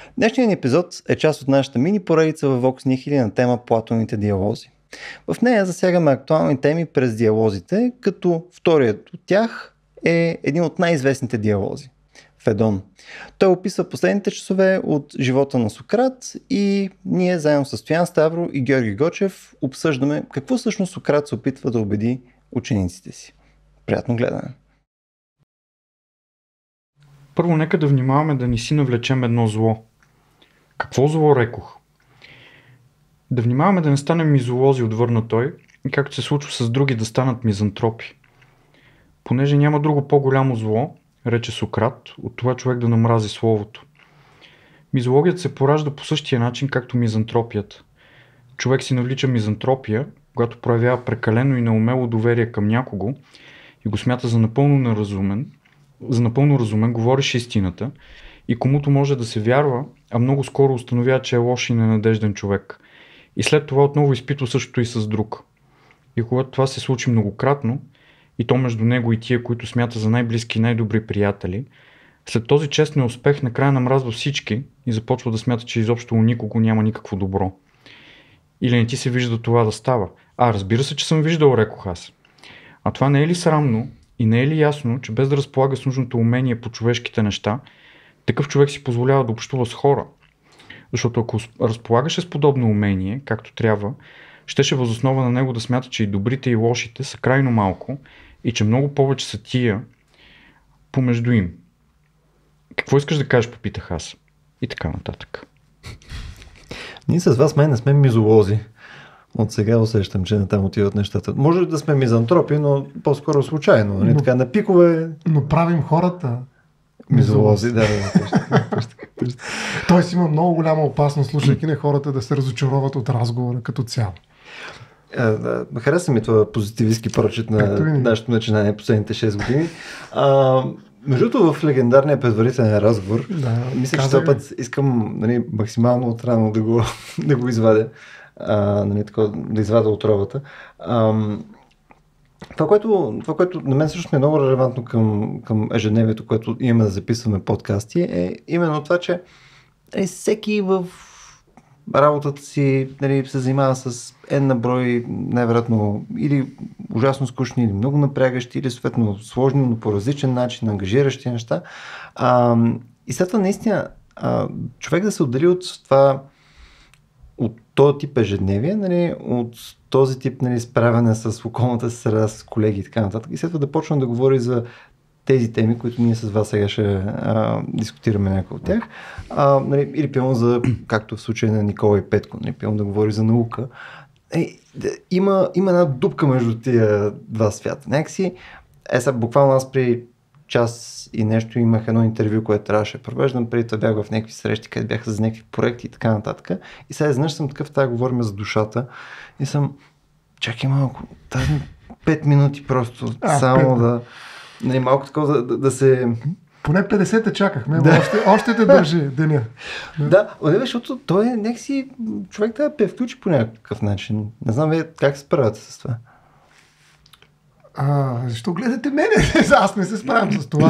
Днешният епизод е част от нашата мини поредица във Vox Nihili на тема Платоновите диалози. В нея засягаме актуални теми през диалозите, като вторият от тях е един от най-известните диалози – Федон. Той описва последните часове от живота на Сократ и ние заедно с Стоян Ставро и Георги Гочев обсъждаме какво всъщност Сократ се опитва да убеди учениците си. Приятно гледане! Първо нека да внимаваме да не си навлечем едно зло. Какво зло рекох? Да внимаваме да не станем мизолози, отвърна той, както се случва с други да станат мизантропи. Понеже няма друго по-голямо зло, рече Сократ, от това човек да намрази словото. Мизологията се поражда по същия начин, както мизантропията. Човек си навлича мизантропия, когато проявява прекалено и неумело доверие към някого и го смята за напълно разумен, говориш истината и комуто може да се вярва, а много скоро установява, че е лош и ненадежден човек. И след това отново изпитва същото и с друг. И когато това се случи многократно, и то между него и тия, които смята за най-близки и най-добри приятели, след този чест неуспех накрая намразва всички и започва да смята, че изобщо у никого няма никакво добро. Или не ти се вижда това да става? Разбира се, че съм виждал, рекох аз. А това не е ли срамно и не е ли ясно, че без да разполага с нужното умение по човешките неща, такъв човек си позволява да общува с хора? Защото ако разполагаше с подобно умение, както трябва, щеше въз основа на него да смята, че и добрите и лошите са крайно малко и че много повече са тия помежду им. Какво искаш да кажеш, попитах аз. И така нататък. Ние с вас май не сме мизолози. От сега усещам, че не там отиват нещата. Може да сме мизантропи, но по-скоро случайно. Но, така на пикове... Но правим хората мизолози. Да. Тоест има много голяма опасност, слушайки на хората, да се разочароват от разговора като цяло. Хареса ми това позитивистки прочит на нашето начинание последните 6 години. Между другото, в легендарния предварителен разговор, мисля, че този път искам максимално отрано да го извадя, да извадя отровата. Това, което на мен също е много релевантно към ежедневието, което имаме да записваме подкасти, е именно това, че всеки в работата си се занимава с на брой, най-вероятно или ужасно скучни, или много напрягащи, или съответно сложни, но по различен начин, ангажиращи неща. И след това наистина човек да се отдели от това, от този тип ежедневие, от този тип справяне с околната среда, с колеги и така нататък. И след това да почна да говори за тези теми, които ние с вас сега ще дискутираме някои от тях. Или пълно за, както в случая на Никола и Петко, пълно да говори за наука. Има една дупка между тия два свята. Някакси, сега буквално аз при час и нещо имах едно интервю, което трябваше да провеждам, преди това бях в някакви срещи, където бяха за някакви проекти и така нататък. И сега изведнъж съм такъв, тази говорим за душата и съм, чакай малко, тази 5 минути просто, само да... малко такова да се... Поне 50-та чакахме, но още те държи деня. Да, защото той е някакси човек да я включи по някакъв начин. Не знам вие как се справяте с това. Защо гледате мене? Аз не се справям с това.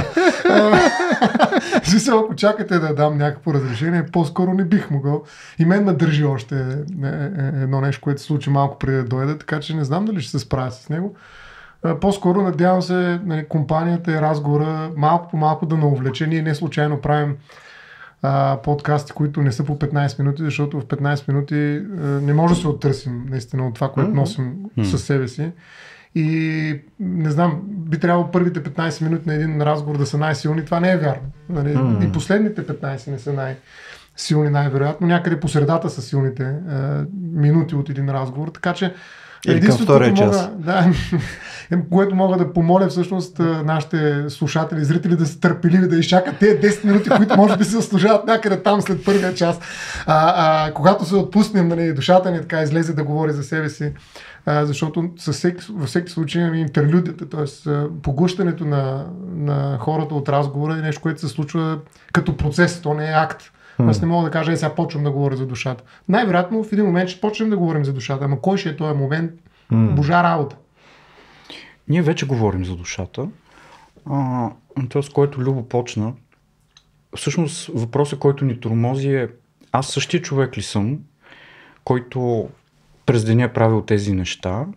Ако чакате да дам някакво разрешение, по-скоро не бих могъл. И мен ме държи още едно нещо, което се случи малко преди да дойде, така че не знам дали ще се справя с него. По-скоро надявам се компанията и разговора малко по малко да навлече. Ние не случайно правим подкасти, които не са по 15 минути, защото в 15 минути не може да се оттърсим наистина от това, което носим със себе си. И не знам, би трябвало първите 15 минути на един разговор да са най-силни. Това не е вярно. И последните 15 не са най-силни, най-вероятно. Някъде по средата са силните минути от един разговор. Така че единството, което мога да помоля всъщност нашите слушатели и зрители да са търпеливи, да изчакат тези 10 минути, които може би се заслужават някъде там след първия час. Когато се отпуснем, душата ни така излезе да говори за себе си, защото във всеки случай интерлюдията, т.е. поглъщането на хората от разговора е нещо, което се случва като процес, то не е акт. Аз не мога да кажа, сега почвам да говоря за душата. Най-вероятно в един момент ще почнем да говорим за душата, ама кой ще е този момент? Божа работа. Ние вече говорим за душата. Това, с което Любо почна, всъщност въпросът, който ни тормози е: аз същия човек ли съм, който през деня е правил тези неща,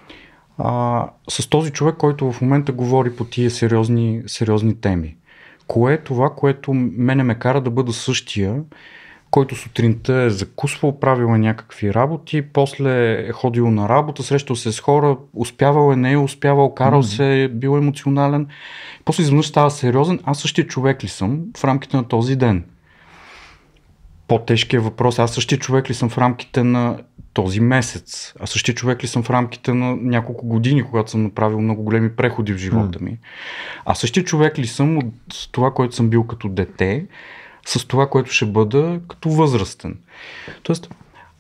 с този човек, който в момента говори по тия сериозни теми? Кое е това, което мене ме кара да бъда същия, който сутринта е закусвал, правил е някакви работи, после е ходил на работа, срещал се с хора, успявал е, не е успявал, карал се, бил емоционален, после изведнъж става сериозен. Аз същия човек ли съм в рамките на този ден? По-тежкият въпрос: аз същия човек ли съм в рамките на този месец? Аз същия човек ли съм в рамките на няколко години, когато съм направил много големи преходи в живота ми? Аз същия човек ли съм от това, което съм бил като дете, с това, което ще бъда като възрастен? Тоест,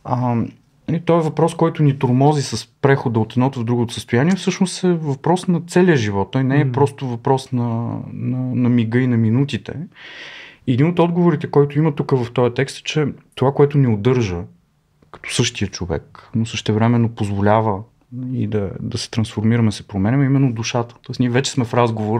той е въпрос, който ни тормози с прехода от едното в другото състояние. Всъщност е въпрос на целия живот. Той не е просто въпрос на мига и на минутите. И един от отговорите, който има тук в този текст, е, че това, което ни удържа като същия човек, но същевременно позволява и да се трансформираме, се променяме, именно душата. Тоест ние вече сме в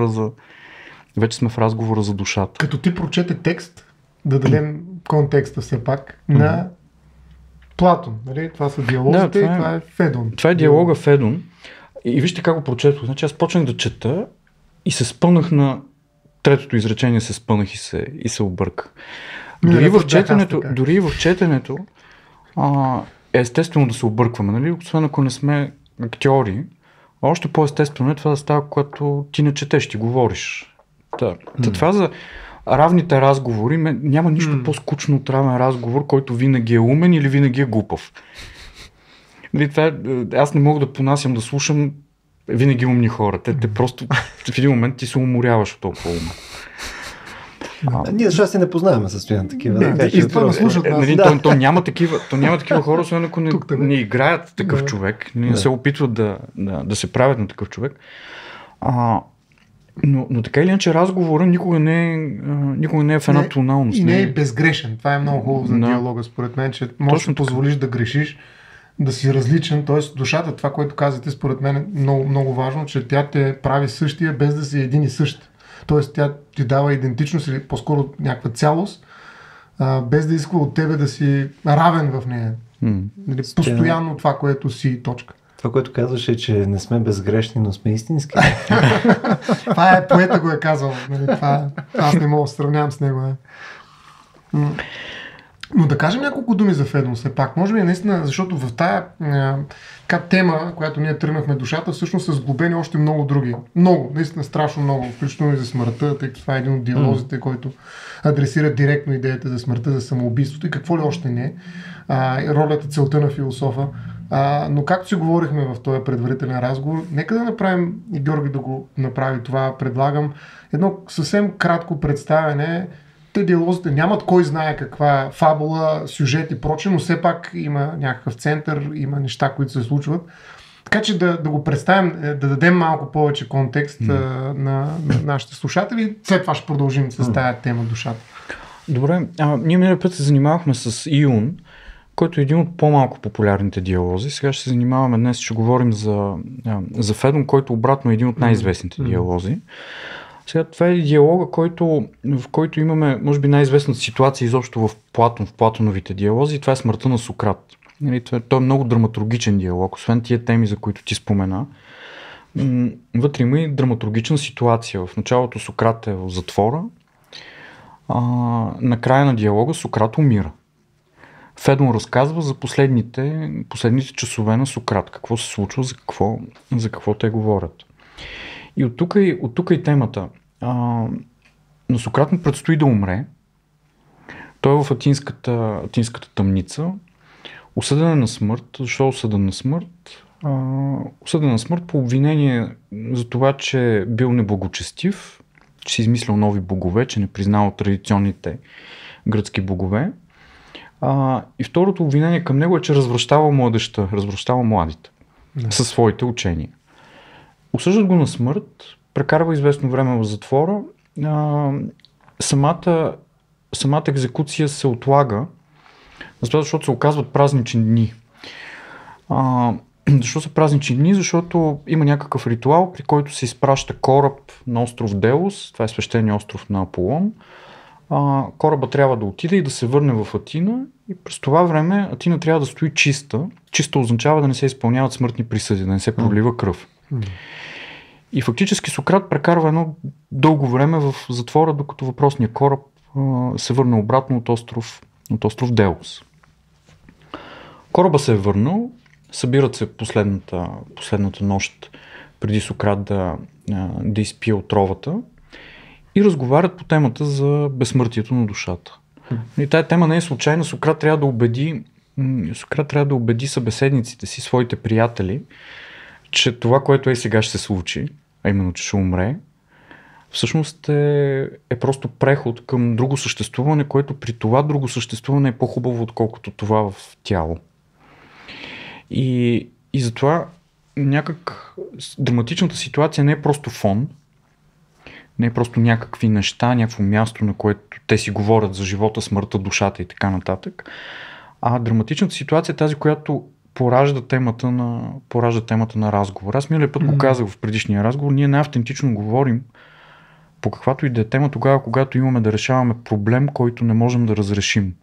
разговора за душата. Като ти прочете текст, да дадем контекста все пак на Платон. Нали? Това са диалозите, и това е Федон. Това е диалога Федон. И вижте как го прочетох. Значи аз почнах да чета и се спънах на третото изречение, се спънах и се обърках. Дори в четенето е естествено да се объркваме, нали? Освен ако не сме актьори. Още по-естествено е това да става, когато ти не четеш, ти говориш. Това за равните разговори, няма нищо по-скучно от равен разговор, който винаги е умен или винаги е глупав. Аз не мога да понасям да слушам винаги умни хора. Те просто в един момент ти се уморяваш от толкова ума. Ние защо се не познаваме състояние такива. То няма такива хора, освен ако не играят такъв човек, не се опитват да се правят на такъв човек. Но така или иначе разговорът никога не е в една тоналност. И не е безгрешен. Това е много хубаво за диалога, според мен, че можеш да позволиш да грешиш, да си различен, т.е. душата, това, което казвате, според мен е много, много важно, че тя те прави същия, без да си един и същ. Т.е. тя ти дава идентичност или по-скоро някаква цялост, без да иска от тебе да си равен в нея. Постоянно това, което си, точка. Това, което казваш е, че не сме безгрешни, но сме истински. Това е поета го е казал. Аз не мога да сравнявам с него. Но да кажем няколко думи за Федон все пак. Може би наистина, защото в тая тема, която ние тръгнахме душата, всъщност са сглобени още много други. Много, наистина страшно много, включително и за смъртта, тъй като това е един от диалозите, който адресира директно идеята за смъртта, за самоубийството и какво ли още не. Ролята, целта на философа. Но както си говорихме в този предварителен разговор, нека да направим, и Георги да го направи това, предлагам, едно съвсем кратко представяне. Те диалозите нямат кой знае каква фабула, сюжет и прочее, но все пак има някакъв център, има неща, които се случват. Така че да го представим, да дадем малко повече контекст на нашите слушатели. След това ще продължим с тая тема душата. Добре, ние миналия път се занимавахме с Иун, който е един от по-малко популярните диалози. Сега ще се занимаваме днес, ще говорим за Федон, който обратно е един от най-известните диалози. Сега това е диалога, в който имаме, може би, най-известната ситуация изобщо в Платоновите диалози. Това е смъртта на Сократ. Той е много драматургичен диалог, освен тия теми, за които ти спомена. Вътре има и драматургична ситуация. В началото Сократ е в затвора, на края на диалога Сократ умира. Федон разказва за последните часове на Сократ. Какво се случва, за какво те говорят. И от тук и темата. На Сократ му предстои да умре. Той е в атинската тъмница. Осъден е на смърт. Защо е осъден на смърт? Осъден на смърт по обвинение за това, че е бил неблагочестив, че си измислял нови богове, че не признал традиционните гръцки богове. И второто обвинение към него е, че развращава младежта, развращава младите със своите учения. Осъждат го на смърт, прекарва известно време в затвора. Самата екзекуция се отлага, защото се оказват празнични дни. Защо са празнични дни? Защото има някакъв ритуал, при който се изпраща кораб на остров Делос, това е свещения остров на Аполон, кораба трябва да отиде и да се върне в Атина и през това време Атина трябва да стои чиста. Чиста означава да не се изпълняват смъртни присъди, да не се пролива кръв. И фактически Сократ прекарва едно дълго време в затвора, докато въпросният кораб се върне обратно от остров Делос. Кораба се е върнал, събират се последната нощ преди Сократ да изпие отровата и разговарят по темата за безсмъртието на душата. И тая тема не е случайна. Сократ трябва да убеди събеседниците си, своите приятели, че това, което сега ще се случи, а именно, че ще умре, всъщност е просто преход към друго съществуване, което при това друго съществуване е по-хубаво, отколкото това в тяло. И затова някак драматичната ситуация не е просто фон, не е просто някакви неща, някакво място, на което те си говорят за живота, смъртта, душата и така нататък, а драматичната ситуация е тази, която поражда темата на разговор. Аз миналия път го казах в предишния разговор, ние най-автентично говорим по каквато и да е тема тогава, когато имаме да решаваме проблем, който не можем да разрешим.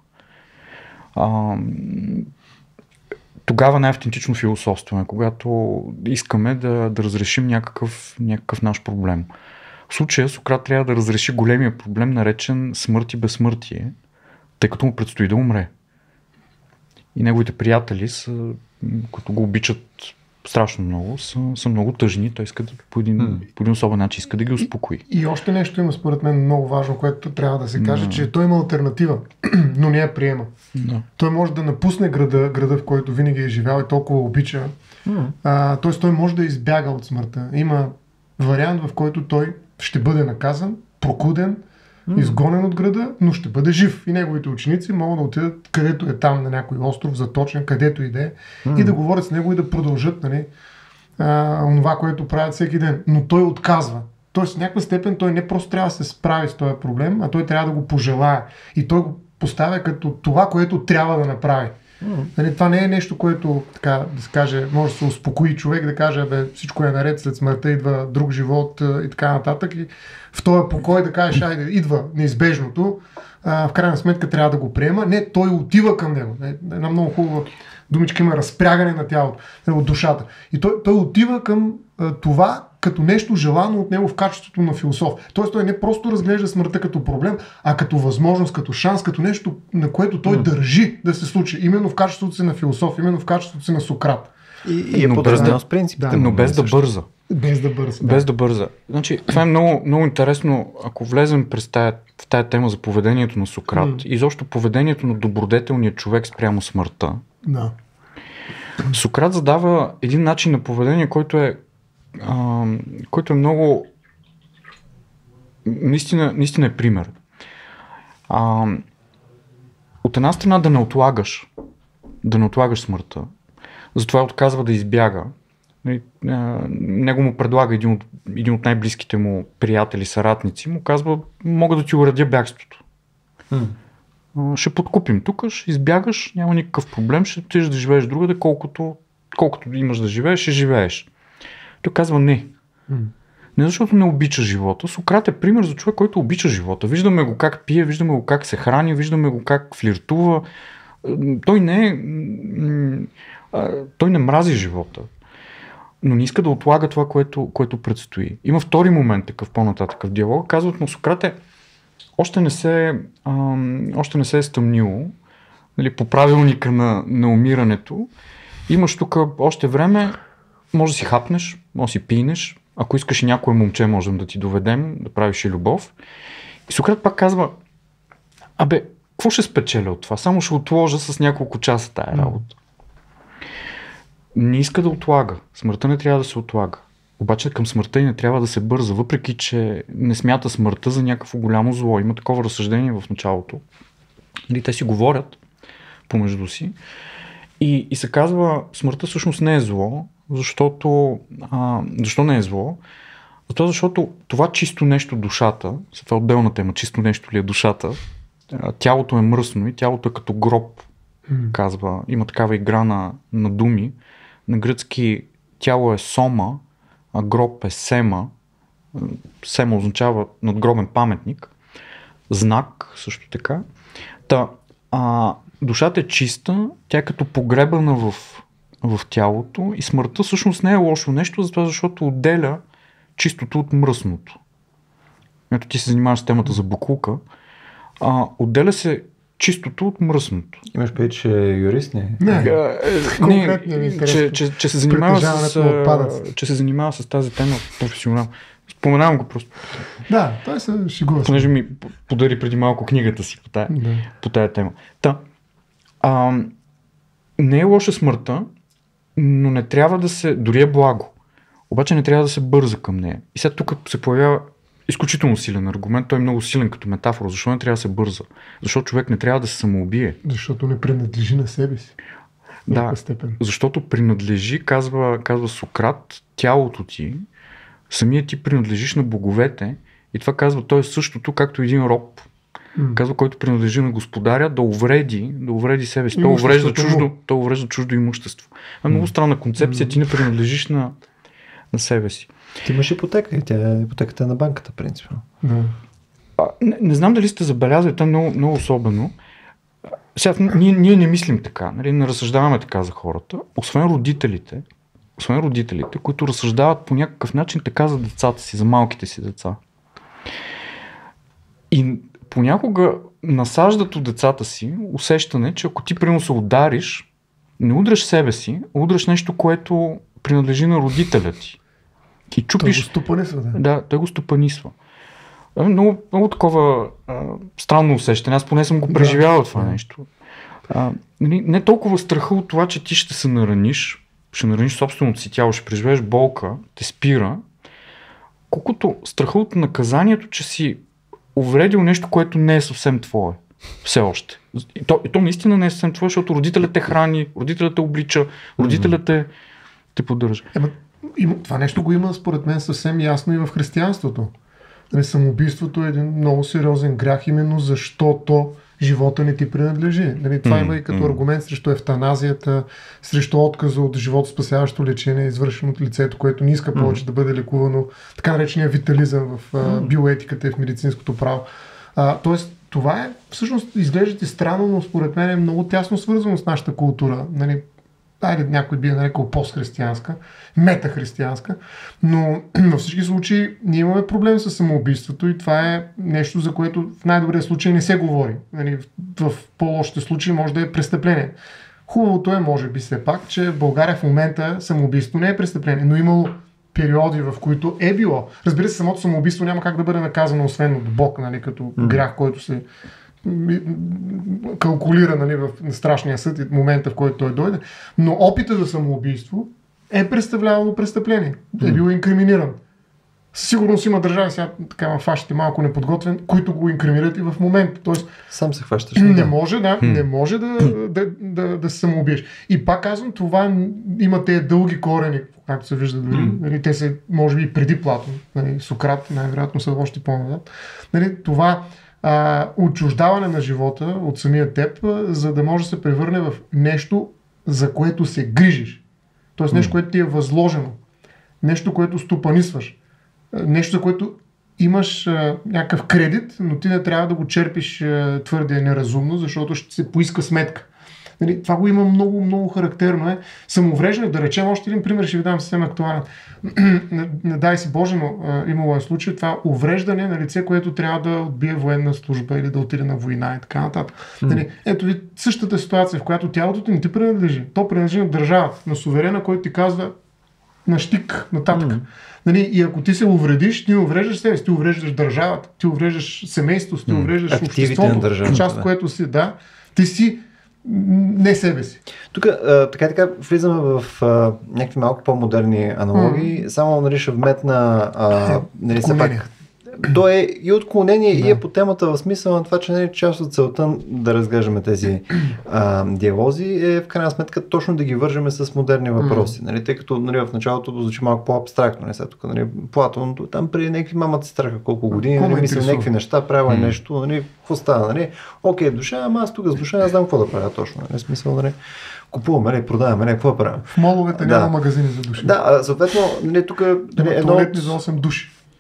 Тогава най-автентично философстваме, когато искаме да разрешим някакъв наш проблем. В случая Сократ трябва да разреши големия проблем, наречен смърт и безсмъртие, тъй като му предстои да умре. И неговите приятели, които го обичат страшно много, са много тъжни. Той иска по един особен начин иска да ги успокои. И още нещо има според мен много важно, което трябва да се каже, че той има алтернатива, но не я приема. Да. Той може да напусне града, в който винаги е живял и толкова обича. Тоест той може да избяга от смъртта. Има вариант, в който той ще бъде наказан, прокуден, изгонен от града, но ще бъде жив. И неговите ученици могат да отидат където е там, на някой остров, заточен, където и да е, и да говорят с него и да продължат онова, което правят всеки ден. Но той отказва. Тоест, в някаква степен той не просто трябва да се справи с този проблем, а той трябва да го пожелае. И той го поставя като това, което трябва да направи. Това не е нещо, което, така да се каже, може да се успокои човек, да каже, всичко е наред, след смъртта идва друг живот и така нататък. И в този покой да кажеш, айде, идва неизбежното, в крайна сметка трябва да го приема. Не, той отива към него. Една много хубава думичка има разпрягане на тялото, от душата. И той отива към това като нещо желано от него в качеството на философ. Тоест той не просто разглежда смъртта като проблем, а като възможност, като шанс, като нещо, на което той държи да се случи. Именно в качеството си на философ, именно в качеството си на Сократ. И е подразделен с принципите. Но без да бърза. Без да бърза. Значи, това е много, много интересно, ако влезем в тая тема за поведението на Сократ и изобщо поведението на добродетелния човек спрямо смъртта. Да. Сократ задава един начин на поведение, който е много наистина е пример. От една страна да не отлагаш смъртта, затова отказва да избяга. Него му предлага един от най-близките му приятели, съратници, му казва, мога да ти уредя бягството. Ще подкупим тук, ще избягаш, няма никакъв проблем, ще отидеш да живееш другаде, колкото имаш да живееш, ще живееш. Той казва не. Не защото не обича живота. Сократ е пример за човек, който обича живота. Виждаме го как пие, виждаме го как се храни, виждаме го как флиртува. Той не мрази живота. Но не иска да отлага това, което предстои. Има втори момент такъв по-нататък в диалог. Казват му Сократ още не се е стъмнило, по правилника на умирането. Имаш тук още време, може да си хапнеш, може да си пинеш. Ако искаш и някое момче, можем да ти доведем, да правиш и любов. И Сократ пак казва, какво ще спечеля от това? Само ще отложа с няколко часа тая работа. Не иска да отлага. Смъртта не трябва да се отлага. Обаче към смъртта и не трябва да се бърза, въпреки че не смята смъртта за някакво голямо зло. Има такова разсъждение в началото. Те си говорят помежду си и се казва, смъртта всъщност не е зло, защото защо не е зло? Защото това чисто нещо душата, това е отделна тема, чисто нещо ли е душата, тялото е мръсно и тялото е като гроб, казва. Има такава игра на думи. На гръцки тяло е сома, а гроб е сема. Сема означава надгробен паметник. знак също така. Душата е чиста, тя е като погребана в тялото и смъртта всъщност не е лошо нещо, затова защото отделя чистото от мръсното. Ето ти се занимаваш с темата за боклука. Отделя се чистото от мръсното. Имаш преди, че е юрист, не? Че се занимава с тази тема професионално. Споменавам го просто. Да, той се шегува. Понеже ми подари преди малко книгата си по тая тема. Не е лоша смъртта, но не трябва да се... Дори е благо. Обаче не трябва да се бърза към нея. И сега тук се появява изключително силен аргумент. Той е много силен като метафора. Защо не трябва да се бърза? Защото човек не трябва да се самоубие. Защото не принадлежи на себе си. Да, защото принадлежи, казва Сократ, тялото ти, самият ти принадлежиш на боговете и това казва, той е същото, както един роб. Казва, който принадлежи на господаря да увреди себе си. Той уврежда чуждо имущество. Много странна концепция, ти не принадлежиш на себе си. Ти имаш ипотека и тя е ипотеката на банката, принципно. Не знам дали сте забелязали, това е много, много особено. Сега, ние не мислим така, нали? Не разсъждаваме така за хората, освен родителите, които разсъждават по някакъв начин така за децата си, за малките си деца. И понякога насаждат от децата си усещане, че ако ти примерно се удариш, не удряш себе си, а удряш нещо, което принадлежи на родителя ти. И чупиш... Той го стопанисва, да. Да, той го стопанисва. Много, много такова странно усещане. Аз поне съм го преживявал това нещо. Не толкова страха от това, че ти ще се нараниш, ще нараниш собственото си тяло, ще преживееш болка, те спира, колкото страха от наказанието, че си увредил нещо, което не е съвсем твое. Все още. И то наистина не е съвсем твое, защото родителят те храни, родителят те облича, родителят те поддържа. Това нещо го има, според мен, съвсем ясно и в християнството. Самоубийството е един много сериозен грях, именно защото живота не ти принадлежи. Това има и като аргумент срещу евтаназията, срещу отказа от животоспасяващо лечение, извършено от лицето, което не иска повече да бъде лекувано. Така наречения витализъм в биоетиката и в медицинското право. Тоест, това е, всъщност, изглеждате странно, но според мен е много тясно свързано с нашата култура. Някой би я нарекал постхристиянска, метахристиянска, но във всички случаи ние имаме проблем с самоубийството и това е нещо, за което в най-добрия случай не се говори. В по-лошите случаи може да е престъпление. Хубавото е, може би все пак, че в България в момента самоубийство не е престъпление, но имало периоди, в които е било. Разбира се, самото самоубийство няма как да бъде наказано, освен от Бог, като грях, който се калкулира в страшния съд и момента, в който той дойде, но опита за самоубийство е представлявало престъпление. Е било инкриминиран. Сигурно си има държави, сега така фащате малко неподготвен, които го инкриминират и в момента. Тоест, сам се хващаш. Не може да се самоубиеш. И пак казвам, това има тези дълги корени, както се вижда дори. Те са, може би, преди Платон. Сократ, най-вероятно са още по-назад. Това отчуждаване на живота от самия теб, за да може да се превърне в нещо, за което се грижиш. Тоест нещо, което ти е възложено. Нещо, което стопанисваш. Нещо, за което имаш някакъв кредит, но ти не трябва да го черпиш твърде неразумно, защото ще се поиска сметка. Това го има много, много характерно. Самоувреждане, да речем, още един пример ще ви дам съвсем актуален. Не дай си Боже, но имало е случай това увреждане на лице, което трябва да отбие военна служба или да отиде на война и така нататък. Ето ви същата ситуация, в която тялото ти не ти принадлежи. То принадлежи на държавата, на суверена, който ти казва на щик, нататък. И ако ти се увредиш, ти увреждаш себе си, ти увреждаш държавата, ти увреждаш семейството, ти увреждаш обществото, част, което си, ти си не себе си. Тук така влизаме в някакви малко по-модерни аналогии. Само ще вметна все пак. То е и отклонение и е по темата в смисъл на това, че част от целта да разглеждаме тези диалози е в крайна сметка точно да ги вържеме с модерни въпроси. Тъй като в началото звучи малко по-абстрактно. Тук Платон там преди някакви мамата страха колко години, мисля някакви неща, правя нещо, какво става? Окей, душа, ама аз тук с душа не знам какво да правя точно. Смисъл, купуваме, продаваме, какво правим. В моловете няма магазини за души. Да, съответно, тук туалетни за 8 души.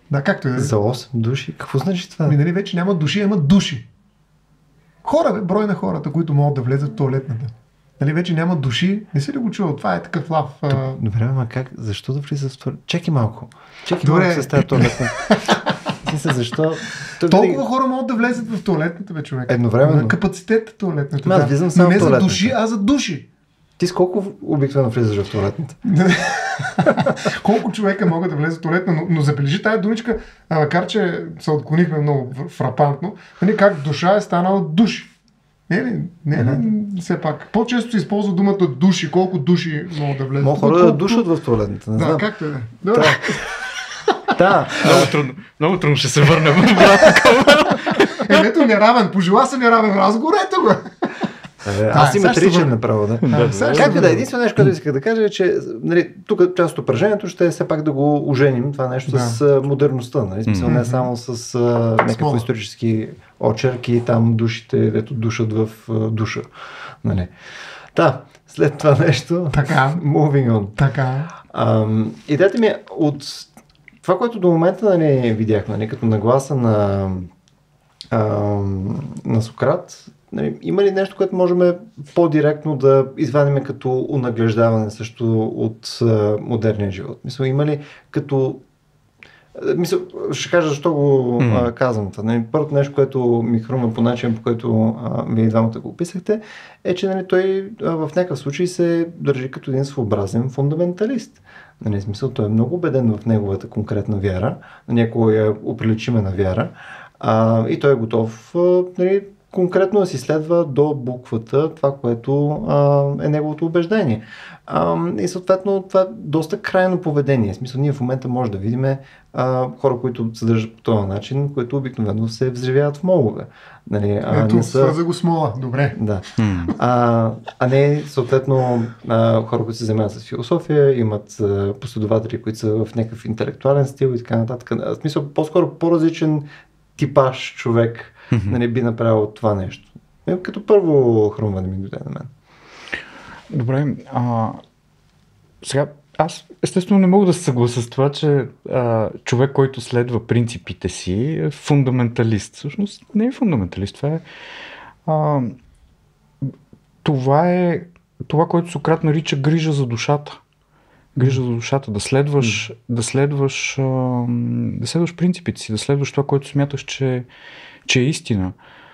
Да, както е. За 8 души? Какво значи това? Нали вече няма души, има души. Хора, бе, брой на хората, които могат да влезат в туалетната. Нали вече няма души, не си ли го чувал? Това е такъв лав. Добре, ама как? Защо да влиза в туалетната? Чекай малко Добре. с тази туалетна. Защо? Толкова хора могат да влезат в туалетната, бе, човек. Едновременно. На капацитет туалетната. Аз влизам само но не в за туалетната. души, а за души. Ти с колко обикновено влизаш в туалетната? Колко човека могат да влезат в туалетна, но забележи тая думичка, макар че се отклонихме много фрапантно, нали, как душа е станала души. Не, все пак. По-често се използва думата души, колко души могат да влезат. Мога хора да душат в туалетната, не Да, знам. както е. Добре. Да. Много трудно ще се върнем обратно към. Ето неравен, пожела се неравен разговор, ето го. Аз сега ще симетричен върна. направо, да. Сега ще Както да, върна. единствено нещо, което исках да кажа е, че нали, тук част от упражнението ще е все пак да го оженим това нещо с модерността. Нали? Смисъл, не само с някакви исторически очерки, там душите, дето душат в душа. Нали. Да, след това нещо, Така. moving on. Така. Идеята ми е от това, което до момента нали, видях, нали, като нагласа на Сократ, нали, има ли нещо, което можем по-директно да извадим като унаглеждаване също от модерния живот? Мисля, има ли като... Мисля, ще кажа защо го казвам това. Нали, първото нещо, което ми хрумна по начин, по който вие двамата го описахте, е, че нали, той в някакъв случай се държи като един своеобразен фундаменталист. Нали, смисъл, той е много убеден в неговата конкретна вяра, някой я оприличиме на вяра, и той е готов нали, конкретно да си следва до буквата това, което е неговото убеждение. И съответно това е доста крайно поведение. В смисъл, ние в момента може да видим хора, които се държат по този начин, които обикновено се взривяват в молове. Нали, Ето, свърза го с мола. Добре. Да. А не, съответно, хора, които се занимават с философия, имат последователи, които са в някакъв интелектуален стил и така нататък. В смисъл, по-скоро по-различен типаж човек нали, би направил това нещо. Като първо хрумване ми дойде на мен. Добре, сега аз естествено не мога да се съглася с това, че човек, който следва принципите си е фундаменталист. Всъщност не е фундаменталист, това е това, което Сократ нарича грижа за душата. Грижа за душата, да следваш принципите си, да следваш това, което смяташ, че е истина.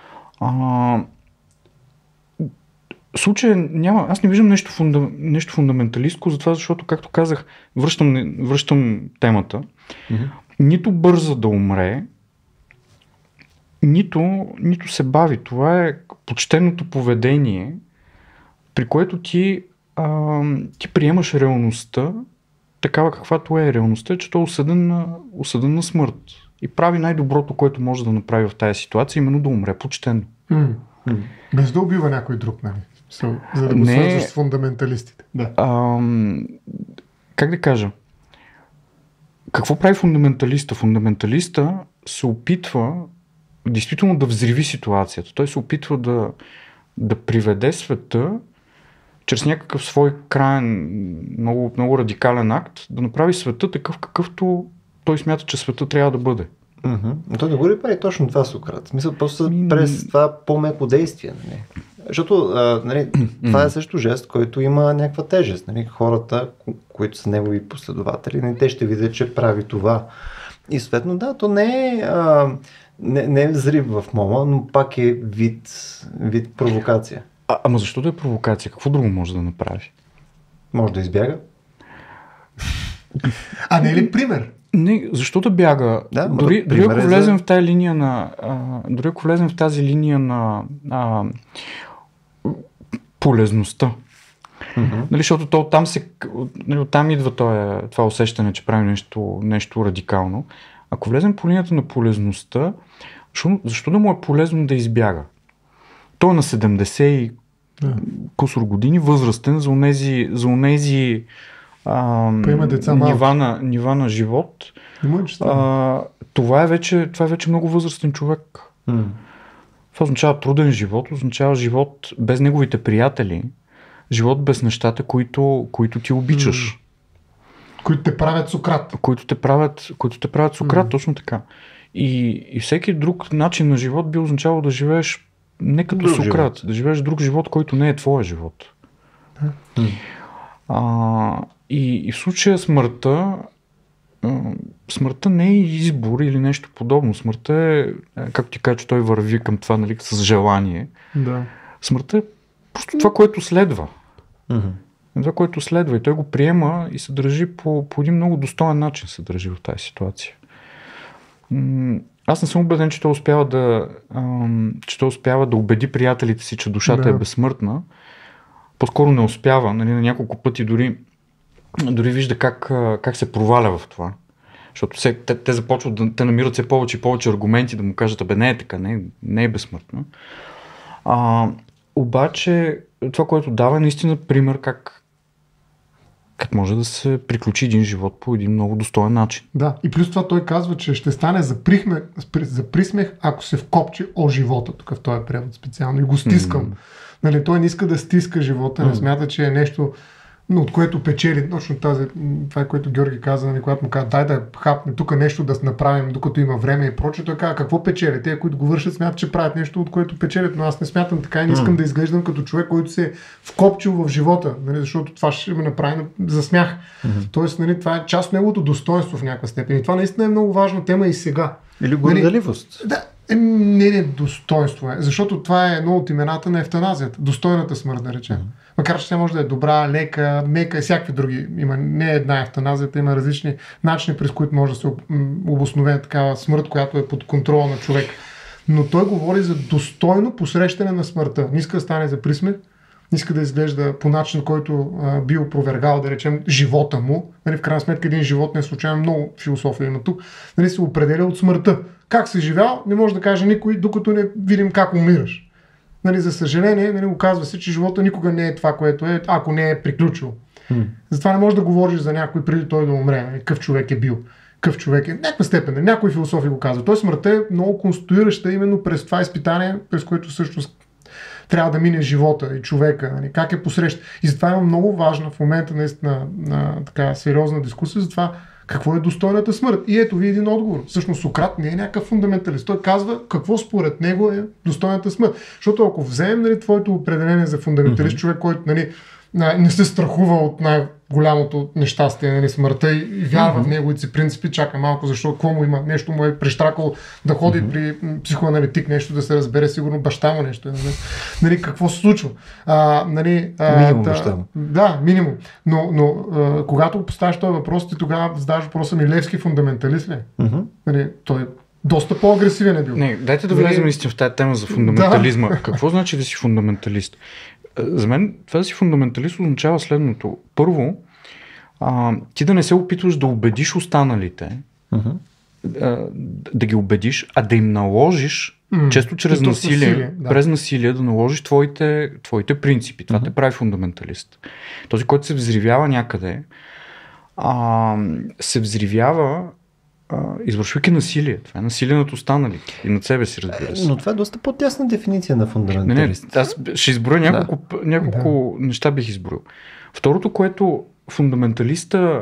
В случая няма, аз не виждам нещо фундаменталистко, затова, защото, както казах, връщам темата. Нито бърза да умре, нито се бави. Това е почтеното поведение, при което ти приемаш реалността, такава каквато е реалността, че той е осъден на смърт. И прави най-доброто, което може да направи в тази ситуация, именно да умре почтено. Без да убива някой друг, нали? За да го свързваш с фундаменталистите. Да. Как да кажа? Какво прави фундаменталиста? Фундаменталиста се опитва действително да взриви ситуацията. Той се опитва да приведе света чрез някакъв свой краен, много, много радикален акт, да направи света такъв, какъвто той смята, че света трябва да бъде. Но той не го ли прави точно това, Сократ? В смисъл, просто през това по-меко действие. Нали? Защото нали, това е също жест, който има някаква тежест. Нали? Хората, които са негови последователи, нали, те ще видят, че прави това. И съответно, да, то не е взрив в мола, но пак е вид провокация. Ама защо да е провокация? Какво друго може да направи? Може да избяга. Не е ли пример? Не, защо да бяга? Да, дори ако влезем в тази линия на дори ако влезем в тази линия на полезността. Нали, защото оттам идва това усещане, че прави нещо радикално. Ако влезем по линията на полезността, защо да му е полезно да избяга? Той е на 70 и кусор години, възрастен за онези нива на живот. Това е вече много възрастен човек. Това означава труден живот, означава живот без неговите приятели, живот без нещата, които ти обичаш. Които те правят Сократ. Които те правят Сократ, точно така. И всеки друг начин на живот би означавало да живееш не като друг Сократ, живот. да живееш друг живот, който не е твоя живот. И в случая смъртта не е избор или нещо подобно. Смъртта е, както ти кажа, че той върви към това, нали, с желание. Да. Смъртта е просто това, което следва. Мгм. Това, което следва. И той го приема и се държи по един много достоен начин се държи в тази ситуация. Аз не съм убеден, че той успява да убеди приятелите си, че душата е безсмъртна. По-скоро не успява. Нали, на няколко пъти дори вижда как се проваля в това. Защото те започват те намират все повече и повече аргументи да му кажат, не е така, не е безсмъртна. Обаче това, което дава, е наистина пример как може да се приключи един живот по един много достоен начин. Да, и плюс това той казва, че ще стане за присмех, ако се вкопчи о живота, тук в този превод специално, и го стискам. Нали, той не иска да стиска живота, не смята, че е нещо, от което печели. Точно това, което Георги каза, нали, когато му каза, дай да хапне тук нещо да направим, докато има време и прочее. Той казва, какво печели? Те, които го вършат, смятат, че правят нещо, от което печелят, но аз не смятам така и не искам да изглеждам като човек, който се е вкопчил в живота, нали, защото това ще ме направи за смях. Тоест, нали, това е част от неговото достоинство в някаква степен. И това наистина е много важна тема и сега. Или горделивост. Да, не достоинство е, защото това е едно от имената на евтаназията. Достойната смърт, да речем. Макар че тя може да е добра, лека, мека и всякакви други. Има не една евтаназията, има различни начини, през които може да се обоснове такава смърт, която е под контрола на човек. Но той говори за достойно посрещане на смъртта. Не иска да стане за присмех, не иска да изглежда по начин, който би опровергал, да речем, живота му. Нали, в крайна сметка един живот не е случайно, много философия има тук. Нали, се определя от смъртта. Как си живял, не може да каже никой, докато не видим как умираш. Нали, за съжаление, нали, оказва се, че живота никога не е това, което е, ако не е приключил. Затова не можеш да говориш за някой преди той да умре. Нали, какъв човек е бил. Какъв човек е. Някаква степен. Някои философи го казват. Той смъртта е много конструираща именно през това изпитание, през което всъщност трябва да мине живота и човека. Нали, как е посреща. И затова има много важна в момента наистина на така сериозна дискусия за това какво е достойната смърт. И ето ви един отговор. Всъщност Сократ не е някакъв фундаменталист. Той казва какво според него е достойната смърт. Защото ако вземем, нали, твоето определение за фундаменталист, човек, който, нали, не се страхува от най-голямото нещастие, нали, смъртта и вярва в неговите си принципи, чака малко, защото какво му има, нещо му е прещракало да ходи при психоаналитик, нещо да се разбере, сигурно баща му нещо. Нали, какво се случва? Минимум баща му. Да, минимум. Но когато поставиш този въпрос, ти тогава задаваш въпроса ми, Левски фундаменталист ли е? Нали, той е доста по-агресивен е бил. Не, дайте да влезем наистина в тази тема за фундаментализма. Да. Какво значи да си фундаменталист? За мен това да си фундаменталист означава следното. Първо, ти да не се опитваш да убедиш останалите, да ги убедиш, а да им наложиш, често чрез насилие, през насилие да наложиш твоите принципи. Това те прави фундаменталист. Този, който се взривява някъде, се взривява извършвайки насилие. Това е насилие над останалите и над себе си, разбира се. Но това е доста по-тясна дефиниция на фундаменталист. Не, аз ще изброя няколко неща бих изброил. Второто, което фундаменталиста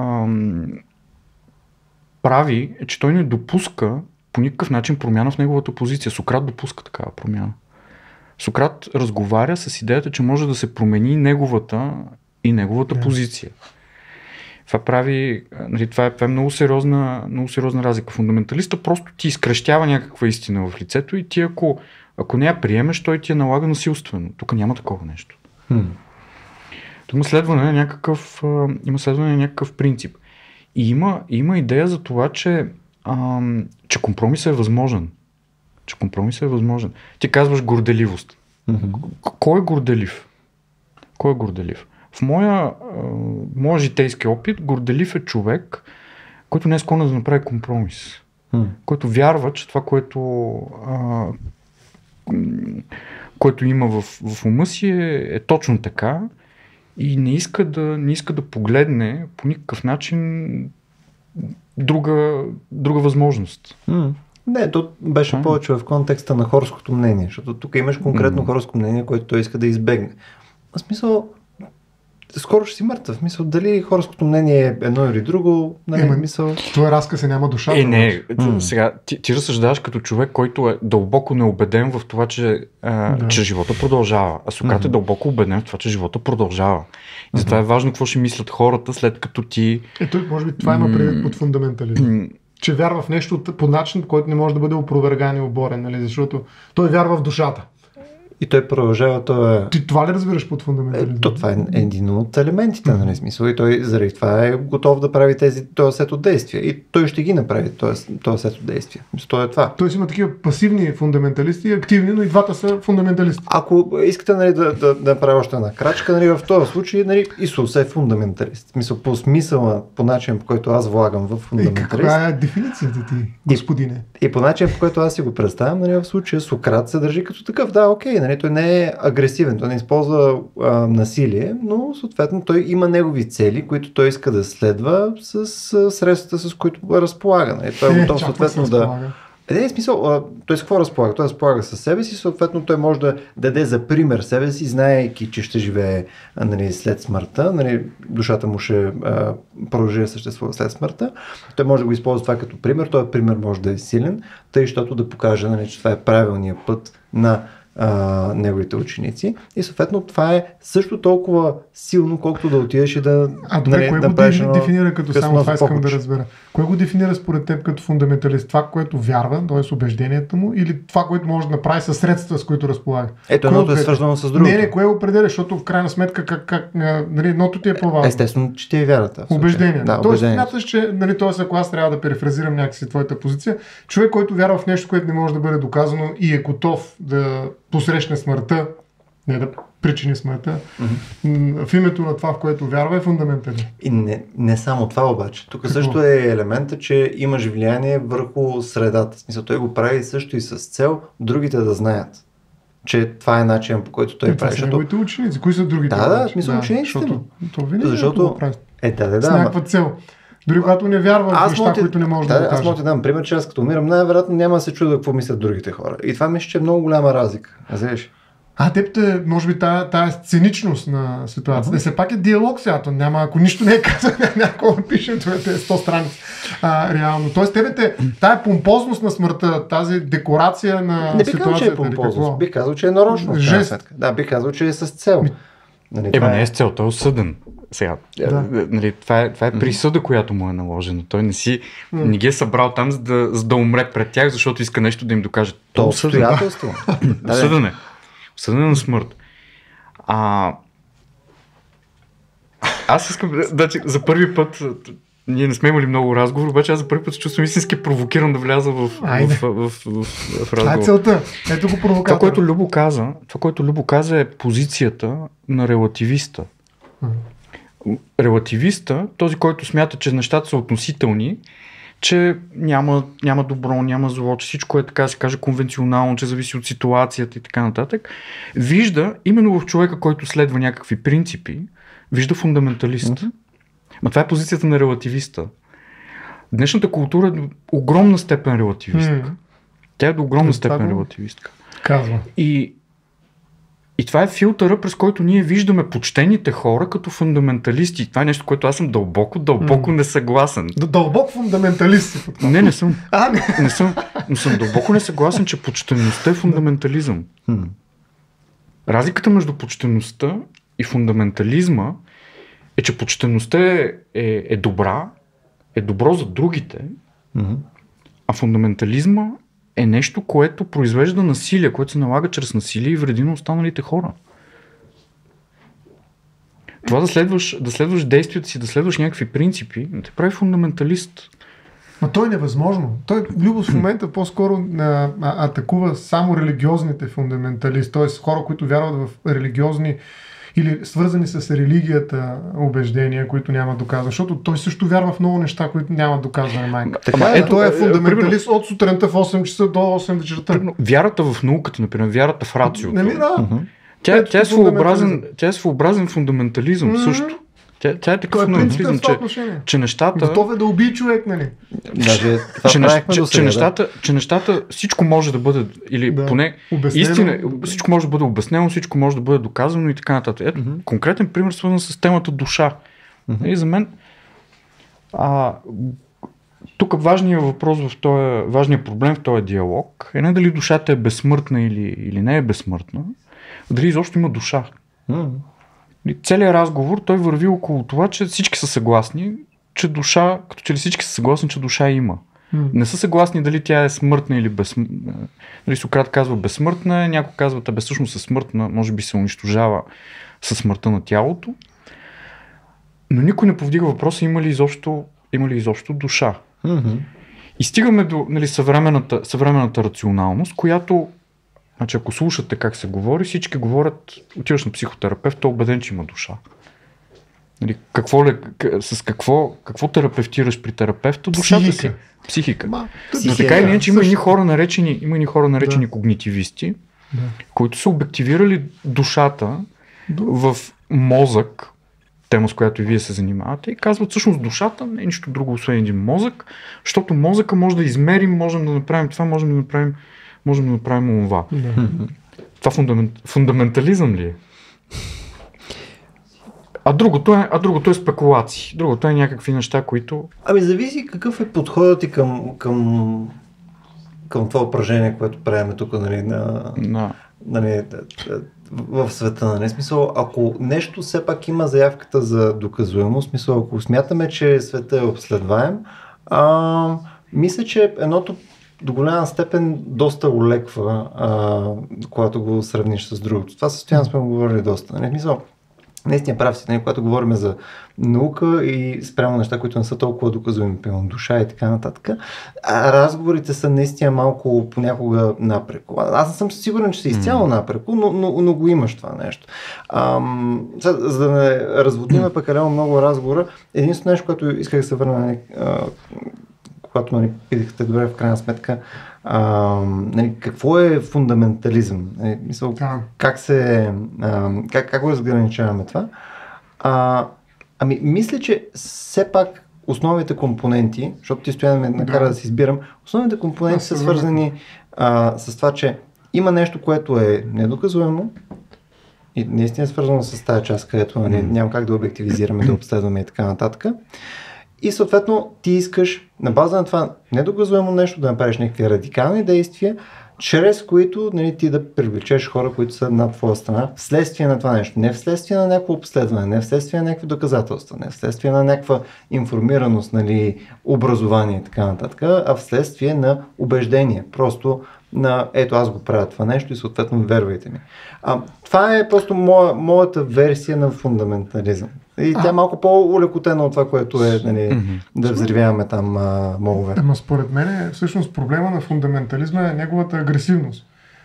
прави, е, че той не допуска по никакъв начин промяна в неговата позиция. Сократ допуска такава промяна. Сократ разговаря с идеята, че може да се промени неговата позиция. Това прави, нали, това е много сериозна разлика. Фундаменталиста просто ти изкръщява някаква истина в лицето и ти ако не я приемеш, той ти я налага насилствено. Тук няма такова нещо. Тук има следване на някакъв принцип. И има идея за това, че компромисът е възможен. Ти казваш горделивост. Кой е горделив? В моя житейски опит, горделив е човек, който не е склонен да направи компромис. Който вярва, че това, което има в ума си е точно така и не иска да погледне по никакъв начин друга възможност. Не, то беше повече в контекста на хорското мнение, защото тук имаш конкретно хорско мнение, което той иска да избегне. В смисъл, скоро ще си мъртъв. Мисъл, дали хорското мнение е едно или друго, мисъл... Това разказ няма душата. Не, сега, ти разсъждаваш като човек, който е дълбоко неубеден в това, че живота продължава. А Сократ е дълбоко убеден в това, че живота продължава. И затова е важно какво ще мислят хората, след като ти... Може би това има предвид под фундаментализъм. Че вярва в нещо по начин, който не може да бъде опроверган и оборен, нали? Защото той вярва в душата. И той продължава, Ти това ли разбираш под фундаментализъм? Това е един от елементите, нали смисъл. И той заради това е готов да прави този сет от действия. И той ще ги направи, този сет от действия. То е това. Тоест има такива пасивни фундаменталисти и активни, но и двата са фундаменталисти. Ако искате, нали, да направя още една крачка, нали, в този случай, нали, Исус е фундаменталист. Мисъл, по смисъла, по начин, по който аз влагам в фундаменталист. И каква е дефиницията ти, господине? И по начин, по който аз си го представям, нали, в случая Сократ се държи като такъв. Да, окей, нали, той не е агресивен, той не използва насилие, но съответно той има негови цели, които той иска да следва с средствата, с които разполага. Нали. Той е готов съответно да... Един смисъл, той с какво разполага? Той разполага със себе си, съответно той може да даде за пример себе си, знаейки, че ще живее, нали, след смъртта, нали, душата му ще продължи да съществува след смъртта. Той може да го използва това като пример, този пример може да е силен, тъй, защото да покаже, нали, че това е правилният път на неговите ученици. И съответно това е също толкова силно, колкото да отидеш и да... Добре, кое го дефинира като само това искам да разбера? Кое го дефинира според теб като фундаменталист? Това, което вярва, т.е. убежденията му, или това, което може да направи със средства, с които разполага? Ето, едното е свързано с другото. Не, кое определя, защото в крайна сметка нали, едното ти е по-важно. Естествено, че ти е вярата. Убеждение. Да, тоест, смяташ, че, нали, ако аз трябва да перифразирам някакси твоята позиция, човек, който вярва в нещо, което не може да бъде доказано и е готов да посрещне смъртта, не да причини смъртта, в името на това, в което вярва, е фундаментален. И не само това обаче. Тук също е елемента, че имаш влияние върху средата. В смисъл, той го прави също и с цел другите да знаят, че това е начин, по който той прави. Това са неговите ученици. Кои са другите? Да, смисъл учениците му. Защото с някаква цел. Дори когато не вярва в неща, които не може да аз мога да дам пример, че аз като умирам, най-вероятно няма да се чуда какво мислят другите хора. И това мисля, че е много голяма разлика. Знаеш? Теб може би тая сценичност на ситуацията. Все пак е диалог сега. Няма, ако нищо не е казано, някой пише, това е 100 страници. Реално. Тоест тая помпозност на смъртта, тази декорация на не бих ситуацията. Казал, че е помпозност. Бих казал, че е нарочно. Да, бих казал, че е с цел. Не е с цел, той е осъден. Сега, нали, това е присъда, която му е наложена. Той не ги е събрал там, за да умре пред тях, защото иска нещо да им докаже. То обстоятелство. Осъден на смърт. Аз искам, за първи път, ние не сме имали много разговор, обаче аз за първи път се чувствам истински провокиран да вляза в разговор. Това е целта. Ето го провокатора. Това, което Любо каза, е позицията на релативиста. Релативиста, този, който смята, че нещата са относителни, че няма добро, няма зло, че всичко е, така да се каже, конвенционално, че зависи от ситуацията и така нататък, вижда именно в човека, който следва някакви принципи, вижда фундаменталист. Това е позицията на релативиста. Днешната култура е до огромна степен релативистка. Тя е до огромна степен релативистка. Казва. И това е филтъра, през който ние виждаме почтените хора като фундаменталисти. Това е нещо, което аз съм дълбоко несъгласен. Дълбок фундаменталист. Не съм. Не съм. Но съм дълбоко несъгласен, че почтеността е фундаментализъм. Разликата между почтеността и фундаментализма е, че почтеността е добра, е добро за другите, а фундаментализма е нещо, което произвежда насилие, което се налага чрез насилие и вреди на останалите хора. Това да следваш действията си, да следваш някакви принципи, те прави фундаменталист. Но то е невъзможно. Любо в момента по-скоро атакува само религиозните фундаменталисти, т.е. хора, които вярват в религиозни или свързани с религията убеждения, които няма доказване. Защото той също вярва в много неща, които няма доказване, майка. Той е фундаменталист от сутринта в 8 часа до 8 вечерта. Вярата в науката, например, вярата в рациото. Нали, да. Тя е своеобразен фундаментализъм също. Тя е такъв Той е принципен фундаментализъм, в това отношение. че нещата... Готов е да убие човек, нали? Даже това правихме до сега, че нещата, всичко може да бъде, или поне обяснено. истина, всичко може да бъде обяснено, всичко може да бъде доказано и така нататък. Ето, конкретен пример свързан с темата душа. И за мен тук важният въпрос важният проблем в този диалог е не дали душата е безсмъртна или не е безсмъртна, дали изобщо има душа. Целият разговор той върви около това, че всички са съгласни, че душа, като че ли всички са съгласни, че душа има. Не са съгласни дали тя е смъртна или безсмъртна. Дали Сократ казва безсмъртна, някой казва, че всъщност е смъртна, може би се унищожава със смъртта на тялото. Но никой не повдига въпроса има ли изобщо душа. И стигаме до съвременната рационалност, която, значи ако слушате как се говори, всички говорят, отиваш на психотерапевт, той е убеден, че има душа. Нали, какво терапевтираш при терапевта? Душата си. Психика. Но така или иначе има едни хора наречени когнитивисти, които са обективирали душата в мозък, тема с която и вие се занимавате, и казват всъщност душата не е нищо друго, освен един мозък, защото мозъка може да измерим, можем да направим това, можем да направим онова. Това фундаментализъм ли е? А другото е спекулации. Другото е някакви неща, които... Зависи какъв е подходът ти към това упражнение, което правим тук, нали, в света. Нали? Смисъл, ако нещо все пак има заявката за доказуемост, смисъл, ако смятаме, че света е обследваем, мисля, че едното до голяма степен доста олеква, когато го сравниш с другото. Това състояние сме говорили доста. Нали? Смисъл, наистина прав си, когато говорим за наука и спрямо неща, които не са толкова доказуеми, пълно душа и така нататък, разговорите са наистина малко понякога напреко. Аз не съм сигурен, че са изцяло напреко, но го имаш това нещо. За да не разводиме прекалено много разговора, единственото нещо, което исках да се върна, когато питахте добре в крайна сметка, какво е фундаментализъм? Как го разграничаваме това? Мисля, че все пак основните компоненти, защото ти стояме накара да си избирам, основните компоненти са свързани с това, че има нещо, което е недоказуемо и наистина е свързано с тази част, където няма как да обективизираме, да обследваме и така нататък. И съответно ти искаш на база на това недоказуемо нещо да направиш някакви радикални действия, чрез които ти да привлечеш хора, които са на твоя страна, вследствие на това нещо. Не вследствие на някакво обследване, не вследствие на някакви доказателства, не вследствие на някаква информираност, образование и така нататък, а вследствие на убеждение. Просто ето аз го правя това нещо и съответно вервайте ми. Това е просто моята версия на фундаментализъм. И тя е малко по-улекотена от това, което е да взривяваме там молове. Според мен всъщност проблема на фундаментализма е неговата агресивност.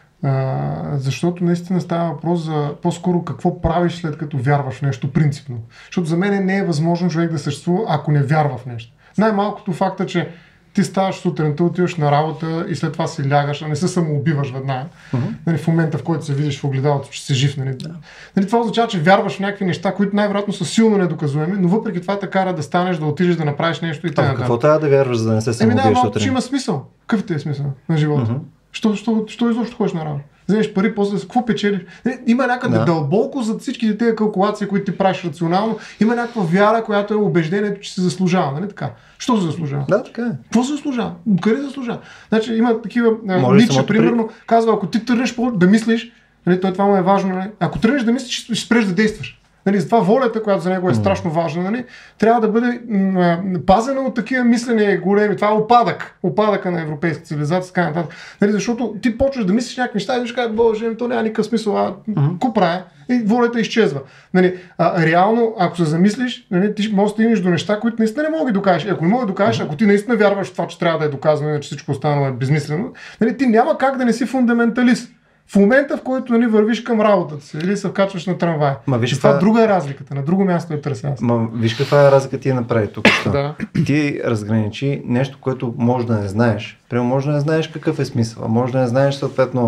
Защото наистина става въпрос за по-скоро какво правиш след като вярваш в нещо принципно. Защото за мен не е възможно човек да съществува, ако не вярва в нещо. Най-малкото факта, че ти ставаш сутринта, отиваш на работа и след това си лягаш, а не се самоубиваш веднага. В момента, в който се видиш в огледалото, че си жив. Това означава, че вярваш в някакви неща, които най-вероятно са силно недоказуеми, но въпреки това те кара да станеш, да отидеш, да направиш нещо и т.н. Какво трябва да вярваш, за да не се самоубиеш сутрин? Че има смисъл. Какъв ти е смисъл на живота? Що изобщо ходиш на работа? Вземеш пари, после какво печелиш? Има някъде дълбоко зад всичките тези калкулации, които ти правиш рационално, има някаква вяра, която е убеждението, че се заслужава. Нали така? Що се заслужава? Да, така е. Какво се заслужава? Къде се заслужава? Значи има такива Ницше, примерно, казва, ако ти тръгнеш да мислиш, това му е важно, ако тръгнеш да мислиш, ще спреш да действаш. Затова волята, която за него е страшно важна, трябва да бъде пазена от такива мисления големи. Това е опадъка на европейска цивилизация, така нататък. Защото ти почваш да мислиш някакви неща и ще кажеш, боже, то няма никакъв смисъл, какво правя? И волята изчезва. Реално, ако се замислиш, ти може да стигнеш до неща, които наистина не мога да докажеш. Ако не мога да докажеш, ако ти наистина вярваш в това, че трябва да е доказано, иначе всичко останало е безмислено, ти няма как да не си фундаменталист. В момента, в който вървиш към работата си или се вкачваш на трамвай. Това друга е разликата. На друго място е търся. Виж каква е разлика ти направи тук. Ти разграничи нещо, което може да не знаеш. Примерно може да не знаеш какъв е смисъл. Може да не знаеш съответно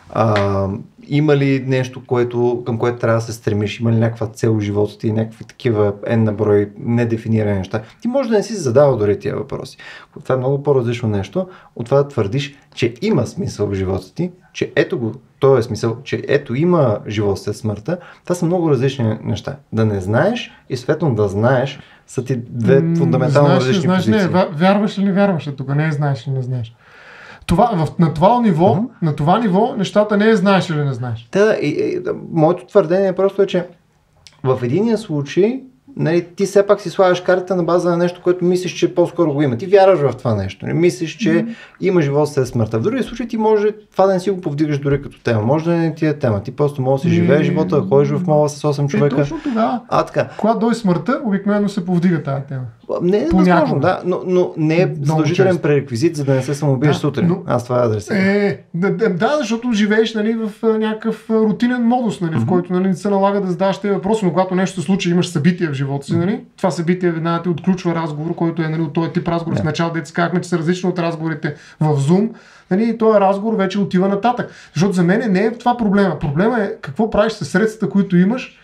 Има ли нещо, към което трябва да се стремиш? Има ли някаква цел в живота ти, някакви такива на брой недефинирани неща? Ти може да не си задавал дори тия въпроси. Това е много по-различно нещо от това да твърдиш, че има смисъл в живота ти, че ето го, то е смисъл, че ето има живот след смъртта. Това са много различни неща. Да не знаеш и съответно да знаеш са ти две фундаментално различни позиции. Не, вярваш ли не вярваш, тук не знаеш ли не знаеш. На това ниво нещата не е знаеш или не знаеш. Моето твърдение просто е, че в единия случай ти все пак си слагаш картата на база на нещо, което мислиш, че по-скоро го има. Ти вярваш в това нещо. Не мислиш, че има живот след смъртта. В другия случай ти може това да не си го повдигаш дори като тема. Може да не ти е тема. Ти просто може да си живееш живота, да ходиш в мола с 8 човека. Точно тогава. Така. Когато дойде смъртта, обикновено се повдига тази тема. Не е възможно, да, но не е задължителен пререквизит, за да не се самоубиеш сутрин. Аз това адресирам. Да, защото живееш в някакъв рутинен модус, в който не се налага да задаваш тези въпроси, но когато нещо се случи, имаш събитие в живота си, това събитие веднага ти отключва разговор, който е от този тип разговор. В началото дете си казахме, че са различни от разговорите в Zoom. И този разговор вече отива нататък. Защото за мен не е това проблема. Проблема е какво правиш със средствата, които имаш,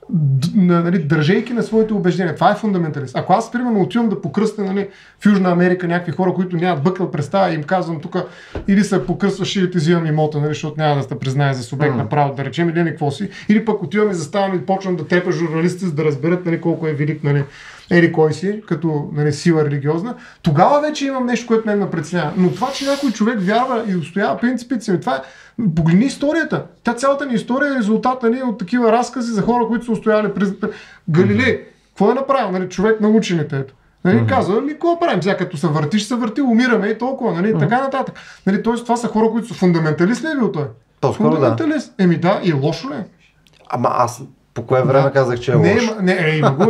държейки на своите убеждения. Това е фундаменталист. Ако аз, примерно, отивам да покръстя в Южна Америка някакви хора, които нямат бъкъл представа и им казвам тук или се покръстваш, или ти взимам имота, защото няма да се признае за субект на право, да речем, или какво си, или пък отивам и заставам и почвам да трепя журналистите, за да разберат колко е велик ели кой си, като сила религиозна, тогава вече имам нещо, което мен ме преценява. Но това, че някой човек вярва и устоява принципите си, това е. Погледни историята. Цялата ни история е резултат от такива разкази за хора, които са устояли през Галилей. Какво е направил? Човек на учените. Казва, какво правим? Сега като се върти, умираме и толкова. Така нататък. Тоест, това са хора, които са фундаменталист ли е бил той? По-скоро фундаменталист. Да, и лошо ли? Ама аз по кое време казах, че е лошо? Има го.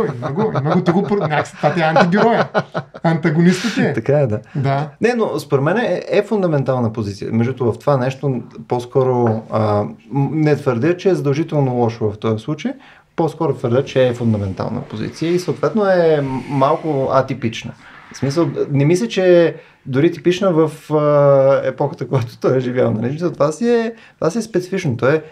Това ти е антигероя. Антагонистът ти е. Така е, да. Не, но според мен е фундаментална позиция. Между в това нещо по-скоро не твърдя, че е задължително лошо в този случай. По-скоро твърдя, че е фундаментална позиция и съответно е малко атипична. В смисъл, не мисля, че е дори типична в епохата, която той е живял. Това си е специфично.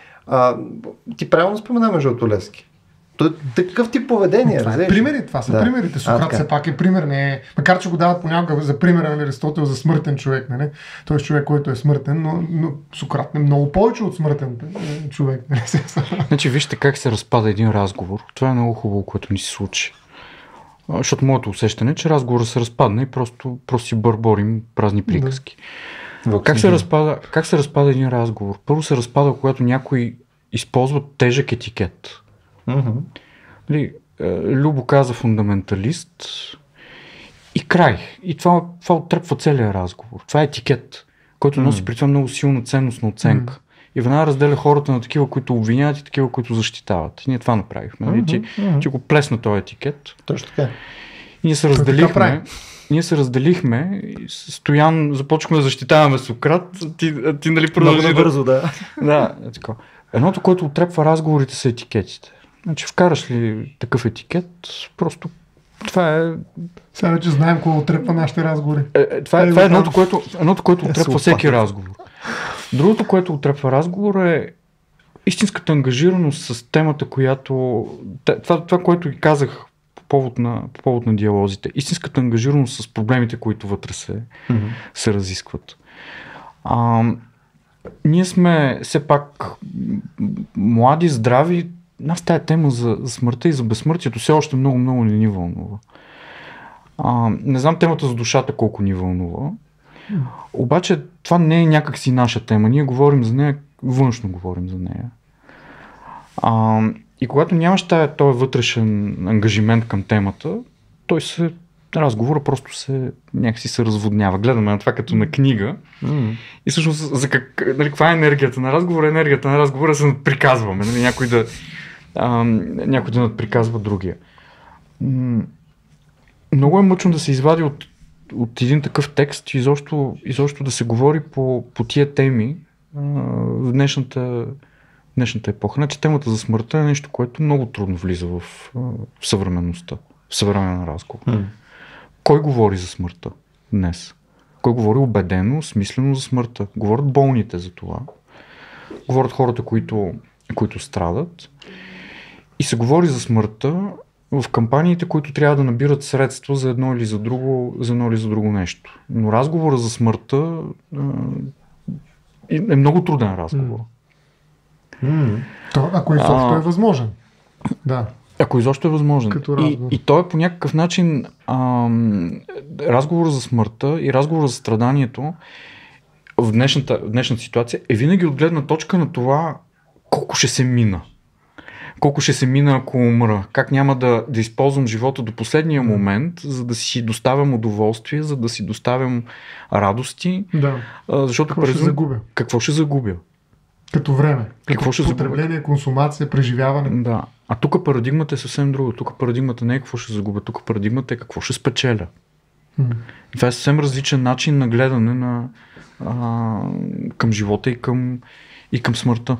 Ти правилно спомена между Левски. Той такъв тип поведение. Това са примерите. Сократ все пак е пример. Макар че го дават понякога за пример на Аристотел за смъртен човек. Той е човек, който е смъртен, но Сократ е много повече от смъртен човек. Значи вижте как се разпада един разговор. Това е много хубаво, което ни се случи. Защото моето усещане е, че разговорът се разпадна и просто си бърборим празни приказки. Как се разпада един разговор? Първо се разпада, когато някой използва тежък етикет. Любо каза фундаменталист и край. И това оттръпва целият разговор. Това е етикет, който носи при това много силна ценностна оценка. И веднага разделя хората на такива, които обвиняват и такива, които защитават. И ние това направихме. Че го плесна този етикет. Точно така. И ние се разделихме. Стоян започнахме да защитаваме Сократ. Ти нали продължи. Много бързо, да. Да, така. Едното, което отрепва разговорите, са етикетите. Значи вкараш ли такъв етикет, просто това е... Сега вече знаем кое отрепва нашите разговори. Това е едното, което отрепва всеки разговор. Другото, което отрепва разговор е истинската ангажираност с темата, която... Това, което и казах по повод на диалозите. Истинската ангажираност с проблемите, които вътре се разискват. Ние сме все пак млади, здрави. Нас тая тема за смъртта и за безсмъртието все още много не ни вълнува. Не знам темата за душата колко ни вълнува. Обаче това не е някакси наша тема. Ние говорим за нея, външно говорим за нея. И когато нямаш този вътрешен ангажимент към темата, разговора просто някакси се разводнява. Гледаме на това като на книга. И всъщност каква е енергията на разговора? Енергията на разговора се надприказваме. Някой да надприказва другия. Много е мъчно да се извади от един такъв текст и изобщо да се говори по тия теми в днешната епоха. Значи темата за смъртта е нещо, което много трудно влиза в съвременността, в съвременен разговор. Кой говори за смъртта днес? Кой говори убедено, смислено за смъртта? Говорят болните за това. говорят хората, които страдат. И се говори за смъртта в кампаниите, които трябва да набират средства за едно или за друго нещо. Но разговора за смъртта е много труден разговор. Ако изобщо е възможен. Да. Ако изобщо е възможен. И той е по някакъв начин разговор за смъртта и разговор за страданието в днешната ситуация е винаги от гледна точка на това колко ще се мина. Колко ще се мина, ако умра. Как няма да използвам живота до последния момент, за да си доставям удоволствие, за да си доставям радости. Да. Защото какво ще загубя? Като време. Какво ще потребление, консумация, преживяване. Да. А тук парадигмата е съвсем друга. Тук парадигмата не е какво ще загубя. Тук парадигмата е какво ще спечеля. Това е съвсем различен начин на гледане към живота и към смъртта.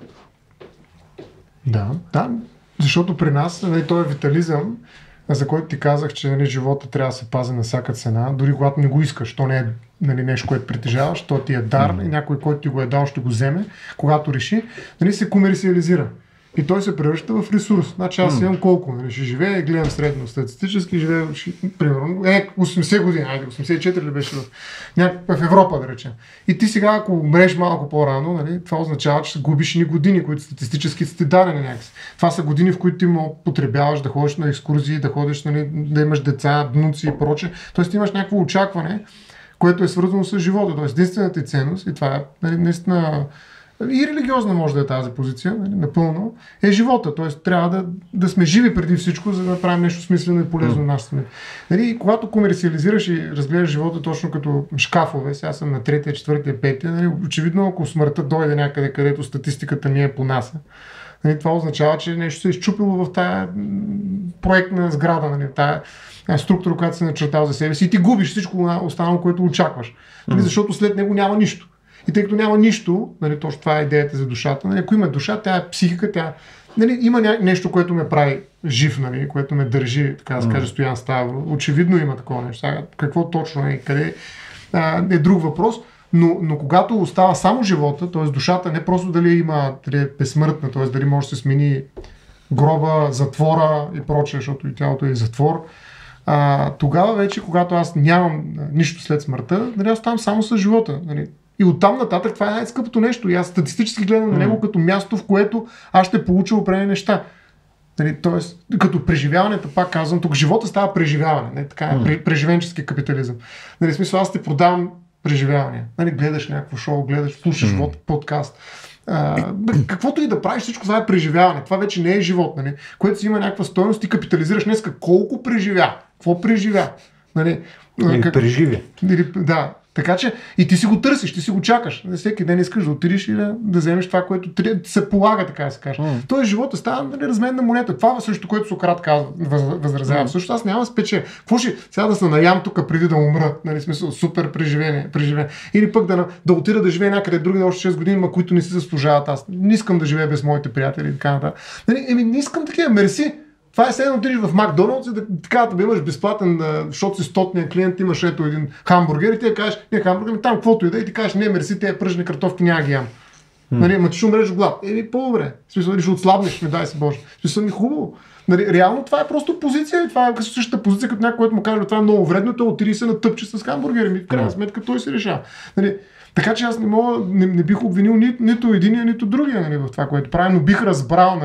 Да. Защото при нас той е витализъм, за който ти казах, че живота трябва да се пази на всяка цена, дори когато не го искаш. То не е нещо, което притежаваш, то ти е дар и някой, който ти го е дал, ще го вземе, когато реши, се комерциализира. И той се превръща в ресурс. Значи аз имам колко, ще живея, гледам средно статистически, живея примерно 80 години, 84 ли беше в Европа, да речем. И ти сега, ако умреш малко по-рано, това означава, че губиш ни години, които статистически са ти дадени някакси. Това са години, в които ти потребяваш да ходиш на екскурзии, да ходиш, да имаш деца, внуци и прочее. Тоест имаш някакво очакване, което е свързано с живота. Тоест единствената ти ценност, и това е наистина и религиозна може да е тази позиция, напълно, е живота. Т.е. трябва да сме живи преди всичко, за да направим нещо смислено и полезно на нашата смърт. Когато комерциализираш и разгледаш живота точно като шкафове, сега съм на 3-я, 4-я, 5-я, очевидно ако смъртта дойде някъде, където статистиката ни е понася, това означава, че нещо се е изчупило в тая проектна сграда, тая структура, която се начертава за себе си и ти губиш всичко останало, което очакваш. Защото след него няма нищо. И тъй като няма нищо, точно това е идеята за душата, ако има душа, тя е психика, има нещо, което ме прави жив, което ме държи, така да се каже, Стоян Ставро. Очевидно има такова нещо. Какво точно е, къде е друг въпрос, но когато остава само живота, т.е. душата не просто дали е безсмъртна, т.е. дали може да се смени гроба, затвора и прочее, защото и тялото е затвор, тогава вече, когато аз нямам нищо след смъртта, оставам само с живота. И оттам нататък това е най-скъпото нещо. И аз статистически гледам на него като място, в което аз ще получа определени неща. Тоест, като преживяването, пак казвам, тук живота става преживяване. Така е преживенчески капитализъм. В смисъл, аз те продавам преживявания. Гледаш някакво шоу, слушаш подкаст. Каквото и да правиш, всичко това е преживяване. Това вече не е живот, което си има някаква стойност и капитализираш днеска колко преживя. Какво преживя? Преживи. Да. Така че и ти си го търсиш, ти си го чакаш. Всеки ден искаш да отидеш и да вземеш това, което се полага, така да се каже. Тоест живота става разменна монета. Това също, което Сократ казва, възразява. Също аз няма спече. Какво ще сега да се наям тук преди да умра? Смисъл, супер преживение. Или пък да отида да живея някъде други още 6 години, които не си заслужават. Аз не искам да живея без моите приятели. Не искам такива. Мерси. Това е следно отидеш в Макдоналдс и да имаш безплатен, защото си стотния клиент, имаш ето един хамбургер и ти кажеш, не хамбургер, там каквото и да, и ти кажеш, не, мерси, тези пръжни картофки няма ги ям. Ма ти ще умреш от глад. По-добре. В смисъл, ще отслабнеш, не дай се Боже. В смисъл, ми хубаво. Реално това е просто позиция и това е същата позиция, като някой, който му каже, това е много вредно, той отиде и се натъпче с хамбургери. В крайна сметка той се решава. Така че аз не бих обвинил нито единия, нито другия в това, което прави, но бих разбрал,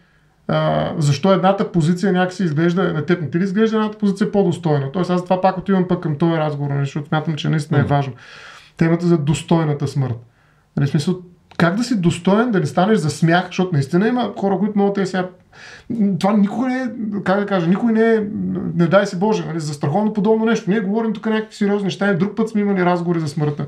защо едната позиция някакси изглежда, на теб не ти ли изглежда едната позиция по-достойна? Тоест аз това пак отивам пък към този разговор, защото смятам, че наистина е важно. Темата за достойната смърт. В смисъл, как да си достоен, да не станеш за смях, защото наистина има хора, които могат да сега... Това никога не е, как да кажа, никой не е, не дай си Боже, за страховно подобно нещо. Ние говорим тук някакви сериозни неща и друг път сме имали разговори за смъртта.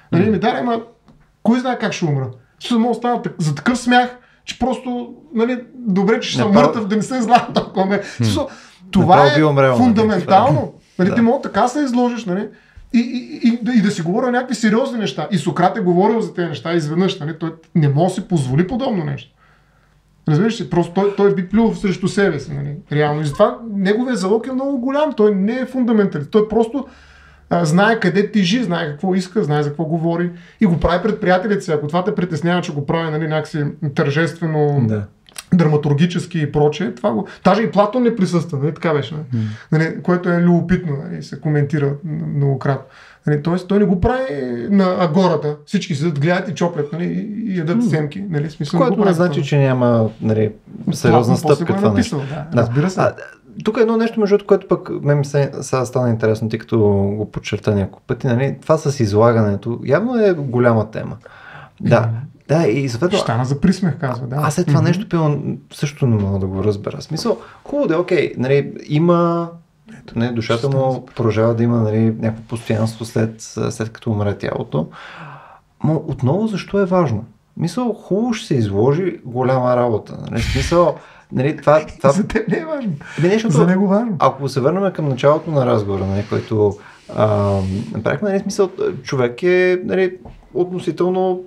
Кой знае как ще умра? Ще мога да става за такъв смях, че просто, добре, че ще съм мъртъв, да не се знам толкова. Това е фундаментално. Ти мога така се изложиш, и да си говоря някакви сериозни неща. И Сократ е говорил за тези неща изведнъж. Той не може да си позволи подобно нещо. Разбираш ли? Просто той би плюл срещу себе си. Реално. И затова неговия залог е много голям. Той не е фундаменталист. Той просто знае къде тежи, знае какво иска, знае за какво говори и го прави пред приятелите си. Ако това те притеснява, че го прави, нали, някакси тържествено, драматургически и прочее, това го... Даже и Платон не присъства, нали, така беше, нали, което е любопитно, нали, се коментира многократно. Нали, тоест, той не го прави на агората. Всички седят, гледат и чоплят, нали, и ядат семки. Нали, смисъл, което не значи, че няма, нали, сериозна стъпка това нещо. Да, разбира се. Тук е едно нещо, между което пък мен сега стана интересно, тъй като го подчерта няколко пъти. Нали, това с излагането явно е голяма тема. Да, и съответно... Стана за присмех, казва, да. Аз след това нещо пилно също не мога да го разбера. Смисъл, хубаво да е, окей, нали, има... Не, душата му продължава да има, нали, някакво постоянство след като умре тялото. Но отново защо е важно? Мисъл, хубаво ще се изложи голяма работа. Нали? Смисъл, нали, това... За теб не е важно. Нещото, за него важно. Ако се върнем към началото на разговора, нали, който направихме, нали, смисъл, човек е, нали, относително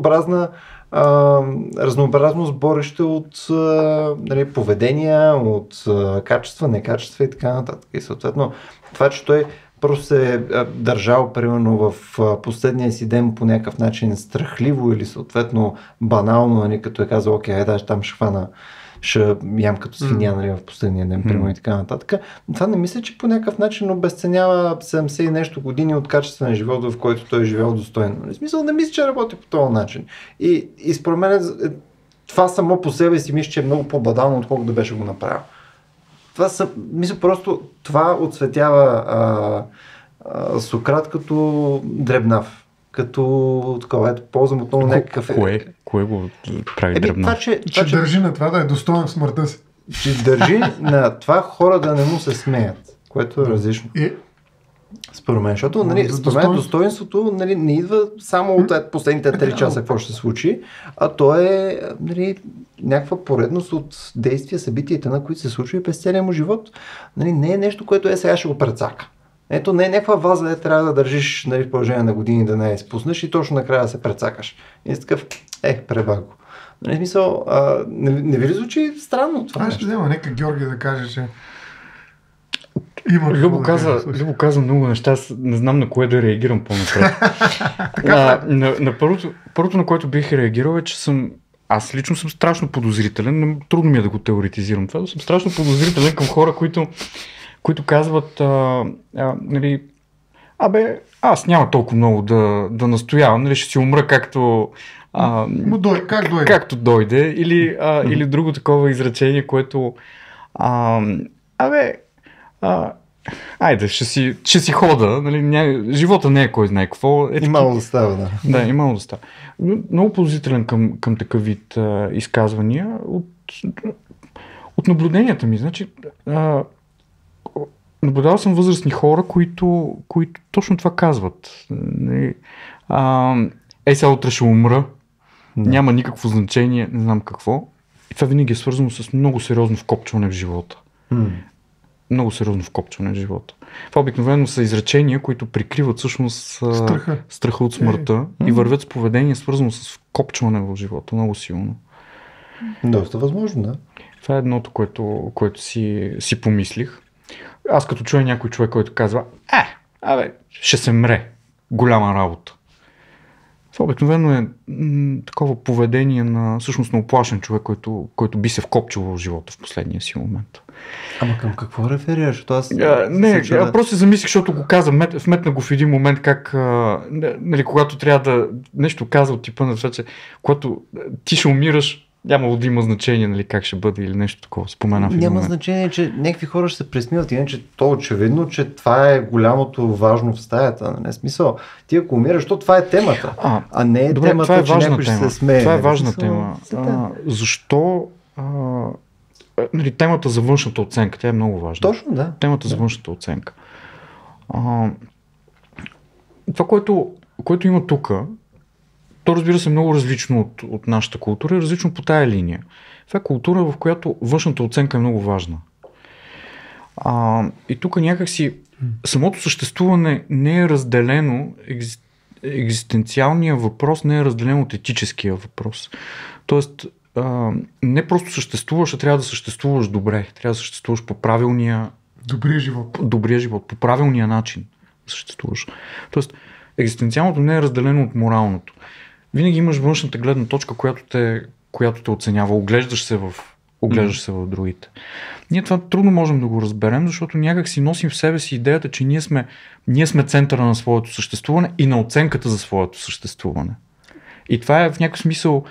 разнообразно сборище от нали, поведения, от качества, некачества и така нататък. И съответно, това, че той просто се е държал, примерно, в последния си ден по някакъв начин страхливо или съответно банално, нали, като е казал, окей, даже там ще хвана, ще ям като свиня, нали, в последния ден, примерно и така нататък. Това не мисля, че по някакъв начин обесценява 70 и нещо години от качествен живот, в който той е живял достойно. В смисъл, не мисля, че работи по този начин. И според мен това само по себе си мисля, че е много по-бадално, отколкото да беше го направил. Мисля, просто това отсветява Сократ като дребнав. Като такова, ето, ползвам отново някакъв... Кое го прави дребнав? Че държи на това да е достоен в смъртта си. Че държи на това хора да не му се смеят, което е различно. Според мен, защото според мен достоинството, нали, не идва само от последните 3 часа какво ще се случи, а то е, нали, някаква поредност от действия, събитията, на които се случва през целия му живот. Нали, не е нещо, което сега ще го прецака. Ето, не е някаква ваза, де трябва да държиш, нали, в продължение на години да не я изпуснеш и точно накрая да се прецакаш. И си такъв, пребах го. Нали, смисъл, не ви ли звучи странно това? Аз ще взема, нека Георги да каже, че Любо каза много неща, аз не знам на кое да реагирам по-напред. На първото, на което бих реагирал е, че аз лично съм страшно подозрителен, трудно ми е да го теоретизирам това, но съм страшно подозрителен към хора, които казват, нали, аз няма толкова много да настоявам, нали, ще си умра както дойде, или друго такова изречение, което айде, ще си хода, нали, живота не е кой знае какво. И мало да става, да. Да, и мало да става. Много подозрителен към такъв вид изказвания от наблюденията ми. Значи, наблюдавал съм възрастни хора, които точно това казват. Сега утре ще умра, няма никакво значение, не знам какво. И това винаги е свързано с много сериозно вкопчване в живота. Много сериозно вкопчване в живота. Това обикновено са изречения, които прикриват всъщност страха от смъртта и вървят с поведение, свързано с вкопчване в живота, много силно. Доста възможно, да. Това е едното, което си помислих. Аз като чуя някой човек, който казва, ще се мре, голяма работа. Това обикновено е такова поведение всъщност на оплашен човек, който би се вкопчил в живота в последния си момент. Ама към какво реферираш? Просто се замислих, защото го каза, вметна го в един момент как, нали, когато трябва да нещо каза от типа на това, че когато ти ще умираш, няма да има значение, нали, как ще бъде или нещо такова. Спомена в един Няма момент. значение, че някакви хора ще се пресмиват, иначе то очевидно, че това е голямото важно в стаята. Не смисъл. Ти ако умираш, то това е темата. А не е темата, това е че някой ще се смее. Това е важна тема. Защо нали, темата за външната оценка, тя е много важна. Точно, да. Темата за външната оценка. Това, което има тук, то разбира се много различно от нашата култура и различно по тая линия. Това е култура, в която външната оценка е много важна. И тук някакси самото съществуване не е разделено, екзистенциалният въпрос не е разделен от етическия въпрос. Тоест, не просто съществуваш, а трябва да съществуваш добре. Трябва да съществуваш по правилния добрия живот, по правилния начин. съществуваш. Тоест, екзистенциалното не е разделено от моралното. Винаги имаш външната гледна точка, която те оценява. Оглеждаш се в другите. Ние това трудно можем да го разберем, защото някак си носим в себе си идеята, че ние сме центъра на своето съществуване и на оценката за своето съществуване. И това е в някакъв смисъл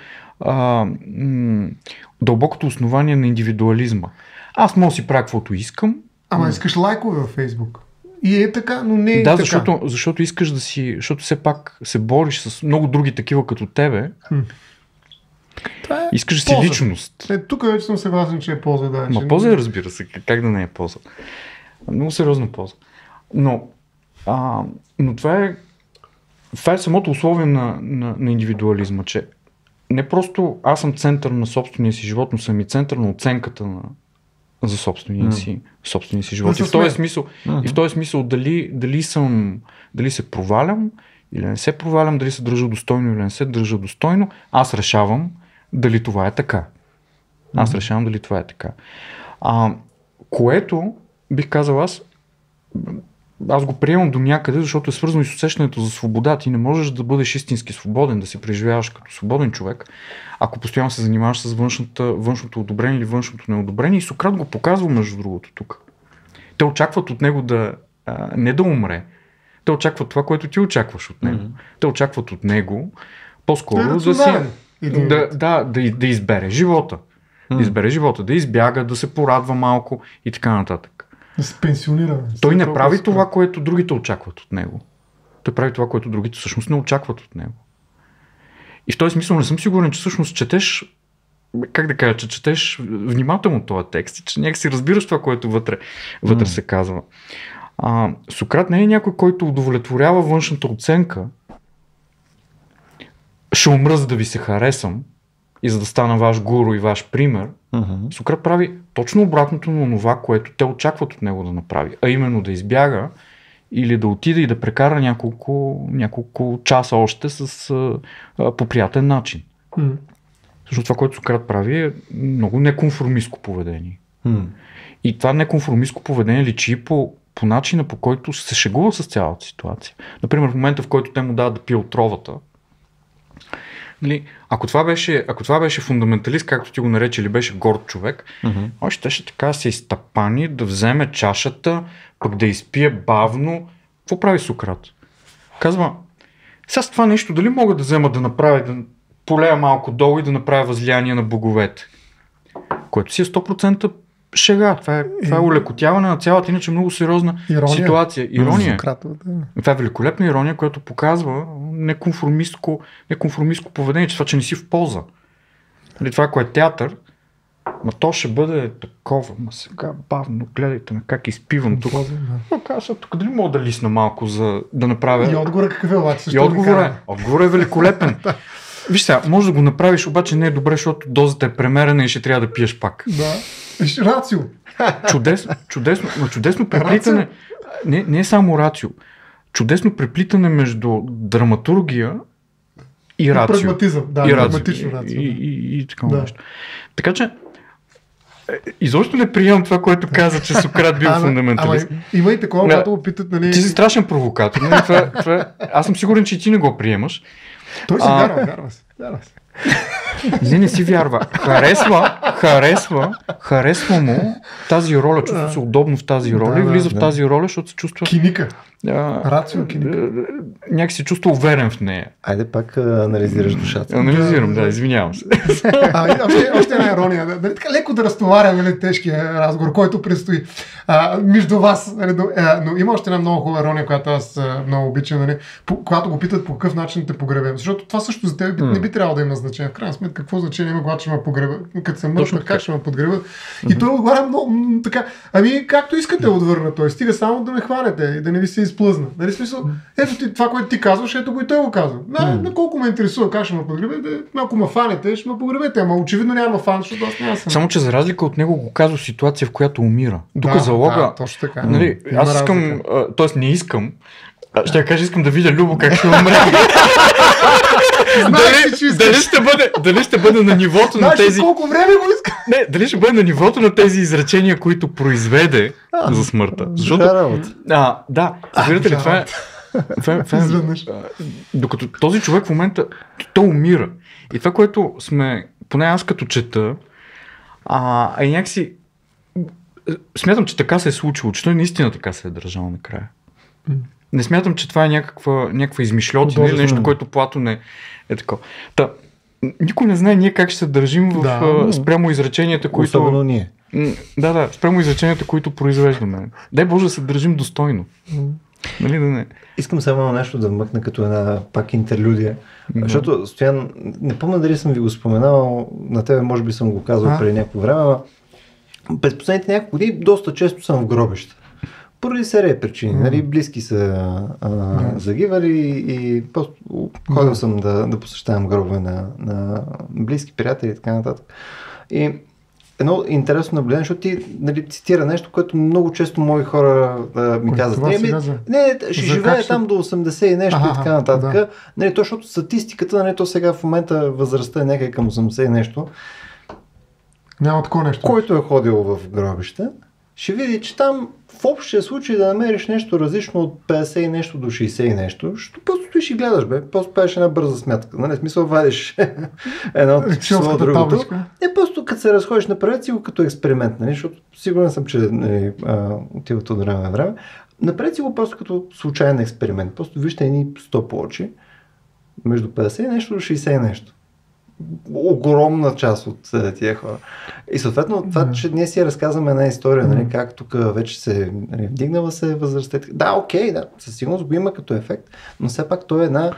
дълбокото основание на индивидуализма. Аз мога да си правя каквото искам. Ама искаш лайкове във Фейсбук. И е така, но не е да, така. защото искаш да си, защото все пак се бориш с много други такива като тебе. Искаш да си полза. Личност. Тук вече съм съгласен, че е полза. Да, Ма полза е, разбира се. Как да не е полза? Много сериозна полза. Но това е самото условие на индивидуализма, че не просто аз съм център на собствения си живот, но съм и център на оценката за собствения си живот. И в този смисъл дали се провалям или не се провалям, дали се държа достойно или не се държа достойно, аз решавам дали това е така. Което бих казал аз го приемам до някъде, защото е свързано и с усещането за свобода. Ти не можеш да бъдеш истински свободен, да се преживяваш като свободен човек, ако постоянно се занимаваш с външното одобрение или външното неодобрение. И Сократ го показва, между другото, тук. Те очакват от него не да умре. Те очакват това, което ти очакваш от него. Те очакват от него по-скоро да избере живота. Да избере живота, да избяга, да се порадва малко и така нататък. Да се пенсионира. Той не прави това, което другите очакват от него. Той прави това, което другите всъщност не очакват от него. И в този смисъл не съм сигурен, че всъщност четеш внимателно този текст и че някак си разбираш това, което вътре се казва. Сократ не е някой, който удовлетворява външната оценка. Ще умра, за да ви се харесам и за да стана ваш гуру и ваш пример. Сократ прави точно обратното на това, което те очакват от него да направи. А именно да избяга или да отиде и да прекара няколко часа още по приятен начин. Защото това, което Сократ прави, е много неконформистко поведение. И това неконформистко поведение личи по начина, по който се шегува с цялата ситуация. Например, в момента, в който те му дават да пие отровата, ако това беше фундаменталист, както ти го нарече, или беше горд човек, още ще така се изтъпани, да вземе чашата, пък да изпие бавно. Какво прави Сократ? Казва, сега с това нещо дали мога да взема да направя, да полея малко долу и да направя възлияние на боговете? Което си е 100% шега. Това е улекотяване на цялата иначе много сериозна ситуация. Ирония. Това е великолепна ирония, която показва неконформистко поведение, че това, че не си в полза. Това, ако е театър, то ще бъде такова. Сега бавно, гледайте ме как изпивам тук. Тук дали мога да лисна малко, за да направя... И отговорът какъв е обаче? Отговорът е великолепен. Виж сега, може да го направиш, обаче не е добре, защото дозата е премерена и ще трябва да пиеш пак. Да. Рацио. Чудесно преплитане. Не е само рацио. Чудесно преплитане между драматургия и рацио. Прагматизъм. Да, прагматично рацио. И такова нещо. Така че изобщо не приемам това, което каза, че Сократ бил фундаменталист. Има и такова, когато го питат, нали... Ти си страшен провокатор. Аз съм сигурен, че и ти не го приемаш. Той си вярва се. Не си вярва. Харесва му тази роля, чувства се удобно в тази роля и влиза в тази роля, защото се чувства... Киника. Рацио киника. Някак се чувства уверен в нея. Айде пак анализираш душата. Анализирам, извинявам се. Още една ирония. Нали, така леко да разтоваря тежкия разговор, който предстои между вас. Нали, но има още една много хубава ирония, която аз много обичам. Нали, когато го питат по какъв начин те погребем. Защото това също за теб не би трябвало да има значение. В крайна сметка, какво значение има, когато ще ме погреба? Като съм мъртва, как ще ме подгреба? И той отговаря много така. Както искате отвърна той. Стига само да ме хванете и да не ви се изплъзна. Нали, смисъл, ето ти това, което ти казваш, ето го и той го казва. На колко ме интересува как ще ме подгребете, ако ме фанете, ще ме погребете. Ама очевидно няма фан, защото аз няма съм. Само, че за разлика от него го казва ситуация, в която умира. Тук залога. Да, точно така. Нали, аз искам, т.е. не искам. Ще кажа, искам да видя Любо как ще умре. Дали ще бъде на нивото на тези... колко време го иска? Не, дали ще бъде на нивото на тези изречения, които произведе за смъртта. Защото... Да, разбирате ли, това докато този човек в момента, той умира. И това, което сме, поне аз като чета, е някакси, смятам, че така се е случило, че той наистина така се е държал накрая. Не смятам, че това е някаква измишлотина или нещо, което Платон е такова. Никой не знае ние как ще се държим спрямо изреченията, които... Особено ние. Спрямо изреченията, които произвеждаме. Дай Боже да се държим достойно. Нали да не? Искам само нещо да вмъкна като една пак интерлюдия. Защото, Стоян, не помня дали съм ви го споменал, на тебе може би съм го казал преди някакво време, но през последните няколко години доста често съм в гробища. Поради серия причини. Нали, близки са загивали и просто ходил съм да посещавам гробове на близки приятели и така нататък. И едно интересно наблюдение, защото ти цитира нещо, което много често мои хора ми казват. Ще живее там до 80 и нещо и така нататък. Да. Нали, то, защото статистиката, нали, то сега в момента възрастта е някъде към 80 и нещо. Няма такова нещо. Който е ходил в гробище, ще види, че там в общия случай да намериш нещо различно от 50 и нещо до 60 и нещо, защото просто стоиш и гледаш, просто правиш една бърза смятка. Нали? В смисъл вадиш едно число от другото. Просто като се разходиш, направете си го като експеримент, нали? Защото сигурен съм, че отиват от време на време. Направете си го просто като случайен експеримент. Просто вижте едни 100 плочи между 50 и нещо до 60 и нещо. Огромна част от тия хора. И съответно това, че ние си разказваме една история, нали, как тук вече се вдигнала се възрастта. Да, окей, със сигурност го има като ефект, но все пак то е една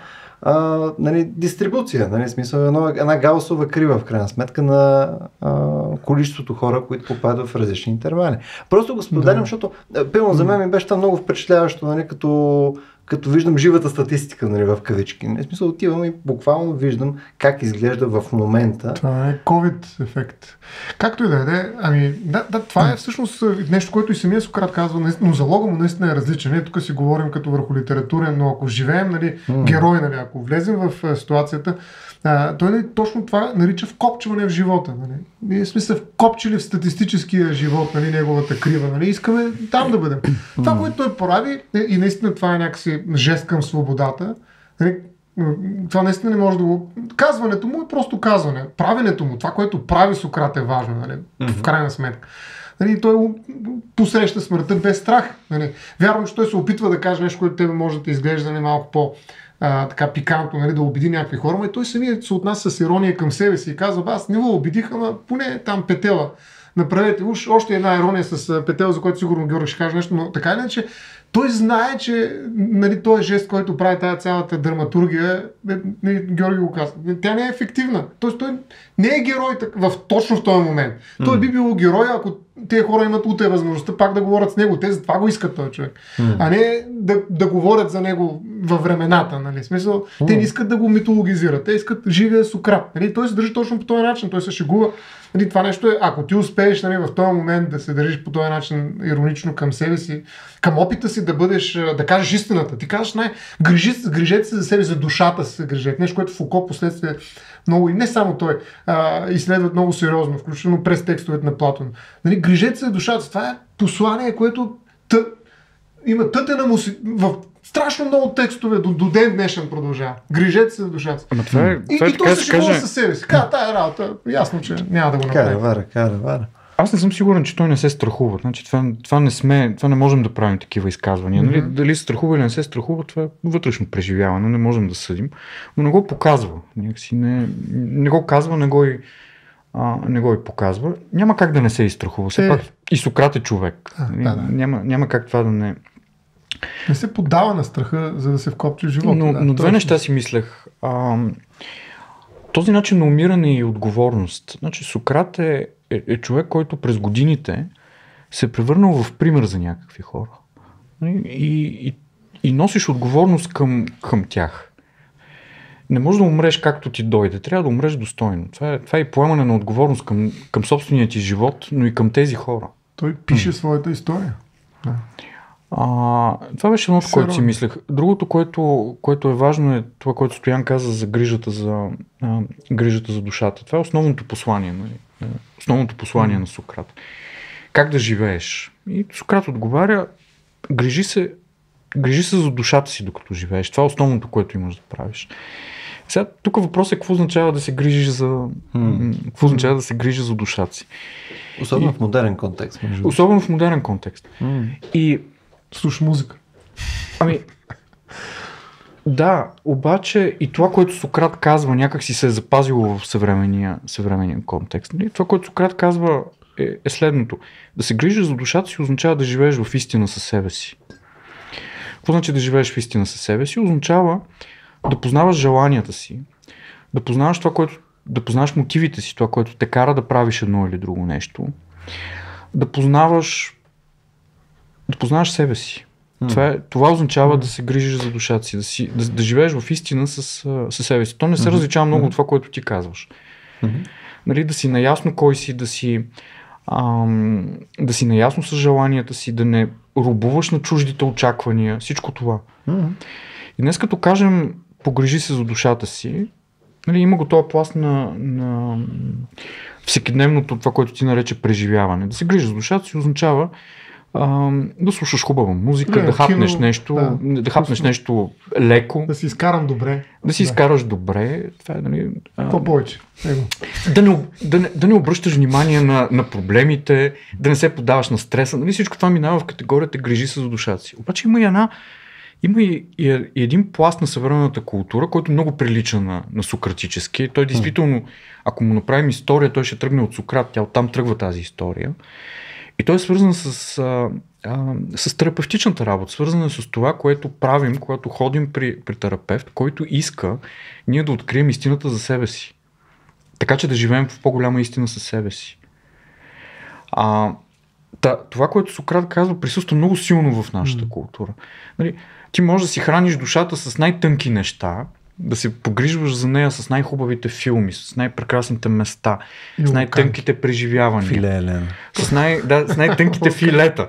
дистрибуция, нали, смисъл една гаусова крива в крайна сметка на количеството хора, които попадат в различни интервали. Просто го споделям, защото пълно за мен ми беше много впечатляващо, нали, като виждам живата статистика, нали, в кавички. В смисъл отивам и буквално виждам как изглежда в момента. Това е COVID ефект. Както и да е, това е всъщност нещо, което и самия Сократ казва, но залога му наистина е различен. Ние тук си говорим като върху литературен, но ако живеем, нали, герой, нали, ако влезем в ситуацията, той точно това нарича вкопчване в живота. Нали. Ние сме се вкопчили в статистическия живот, нали, неговата крива. Нали. Искаме там да бъдем. Това, което той прави, и наистина това е някакси жест към свободата. Нали. Това наистина не може да го... Казването му е просто казване. Правенето му, това, което прави Сократ е важно, нали, в крайна сметка. Нали, той посреща смъртта без страх. Нали. Вярвам, че той се опитва да каже нещо, което тебе може да те изглежда малко по... така пикантно, нали, да убеди някакви хора, но и той самият се отнася с ирония към себе си и казва, аз не го убедих, ама поне там петела. Направете уж още една ирония с петела, за което сигурно Георги ще каже нещо, но така или иначе той знае, че нали, този жест, който прави тази цялата драматургия, Георги го казва, тя не е ефективна. Тоест той не е герой точно в този момент. Той би бил герой, ако тези хора имат утре възможността пак да говорят с него. Те за това го искат този човек. А не да говорят за него във времената. Нали? В смисъл, те не искат да го митологизират. Те искат живия Сократ. Нали? Той се държи точно по този начин. Той се шегува. Нали? Това нещо е, ако ти успееш, нали, в този момент да се държиш по този начин иронично към себе си, към опита си да бъдеш, да кажеш истината. Ти казваш, грижете се за себе, за душата си се грижете. Нещо, което Фуко последствие много, и не само той, изследват много сериозно, включително през текстовете на Платон. Нали, грижете се за душата. Това е послание, което има тътена му си в страшно много текстове до ден днешен продължава. Грижете се за душата. И той се шегува със себе си. Тая работа, ясно, че няма да го направи. Кара. Аз не съм сигурен, че той не се страхува. Значи, това не можем да правим такива изказвания. Нали? Дали се страхува или не се страхува, това е вътрешно преживяване, не можем да съдим. Но не го показва. Не го казва, не го и показва. Няма как да не се изстрахува. Все пак и Сократ е човек. Няма как това да не... Не се поддава на страха, за да се вкопчи в живота. Но две неща си мислех. Този начин на умиране и отговорност. Значи Сократ е човек, който през годините се е превърнал в пример за някакви хора. И носиш отговорност към тях. Не можеш да умреш както ти дойде. Трябва да умреш достойно. Това е и поемане на отговорност към собствения ти живот, но и към тези хора. Той пише своята история. Да. Това беше едното, което си мислех. Другото, което е важно, е това, което Стоян каза за грижата за душата. Това е основното послание. Основното послание на Сократ. как да живееш. И Сократ отговаря, грижи се за душата си, докато живееш. Това е основното, което имаш да правиш. Сега, тук въпросът е какво означава да се грижиш за... Какво означава да се грижиш за душата си. Особено в модерен контекст. Особено в модерен контекст. И... Слушаш музика. Ами... Да, обаче и това, което Сократ казва, някак си се е запазило в съвременния контекст. Това, което Сократ казва е следното. Да се грижиш за душата си означава да живееш в истина със себе си. Какво значи да живееш в истина със себе си? Означава да познаваш желанията си, да познаваш да познаваш мотивите си, това, което те кара да правиш едно или друго нещо, да познаваш себе си. Това означава да се грижиш за душата си, да живееш в истина със себе си. То не се различава много от това, което ти казваш. Нали, да си наясно кой си, да си наясно с желанията си, да не робуваш на чуждите очаквания, всичко това. И днес като кажем погрижи се за душата си, нали, има го този пласт на всекидневното, това, което ти нарече преживяване. Да се грижиш за душата си означава да слушаш хубава музика, да хапнеш нещо, да хапнеш нещо леко. Да си изкарам добре. Да си изкараш добре. Това е, нали, какво повече? Да не обръщаш внимание на проблемите, да не се подаваш на стреса. Нали, всичко това минава в категорията грижи се за душата си. Обаче има и един пласт на съвременната култура, който много прилича на сократически. Той действително, ако му направим история, той ще тръгне от Сократ, тя оттам тръгва тази история. И той е свързан с терапевтичната работа, свързан с това, което правим, когато ходим при терапевт, който иска ние да открием истината за себе си. Така че да живеем в по-голяма истина със себе си. Това, което Сократ казва, присъства много силно в нашата култура. Нали, ти можеш да си храниш душата с най-тънки неща, да се погрижваш за нея с най-хубавите филми, с най-прекрасните места, с най-тънките преживявания. Филе, с най-тънките филета.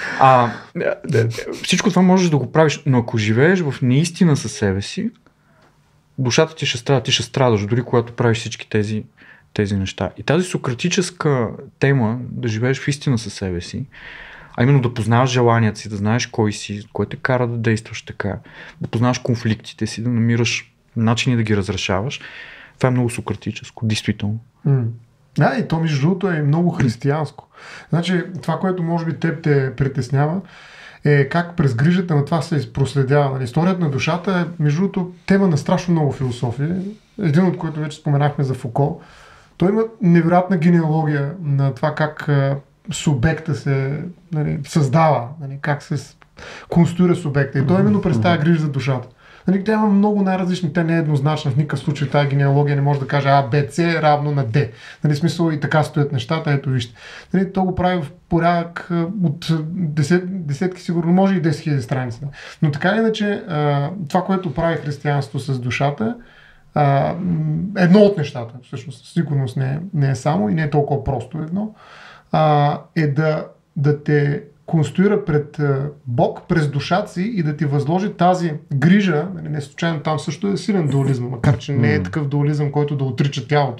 Всичко това можеш да го правиш, но ако живееш в неистина със себе си, душата ти ще страда, ти ще страдаш, дори когато правиш всички тези неща. И тази сократическа тема, да живееш в истина със себе си, а именно да познаваш желанията си, да знаеш кой си, кой те кара да действаш така, да познаваш конфликтите си, да намираш начини да ги разрешаваш. Това е много сократическо, действително. Да, и то между другото е много християнско. Значи, това, което може би теб те притеснява, е как през грижата на това се проследява. Историята на душата е, между другото, тема на страшно много философия. Един от които вече споменахме за Фуко. Той има невероятна генеалогия на това как субекта се създава, как се конструира субекта. И той именно представя грижа за душата. Тя има много най-различни, тя не е еднозначна, в никакъв случай тази генеалогия не може да каже А, Б, С равно на Д. Смисъл и така стоят нещата, ето вижте. То го прави в порядък от десетки, сигурно може и 10 000 страници. Но така или иначе, това, което прави християнство с душата, едно от нещата, всъщност, сигурност не е само и не е толкова просто едно, е да те конструира пред Бог, през душата си и да ти възложи тази грижа, не случайно там също е силен дуализъм, макар че не е такъв дуализъм, който да отрича тялото.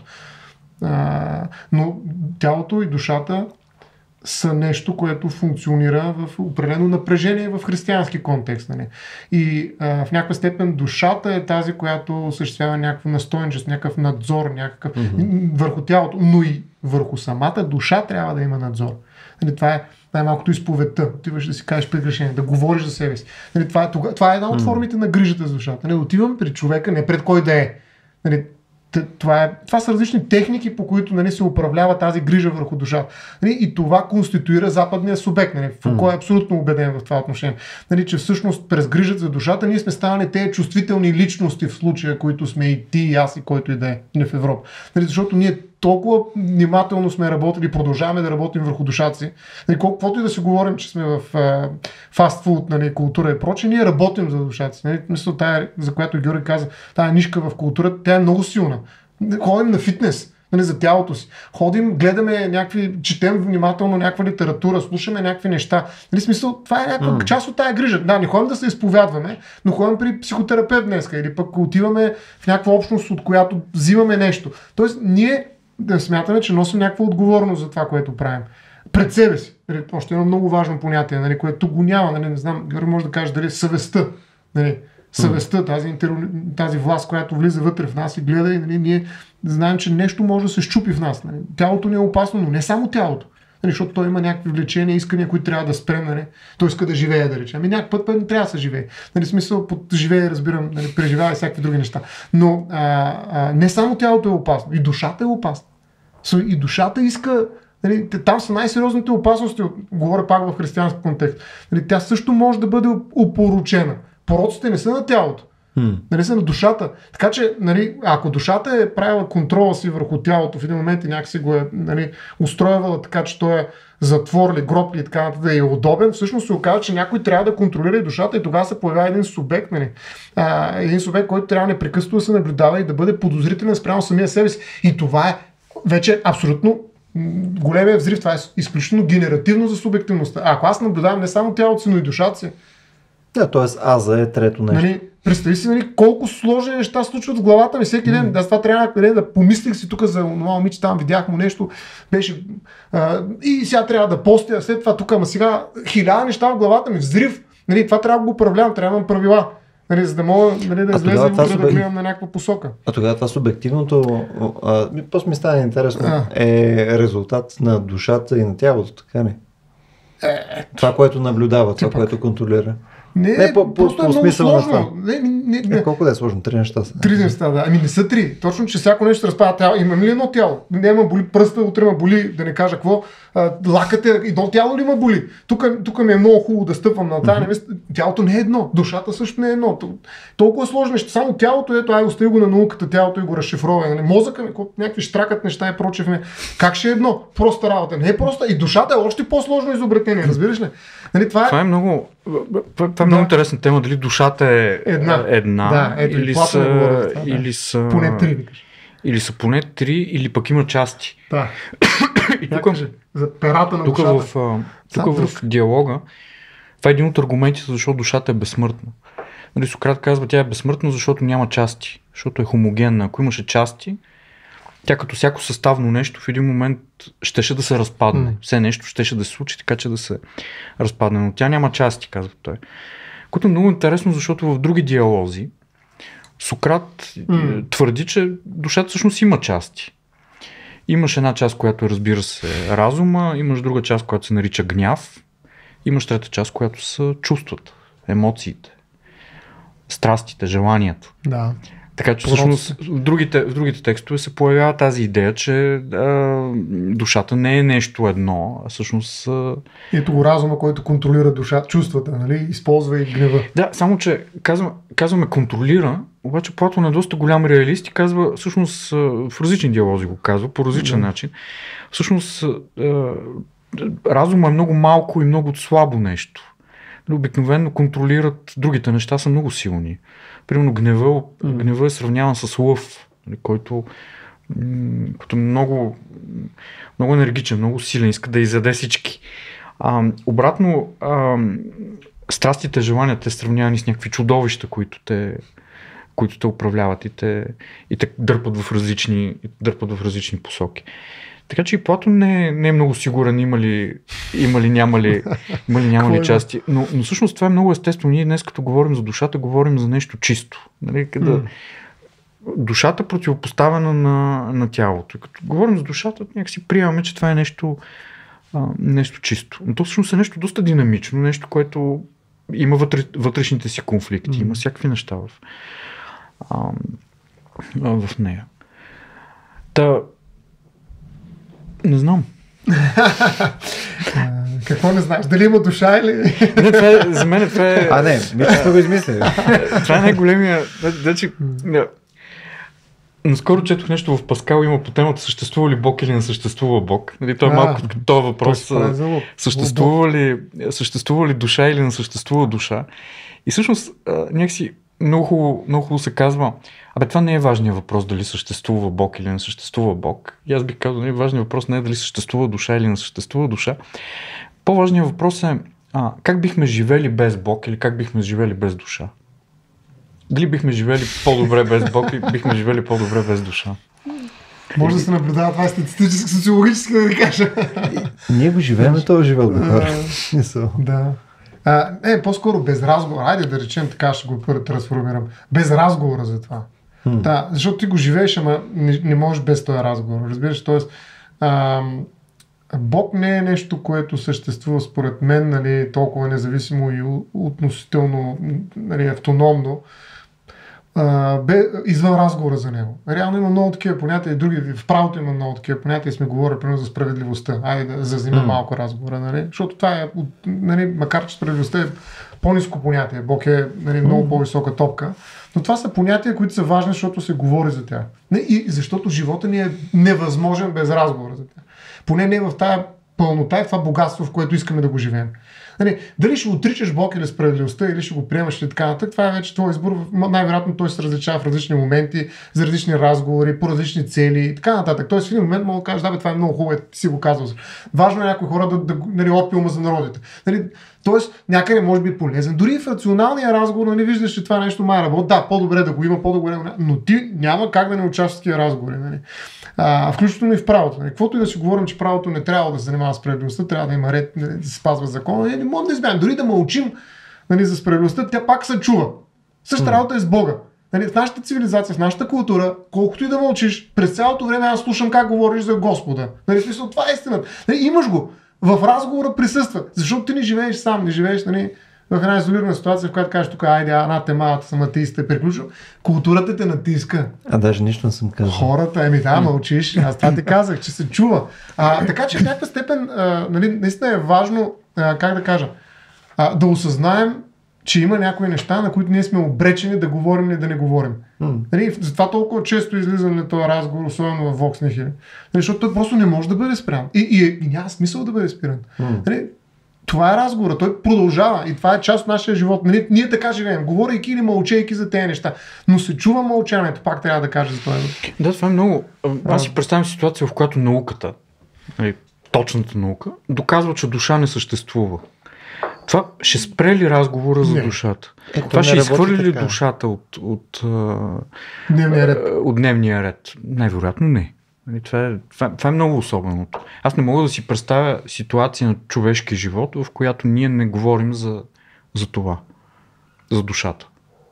Но тялото и душата са нещо, което функционира в определено напрежение в християнски контекст. И в някаква степен душата е тази, която осъществява някаква настойничество, някакъв надзор, върху тялото, но и върху самата душа трябва да има надзор. Това е най-малкото изповедта. Отиваш да си кажеш прегрешение, да говориш за себе си. Това е една от формите на грижата за душата. Отивам при човека, не пред кой да е. Това са различни техники, по които се управлява тази грижа върху душата. И това конституира западния субект. Фуко е абсолютно убеден в това отношение. Че всъщност през грижата за душата ние сме станали тези чувствителни личности в случая, които сме и ти, и аз, и който и да е в Европа. Защото ние толкова внимателно сме работили, продължаваме да работим върху душата си. Колкото и да си говорим, че сме в фастфуд, култура и прочее, ние работим за душата си. Мисля, тая, за която Георги каза, тая нишка в културата, тя е много силна. Ходим на фитнес, за тялото си. Ходим, гледаме четем внимателно някаква литература, слушаме някакви неща. Смисъл, това е някаква част от тая грижа. Да, не ходим да се изповядваме, но ходим при психотерапевт днеска или пък отиваме в някаква общност, от която взимаме нещо. Тоест, ние да смятаме, че носим някаква отговорност за това, което правим. пред себе си. Нали, още едно много важно понятие, нали, което тук го няма, нали, не знам, Георги може да каже дали съвестта. Нали, съвестта, тази власт, която влиза вътре в нас и гледа и нали, ние знаем, че нещо може да се щупи в нас. Нали. Тялото не е опасно, но не само тялото. Нали, защото той има някакви влечения, искания, които трябва да спрем. Нали. Той иска да живее, да речем. Ами някакъв път не трябва да се живее. Нали, смисъл под живее, разбирам, нали, преживява и всякакви други неща. Но не само тялото е опасно, и душата е опасна. И душата иска. Нали, там са най-сериозните опасности, говоря пак в християнски контекст. Нали, тя също може да бъде опорочена. Пороците не са на тялото, нали, са на душата. Така че, нали, ако душата е правила контрола си върху тялото в един момент и някакси го е нали, устроявала така, че той е затвор ли, гроб ли, така да е удобен, всъщност се оказва, че някой трябва да контролира и душата и тогава се появява един субект, нали, един субект, който трябва непрекъснато да се наблюдава и да бъде подозрителен спрямо самия себе си. И това е вече абсолютно големия взрив, това е изключително генеративно за субективността. Ако аз наблюдавам не само тялото си, но и душата си. Да, т.е. аза е трето нещо. Нали, представи си нали, колко сложни неща случват в главата ми всеки ден. Аз това трябва да помислих си тук за това момиче, там видях му нещо, беше и сега трябва да постя, след това тук, ама сега 1000 неща в главата ми, взрив. Нали, това трябва да го управлявам, трябва да имам правила. Нали, за да мога нали, да излезе и да гледам на някаква посока. А тогава това субективното, просто ми стане интересно, е резултат на душата и на тялото, така не? Това, което наблюдава, това, което контролира. Не, просто е много сложно. Колко да е сложно? 3 неща са. 3 неща, да. Ами не са 3. Точно, че всяко нещо се разпада тяло. Имам ли едно тяло? Не ма боли пръста, утре ма боли, да не кажа какво. Лакът е, едно тяло ли ма боли? Тук ми е много хубаво да стъпвам на тая. Тялото не е едно, душата също не е едно. Толкова сложно нещо. Само тялото, ето, остави го на науката, тялото и го разшифрова. Нали? Мозъка ми, някакви штракат неща и прочее. Как ще е едно? Проста работа. Не е проста. И душата е още по-сложно изобретение, разбираш ли? Нали, това е много интересна тема, дали душата е една да, ето, или са поне 3, викаш. Или са поне 3, или пък има части. Да. И тук за перата на душата. Тук в диалога, това е един от аргументите, защото душата е безсмъртна. Нали, Сократ казва, тя е безсмъртна, защото няма части, защото е хомогенна. Ако имаше части, тя като всяко съставно нещо в един момент щеше да се разпадне. Все нещо щеше да се случи, така че да се разпадне. Но тя няма части, казва той. Което е много интересно, защото в други диалози Сократ твърди, че душата всъщност има части. Имаш една част, която е, разбира се, разума, имаш друга част, която се нарича гняв, имаш трета част, която са чувствата, емоциите, страстите, желанията. Да. Така че всъщност в другите текстове се появява тази идея, че душата не е нещо едно, а всъщност... Ето го разума, който контролира душата, чувствата, нали? Използва и гнева. Да, само че казваме контролира, обаче Платон е доста голям реалист и казва, всъщност в различни диалози го казва, по различен начин. Всъщност разума е много малко и много слабо нещо. Обикновено контролират другите неща, са много силни. Примерно гнева е сравняван с лъв, който е много, много енергичен, много силен, иска да изяде всички. Обратно, страстите, желанията е сравнявани с някакви чудовища, които те управляват и те дърпат в различни посоки. Така че и Платон не е много сигурен има ли няма ли части. Но всъщност това е много естествено. Ние днес като говорим за душата, говорим за нещо чисто. Нали? Душата противопоставена на тялото. Като говорим за душата, някакси приемаме, че това е нещо чисто. Но то всъщност е нещо доста динамично, нещо, което има вътрешните си конфликти, има всякакви неща в нея. Не знам. Какво не знаеш? Дали има душа или... Не, за мен това е... не, мисля, че го измисля. Това е най-големия... Наскоро четох нещо в Паскал, има по темата съществува ли Бог или не съществува Бог. Нали, той е малко като този въпрос. Съществува ли душа или не съществува душа. И всъщност някакси много хубаво се казва, това не е важният въпрос дали съществува Бог или не съществува Бог. И аз бих казал, важният въпрос не е дали съществува душа или не съществува душа. По-важният въпрос е как бихме живели без Бог или как бихме живели без душа. Дали бихме живели по-добре без Бог или бихме живели по-добре без душа. Може да се наблюдава това статистически, социологически, да ви кажа. Ние го живеем този живот, бе, хора. Да. По-скоро без разговор. Айде да речем така, ще го трансформирам. Без разговора за това. Да, защото ти го живееш, ама не можеш без този разговор. Разбираш, т.е. Бог не е нещо, което съществува според мен, нали, толкова независимо и относително, нали, автономно, извън разговора за него. Реално има много такива понятия и други, в правото има много такива понятия и сме говорили примерно за справедливостта. Айде да зазнима малко разговора, нали? Защото това е, нали, макар че справедливостта е по-ниско понятие, Бог е, нали, много по-висока топка, но това са понятия, които са важни, защото се говори за тях. И защото живота ни е невъзможен без разговора за тях. Поне не в тая пълнота и в това богатство, в което искаме да го живеем. Нали, дали ще отричаш Бог или справедливостта, или ще го приемаш или така нататък, това е вече твой избор. Най-вероятно той се различава в различни моменти, за различни разговори, по различни цели и така нататък. Тоест в един момент мога да кажеш, това е много хубаво, ти си го казвал. Важно е някои хора да нали, опиума за народите. Нали, тоест някъде може би полезен. Дори в рационалния разговор, нали, виждаш, че това нещо май работи. Да, по-добре да го има, по-добре да го няма, но ти няма как да не участваш в такива разговори. Нали. Включително и в правото. Каквото и да си говорим, че правото не трябва да се занимава с справедливостта, трябва да има ред, да се спазва закона. Не може да избягаме. Дори да мълчим, нали, за справедливостта, тя пак се чува. Същата работа е с Бога. Нали, в нашата цивилизация, в нашата култура, колкото и да мълчиш, през цялото време аз слушам как говориш за Господа. Нали, смисъл, това е истината. Нали, имаш го. В разговора присъства. Защото ти не живееш сам, не живееш, нали, в една изолирана ситуация, в която кажеш тук, айде, една тема, съм атеист, е приключил. Културата те натиска. Даже нищо не съм казал. Хората, мълчиш. Аз това ти казах, че се чува. Така че в някаква степен, нали, наистина е важно, как да кажа, да осъзнаем, че има някои неща, на които ние сме обречени да говорим или да не говорим. Нали, затова толкова често излиза на този разговор, особено в Vox Nihil. Нали, защото той просто не може да бъде спрян. И няма смисъл да бъде спиран. Нали, това е разговора, той продължава и това е част от нашия живот. Нали, ние така живеем, говорейки или мълчейки за тези неща. Но се чува мълчанието, пак трябва да кажа за това. Да, това е много. Аз си представям ситуация, в която науката, нали, точната наука, доказва, че душа не съществува. Това ще спре ли разговора за душата? Това ще изхвърли ли душата от дневния ред? Най-вероятно не. Това е много особеното. Аз не мога да си представя ситуация на човешки живот, в която ние не говорим за това. За душата.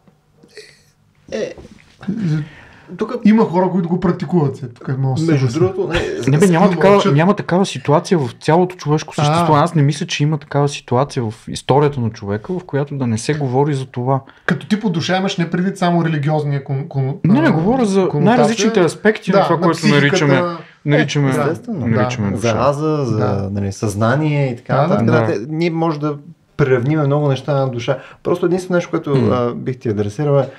Тук има хора, които го практикуват. Между другото, няма такава ситуация в цялото човешко същество. Аз не мисля, че има такава ситуация в историята на човека, в която да не се говори за това. Като ти по душа имаш не преди само религиозния Не говоря за най-различните аспекти на това, което наричаме душа. За аза, за съзнание и така нататък. Ние може да приравним много неща на душа. Просто единствено нещо, което бих ти адресирал е,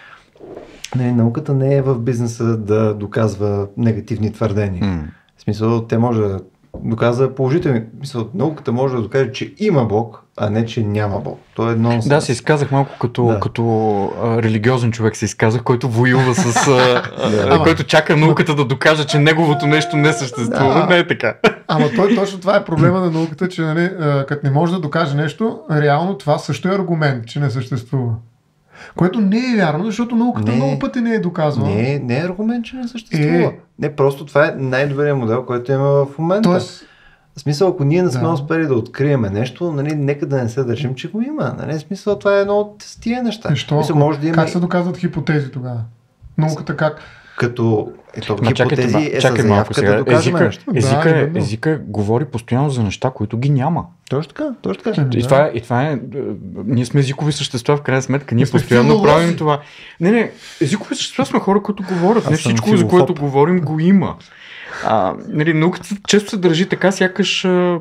науката не е в бизнеса да доказва негативни твърдения. В смисъл, те може да доказва положителни. В смисъл, науката може да докаже, че има Бог, а не, че няма Бог. То е нонсенс. Да, се изказах малко като религиозен човек се изказах, който воюва с... който чака науката да докаже, че неговото нещо не съществува. Не е така. Ама точно това е проблема на науката, че нали, като не може да докаже нещо, реално това също е аргумент, че не съществува. Което не е вярно, защото науката много пъти не е доказвала. Не е аргумент, че не съществува. Не, просто това е най-добрият модел, който има в момента. В смисъл, ако ние не сме успели да открием нещо, нали, нека да не се държим, че го има. Нали? В смисъл, това е едно от тия неща. Как се доказват хипотези тогава? Науката как? Като хипотези е със заявка да докажем нещо. Езика говори постоянно за неща, които ги няма. Точно така. И това е... Ние сме езикови същества, в крайна сметка. Ние постоянно правим това. Не, езикови същества сме хора, които говорят. Не всичко, за което говорим, го има. Нали, науката често се държи така, сякаш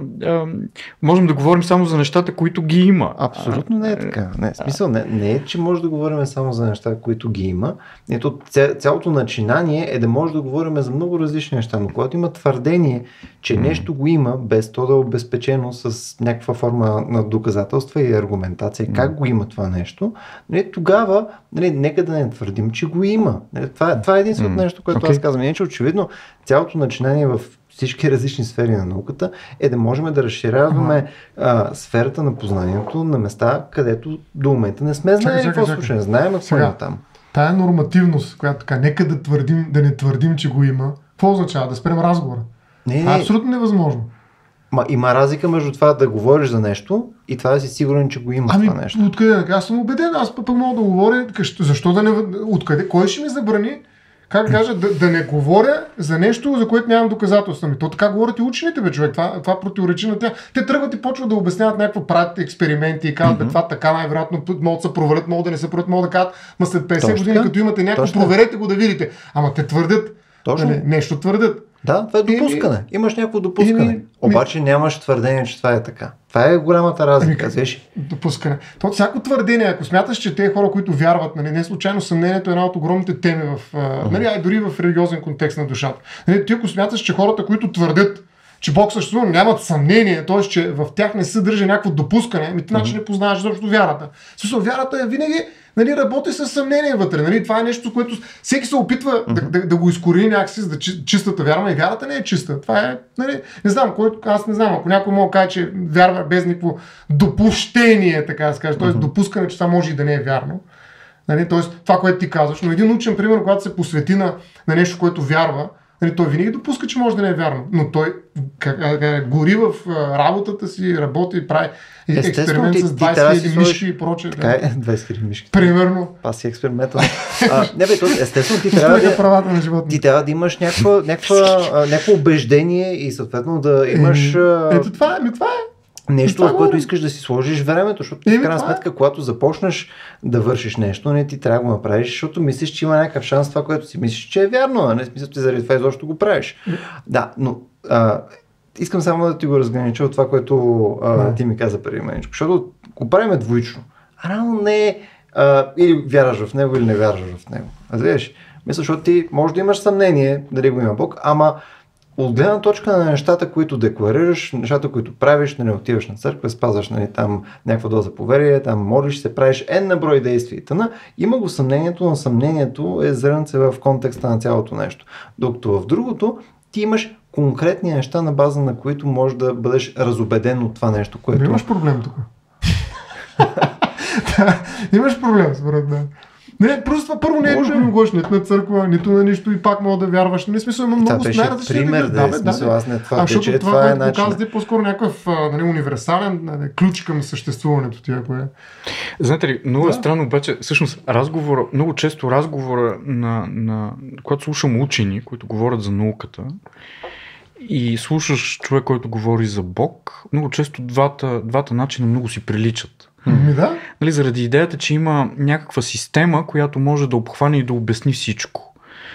можем да говорим само за нещата, които ги има. Абсолютно не е така. Смисъл не е, че може да говорим само за неща, които ги има. Ето, цялото начинание е да може да говорим за много различни неща, но когато има твърдение, че нещо го има, без то да е обезпечено с някаква форма на доказателства и аргументация, как го има това нещо, нали, тогава нека да не твърдим, че го има. Нали, това е единственото нещо, което аз казвам. Иначе очевидно цялото начинание в всички различни сфери на науката е да можем да разширяваме сферата на познанието на места, където до момента не сме знаели какво случва. Не знаем какво има там. Тая нормативност, която така, нека да не твърдим, че го има, Какво означава? Да спрем разговора. Не, Това е абсолютно невъзможно. Има разлика между това да говориш за нещо и това да си сигурен, че го има това нещо. Откъде? Аз съм убеден, аз пък мога да говоря, защо да не... Откъде? Кой ще ми забрани? Как кажа, да не говоря за нещо, за което нямам доказателства. То така говорят и учените, бе, човек. Това противоречи на тях. Те тръгват и почват да обясняват някакво, правят експерименти и казват, това така най-вероятно могат да се провалят, могат да не се провалят, могат да кажат, ма след 50 години, като имате някакво, проверете го да видите. Ама те твърдят. Точно. Нещо твърдят. Да, това е допускане. Имаш някакво допускане. Обаче нямаш твърдение, че това е така. Това е голямата разлика. Допускане. То всяко твърдение, ако смяташ, че те хора, които вярват, не случайно съмнението е една от огромните теми дори в религиозен контекст на душата. Ти ако смяташ, че хората, които твърдят, че Бог съществува, нямат съмнение, т.е. че в тях не се съдържа някакво допускане, значи не познаваш защото вярата. Смисъл, вярата е винаги работи с съмнение вътре. Това е нещо, което всеки се опитва да го изкорени някакси, за да чистата вяра, и вярата не е чиста. Това е, не знам, аз не знам, ако някой мога да каже, че вярва без никакво допущение, така да се каже, т.е. допускане, че това може и да не е вярно. Т.е. това, което ти казваш, но един учен, примерно, когато се посвети на нещо, което вярва, той винаги допуска, че може да не е вярно, но той гори в работата си, работи, прави експеримент с 20 000 мишки и прочее. Така е, 20 000 мишки. Примерно. Паси експеримента. Естествено, ти трябва да имаш някакво убеждение и съответно да имаш... Ето това е. Нещо, в което искаш да си сложиш времето, защото в крайна сметка, когато започнеш да вършиш нещо, не ти трябва да го направиш, защото мислиш, че има някакъв шанс това, което си мислиш, че е вярно, а не смисъл ти заради това изобщо го правиш. Да, но искам само да ти го разгранича от това, което ти ми каза преди меничко, защото го правим двоично. Рано не е или вярваш в него, или не вярваш в него. Разбираш? Мисля, защото ти може да имаш съмнение дали го има Бог, ама от гледна точка на нещата, които декларираш, нещата, които правиш, отиваш на църква, спазваш там някаква доза поверие, там молиш се, правиш на брой действия и т.н. Има го съмнението, но съмнението е зрънце в контекста на цялото нещо. Докато в другото ти имаш конкретни неща, на база на които можеш да бъдеш разубеден от това нещо, което... Но имаш проблем тук. Имаш проблем, според мен. Не, просто първо не е нужно да говориш нито на църква, нито на нищо и пак мога да вярваш. Не смисъл, има много най-различни пример, смисъл, аз не това тече, защото това е начин. Показва по-скоро някакъв универсален ключ към съществуването ти, ако е. Знаете ли, много е странно, обаче, всъщност много често разговора когато слушам учени, които говорят за науката, и слушаш човек, който говори за Бог, много често двата начина много си приличат. Да. Заради идеята, че има някаква система, която може да обхване и да обясни всичко.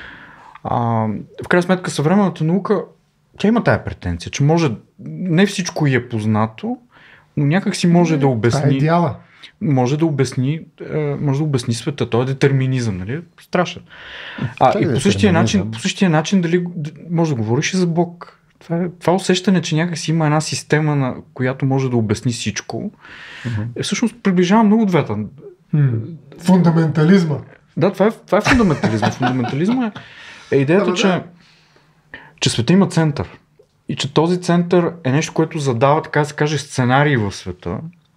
В крайна сметка, съвременната наука, тя има тая претенция, че не всичко й е познато, но някак си може да обясни. Това е идеала. Може да обясни света. Той е детерминизъм, нали? Страшен. И по същия начин дали може да говориш и за Бог. Това усещане, че някакси има една система, която може да обясни всичко, всъщност приближава много двата. Фундаментализма. Да, това е фундаментализма. Фундаментализма е идеята, че света има център. И че този център е нещо, което задава, така да се каже, сценарии в света.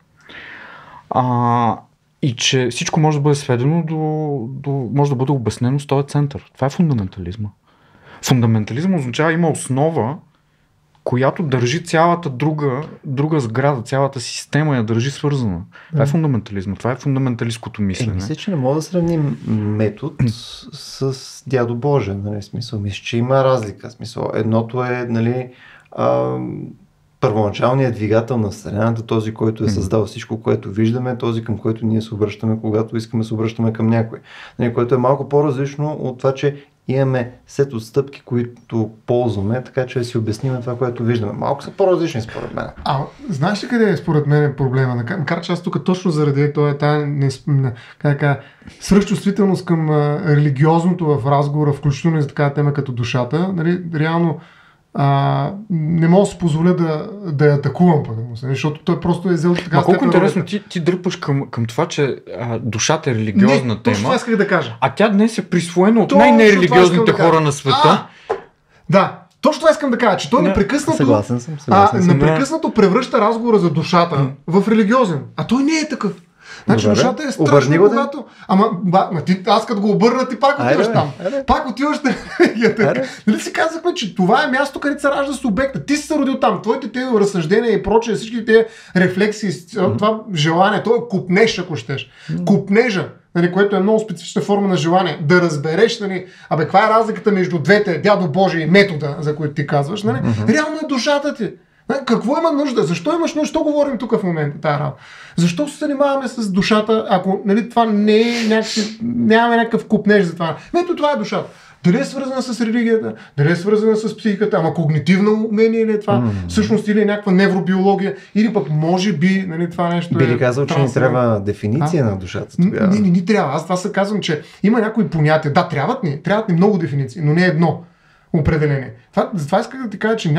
И че всичко може да бъде сведено може да бъде обяснено с този център. Това е фундаментализма. Фундаментализма означава има основа, която държи цялата друга сграда, цялата система я държи свързана. Това е фундаментализма, това е фундаменталистското мислене. Мисля, че не мога да сравним метод с дядо Боже, смисъл. Мисля, че има разлика. Смисъл. Едното е, първоначалният двигател на Вселената, този, който е създал всичко, което виждаме, този, към който ние се обръщаме, когато искаме да се обръщаме към някой. Което е малко по-различно от това, че имаме сет от стъпки, които ползваме, така че да си обясним това, което виждаме. Малко са по-различни според мен. Знаеш ли къде е според мен проблема? Макар че аз тук точно заради свръхчувствителност към религиозното в разговора, включително и за такава тема като душата, реално не мога да си позволя да я атакувам, защото той просто е взел така. Колко интересно ти дърпаш към това, че душата е религиозна тема. Това исках да кажа. А тя днес е присвоена от най-нерелигиозните хора на света. Да, точно това искам да кажа, че той непрекъснато непрекъснато превръща разговора за душата в религиозен. А той не е такъв. Значи Добре. душата е Обърни страшно го, да. богато. Ама аз като го обърна, ти пак отиваш там. Пак отиваш на религията. Нали си казахме, че това е място, където се ражда субекта. Ти си се родил там. Твоите тези разсъждения и прочее, всички тези рефлексии, това желание, то е купнеж, ако щеш. Купнежа, нали, което е много специфична форма на желание. Да разбереш, нали, каква е разликата между двете, дядо Божие и метода, за който ти казваш. Нали? Реално е душата ти. Какво има нужда? Защо имаш нужда? Що говорим тук в момента тази работа? Защо се занимаваме с душата, ако нали, това не е нямаме някакъв купнеж за това? Ето това е душата. Дали е свързана с религията, дали е свързана с психиката, ама когнитивно умение ли е това, всъщност или е някаква невробиология, или пък може би нали, това нещо Би ли казал, че не трябва дефиниция на душата? Не трябва. Аз това се казвам, че има някои понятия. Да, трябват ни много дефиниции, но не едно определение. Затова исках да ти кажа, че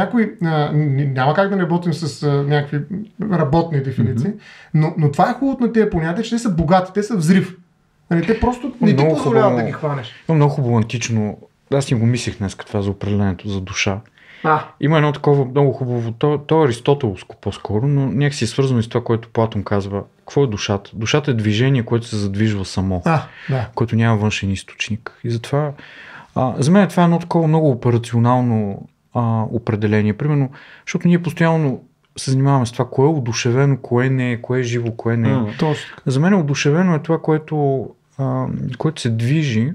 няма как да не работим с някакви работни дефиниции, но това е хубавото на тези понятия, че те са богати, те са взрив. Те просто не ти позволяват да ги хванеш. Много хубаво антично. Аз не го мислих днес това за определението за душа. Има едно такова много хубаво, то е аристотеловско по-скоро, но някакси е свързано и с това, което Платон казва. Какво е душата? Душата е движение, което се задвижва само, което няма външен източник. И затова за мен това е едно такова много операционално определение. Примерно, защото ние постоянно се занимаваме с това, кое е одушевено, кое не е, кое е живо, кое не е. За мен одушевено е това, което се движи,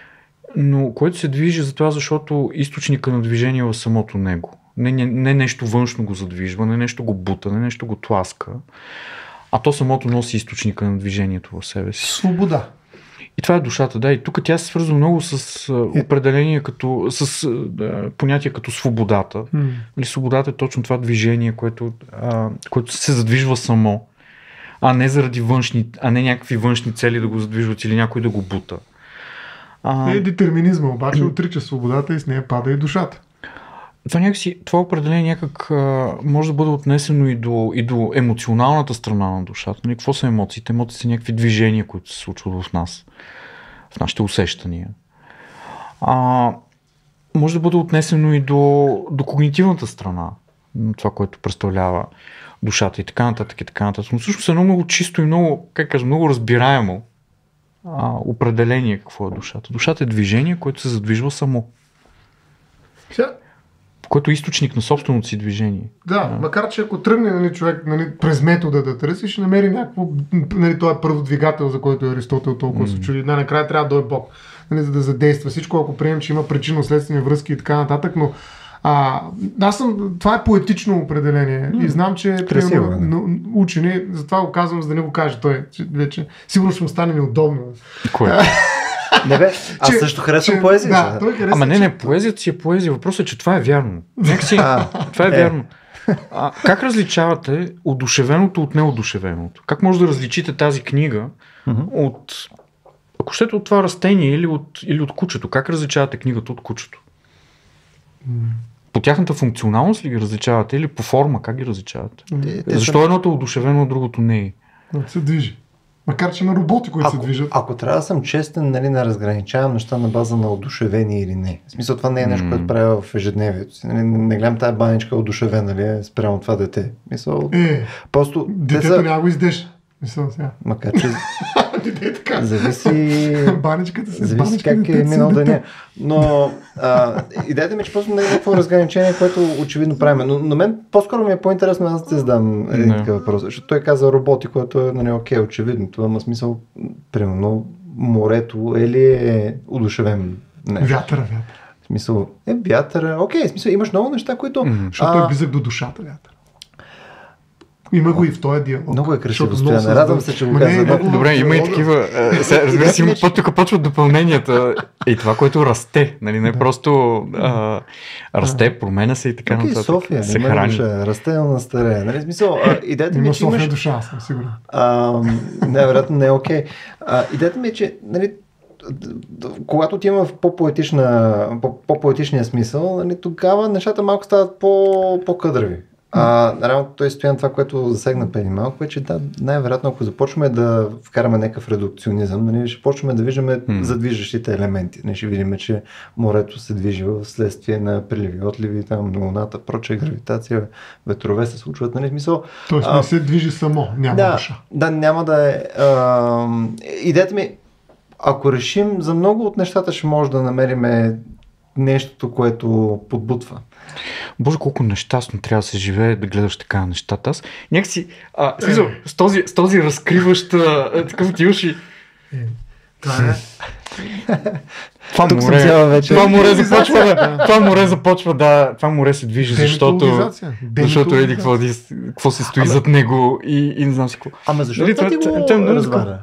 но което се движи за това, защото източника на движение е в самото него. Не нещо външно го задвижва, не нещо го бута, не нещо го тласка, а то самото носи източника на движението в себе си. Свобода. И това е душата, да. И тук тя се свързва много с определение с понятие като свободата. Или свободата е точно това движение, което се задвижва само, а не заради не някакви външни цели да го задвижват или някой да го бута. Детерминизма обаче отрича свободата и с нея пада и душата. Това определение някак може да бъде отнесено и до емоционалната страна на душата. Нали? Какво са емоциите? Емоциите са някакви движения, които се случват в нас, в нашите усещания. Може да бъде отнесено и до когнитивната страна на това, което представлява душата и така нататък и така нататък. Но всъщност е много чисто и много разбираемо определение какво е душата. Душата е движение, което се задвижва само. Който е източник на собственото си движение. Да, макар че ако тръгне човек през метода да търси, ще намери някакво, той е първодвигател, за който Аристотел толкова се чуди. Накрая трябва да дойде Бог, за да задейства всичко, ако приемем, че има причинно-следствени връзки и така нататък, но това е поетично определение и знам, че учени, затова го казвам, за да не го каже той, че вече сигурно ще му стане неудобно. Кое? Аз също харесвам поезията. Ама не, поезията си е поезия. Въпросът е, че това е вярно. Това е вярно. Как различавате одушевеното от неодушевеното? Как може да различите тази книга от, ако щете, от това растение или от кучето? Как различавате книгата от кучето? По тяхната функционалност ли ги различавате или по форма? Как ги различавате? Защо едното е одушевено, а другото не е? Се движи. Макар че има роботи, които се движат. Ако трябва да съм честен, не разграничавам неща на база на одушевение или не. В смисъл, това не е нещо, което правя в ежедневието си. Не гледам тая баничка одушевена ли е спрямо това дете. Просто детето няма го издеш. Макар че зависи как е минал деня. Но идеята ми е, че просто не е някакво разграничение, което очевидно правим. Но на мен по-скоро ми е по-интересно аз да те задам един такъв въпрос. Защото той каза роботи, което е окей, очевидно. Това има смисъл, примерно, морето е удушевен. Вятъра. В смисъл, вятъра. Окей, в смисъл, имаш много неща, които... Защото е близък до душата вятъра. Има го и в този диалог. Много е красиво стояне. Радвам се, че го каза. Добре, има и такива. Разбира се, тук почват допълненията. И това, което расте. Не просто расте, променя се и така нататък. София, се храни. Расте, но настарее. Идеята ми е, че имаш... София душа, съм сигурен. Невероятно не е окей. Идеята ми е, че когато отиваме в по-поетичния смисъл, тогава нещата малко стават по-къдрави. Реално той стои на това, което засегна преди малко, е, че да, най-вероятно, ако започваме да вкараме някакъв редукционизъм, нали, ще почваме да виждаме задвижещите елементи. Нали, ще видим, че морето се движи в следствие на приливи, отливи, там, на луната, прочее, гравитация, ветрове се случват. Нали, смисъл. Тоест не се движи само, няма душа. Да, няма да е. Идеята ми, ако решим, за много от нещата ще може да намерим нещото, което подбутва. Боже, колко нещастно трябва да се живее да гледаш така нещата. Аз някакси, с този разкриващ такъв отиваш и... Това море се движи, защото еди какво се стои зад него и не знам си какво. Ама защо това ти го развара?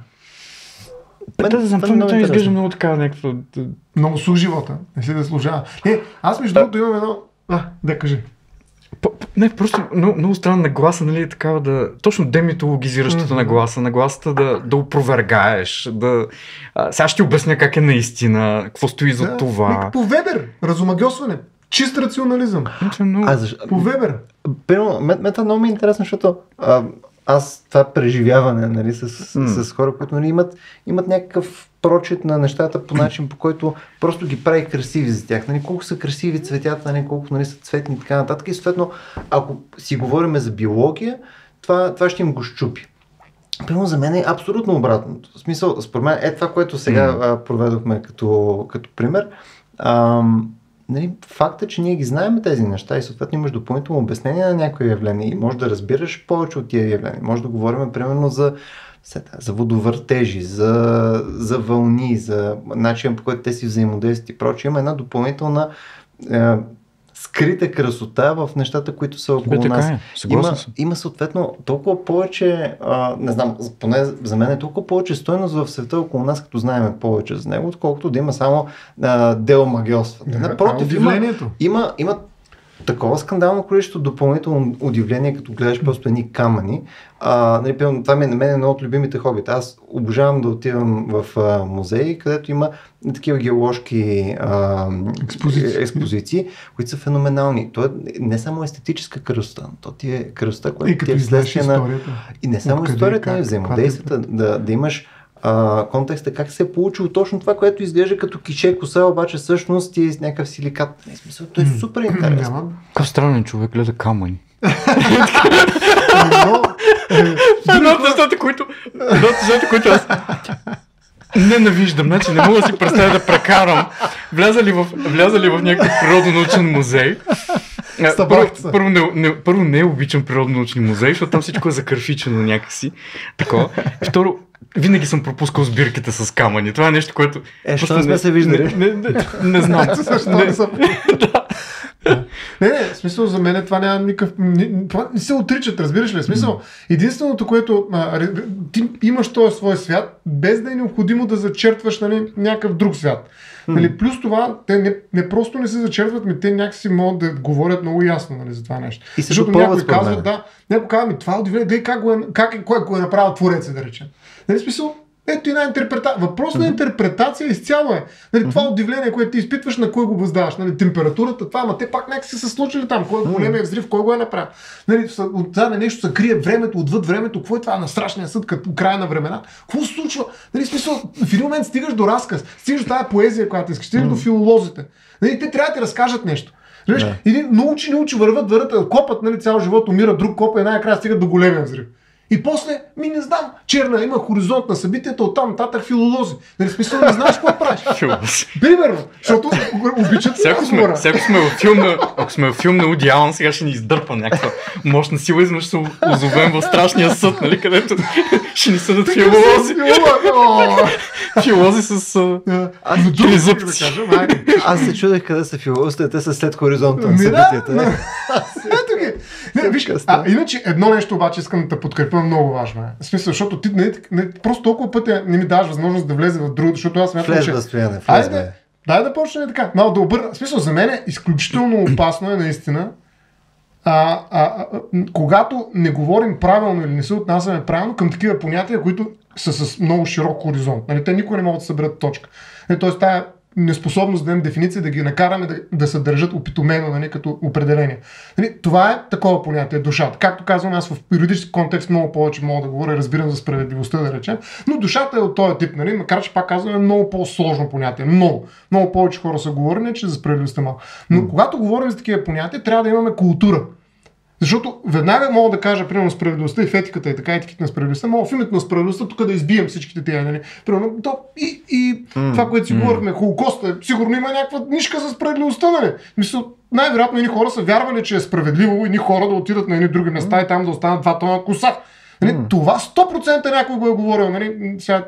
Това ми изглежда много така някакво... Много слух живота, не си да служава. Аз между другото имам едно... Да, кажи. Не, просто много странна нагласа, нали, такава да... Точно демитологизиращата нагласата да опровергаеш, да... Сега ще ти обясня как е наистина, какво стои за това. По Вебер, разумагьосване, чист рационализъм. По Вебер. Мета много ми е интересно, защото аз това преживяване, нали, с хора, които, нали, имат някакъв прочит на нещата по начин, по който просто ги прави красиви за тях. Нали, колко са красиви цветята, нали, колко, нали, са цветни и така нататък. И съответно, ако си говорим за биология, това ще им го щупи. Примерно за мен е абсолютно обратното. В смисъл, според мен това, което сега проведохме като пример. Нали, факта, че ние ги знаем тези неща и съответно имаш допълнително обяснение на някои явления и можеш да разбираш повече от тия явления. Може да говорим примерно за водовъртежи, за вълни, за начин, по който те си взаимодействат и прочее. Има една допълнителна скрита красота в нещата, които са около нас. Има съответно толкова повече, не знам, поне за мен е толкова повече стойност в света около нас, като знаем повече за него, отколкото да има само деомагьосване. Напротив, има такова скандално количество допълнително удивление, като гледаш просто едни камъни. Нали, това на мен е едно от любимите хобита. Аз обожавам да отивам в музеи, където има такива геоложки експозиции, които са феноменални. То е не само естетическа красота, то ти е красота, която ти е вследствие на... И не само историята, но и взаимодействията, да имаш контекста, как се е получило точно това, което изглежда като кише коса, обаче всъщност е с някакъв силикат. В смисъл, то е супер интересно. Какъв странен човек гледа камъни. Едното които аз ненавиждам, значи не мога да си представя да прекарам. Влязали в някакъв природонаучен музей. Първо не обичам природонаучни музеи, защото там всичко е закърфичено някакси. Такова. Второ, винаги съм пропускал сбирките с камъни. Това е нещо, което... Защо не сме се виждали? Не знам. Не, в смисъл за мен това няма никакъв... Това не се отричат, разбираш ли? В смисъл, единственото, което ти имаш този свой свят, без да е необходимо да зачертваш, нали, някакъв друг свят. Нали, плюс това, те не просто не се зачертват, но те някакси могат да говорят много ясно, нали, за това нещо. И защото някой казва, някой казва, това удивление, гледай кой е направил твореца, да речем. Нали, смисъл, ето една интерпретация. Въпрос на интерпретация изцяло е. Нали, това удивление, което ти изпитваш, на кой го въздаваш. Нали, температурата, това, ама те пак някакси са случили там. Кой е големия взрив, кой го е направил. Нали, от това на нещо се крие времето, отвъд времето. Какво е това на страшния съд, като края на времена? Какво се случва? Нали, смисъл, в един момент стигаш до разказ, стигаш до тази поезия, която искаш, стигаш до филолозите. Нали, те трябва да ти разкажат нещо. Един научи, върват, копът, нали, цял живот, умира, друг копа и най-накрая стигат до големия взрив. И после, не знам, черна, има хоризонт на събитията, оттам нататък филолози. Нали, смисъл, не знаеш какво правиш. Примерно, защото обичат разговора. Ако сме в филм на Уди Алън, сега ще ни издърпа някаква мощна сила и ще се озовем в страшния съд, нали, където ще ни съдат филолози. Филолози с тризъбци. Аз се чудех къде са филолозите, те са след хоризонта на събитията. Иначе едно нещо обаче искам да те подкрепя, много важно е. В смисъл, защото ти просто толкова пъти не ми даваш възможност да влезе в другото, защото аз смятам, че... Дай да почнем така. Малко да обърна. В смисъл, за мен е изключително опасно е наистина, когато не говорим правилно или не се отнасяме правилно към такива понятия, които са с много широк хоризонт. Нали, те никога не могат да съберат точка. Тоест, тая неспособност да дадем дефиниция, да ги накараме да се държат опитомено, нали, като определение. Нали, това е такова понятие, душата. Както казвам, аз в юридически контекст много повече мога да говоря, разбирам за справедливостта, да речем, но душата е от този тип, нали, макар че пак казвам, е много по-сложно понятие. Много повече хора са говорени, че за справедливостта малко. Но когато говорим за такива понятия, трябва да имаме култура. Защото веднага мога да кажа, примерно, справедливостта и в етиката и така етиките на справедливостта, мога в името на справедливостта тук да избием всичките тези, нали? Примерно, това, което си говорихме, Холокоста, сигурно има някаква нишка за справедливостта, нали? Мисля, най-вероятно едни хора са вярвали, че е справедливо едни хора да отидат на едни други места и там да останат 2 тона коса. Нали? Това 100% някой го е говорил, нали? Сега,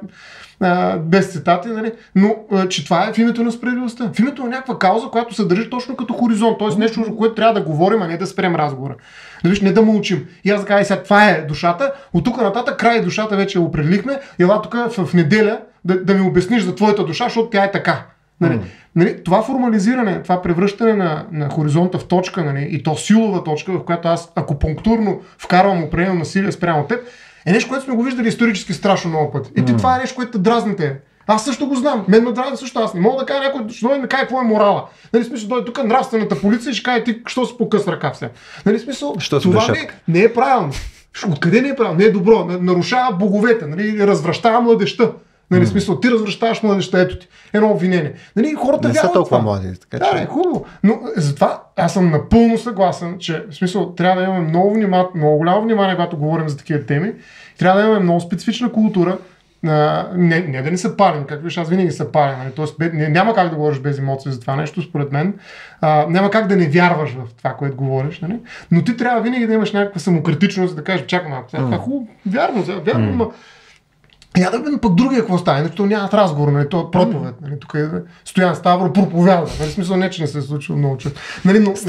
без цитати, нали? Но че това е в името на справедливостта. В името на някаква кауза, която се държи точно като хоризонт, т.е. нещо, за което трябва да говорим, а не да спрем разговора. Не да мълчим. И аз да кажа, сега това е душата, от тук нататък край душата вече определихме, ела тук в неделя да ми обясниш за твоята душа, защото тя е така. Нали, това формализиране, това превръщане на хоризонта в точка, нали, и то силова точка, в която аз акупунктурно вкарвам определено насилие спрямо теб, е нещо, което сме го виждали исторически страшно много пъти. И това е нещо, което те дразните. Аз също го знам. Мен ме дразни също. Аз не мога да кажа някой, ще дойде да каже какво е морала. Нали, смисъл, дойде тук нравствената полиция и ще каже ти, що си покъс ръка все. Нали, смисъл, това не е правилно. Откъде не е правилно? Не е добро. Нарушава боговете, нали, развращава младежта. Нали, смисъл, ти развръщаваш младежта, ето ти. Едно обвинение. Нали, хората не са толкова млади. Така, да, е хубаво. Но затова аз съм напълно съгласен, че в смисъл, трябва да имаме много голямо внимание, когато говорим за такива теми. Трябва да имаме много специфична култура. Не да не се палим, както виж, аз винаги се паля. Нали? Тоест, няма как да говориш без емоции за това нещо, според мен. Няма как да не вярваш в това, което говориш. Нали? Но ти трябва винаги да имаш някаква самокритичност, да кажеш, чакай малко, това е хубаво, вярно, но я да видим пък другия какво стане, защото нямат разговор, нали, това е проповед. Нали, тук е Стоян Ставро проповяда. Нали, смисъл не, че не се е случило много често. Нали, но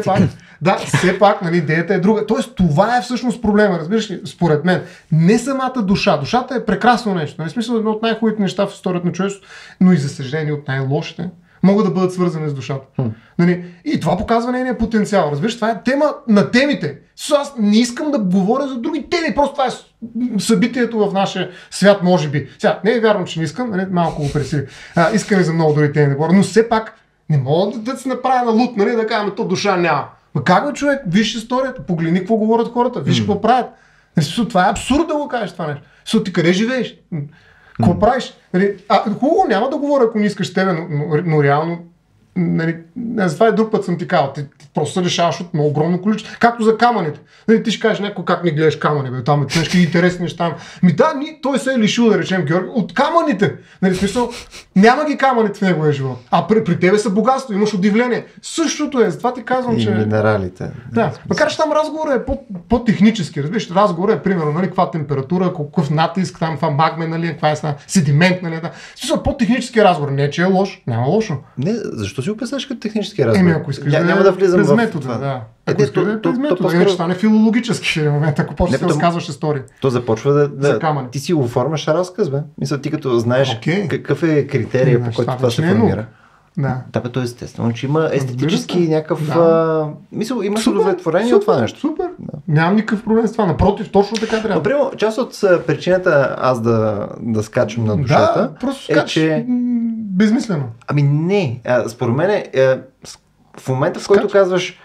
все пак, нали, идеята е друга. Тоест това е всъщност проблема, разбираш ли, според мен. Не самата душа. Душата е прекрасно нещо. Нали, смисъл едно от най-хубавите неща в историята на човечеството, но и за съжаление от най-лошите, могат да бъдат свързани с душата. Нали? И това показва нейния потенциал. Разбираш, това е тема на темите. Аз не искам да говоря за други теми, просто това е събитието в нашия свят, може би. Сега, не е вярно, че не искам, нали? Малко го пресили. Искам за много други теми да говоря, но все пак не мога да се направя на лут, нали? Да кажем, то душа няма. Ма как бе, човек? Виж историята, погледни какво говорят хората, виж какво правят. Това е абсурд да го кажеш това нещо. Ти къде живееш? Какво правиш? Хубаво, няма да говоря, ако не искаш с тебе, но реално, нали, за това и друг път съм ти казал. Ти просто се решаваш от много огромно количество. Както за камъните. Нали, ти ще кажеш някой как не гледаш камъни, бе, там е нещо интересни неща. Той се е лишил, да речем, Георги, от камъните. Нали, смисъл, няма ги камъните в неговия живот. А при тебе са богатство, имаш удивление. Същото е, затова ти казвам, че... И минералите. Да, макар че там разговорът е по-технически, разбираш, разговорът е примерно, нали, каква температура, какъв натиск, там това магме, нали, каква е седимент, нали, да. Смисъл, по-технически разговор, не че е лош, няма лошо. Не, защо си описаш като технически разговор? Ако искаш няма да влизам през в метода, да. Ако искаш да е през метода, иначе стане филологически в момента, ако почнеш да разказваш история. То започва да ти си оформяш разказ, бе. Мисля, ти като знаеш какъв е критерия, по който това се формира. Да, бе, то е естествено, че има естетически някакъв... Мисля, има удовлетворение от това нещо. Супер, нямам никакъв проблем с това. Напротив, точно така трябва. Например, част от причината аз да скачам на душата просто скачаш безмислено. Ами не, според мен в момента, в който казваш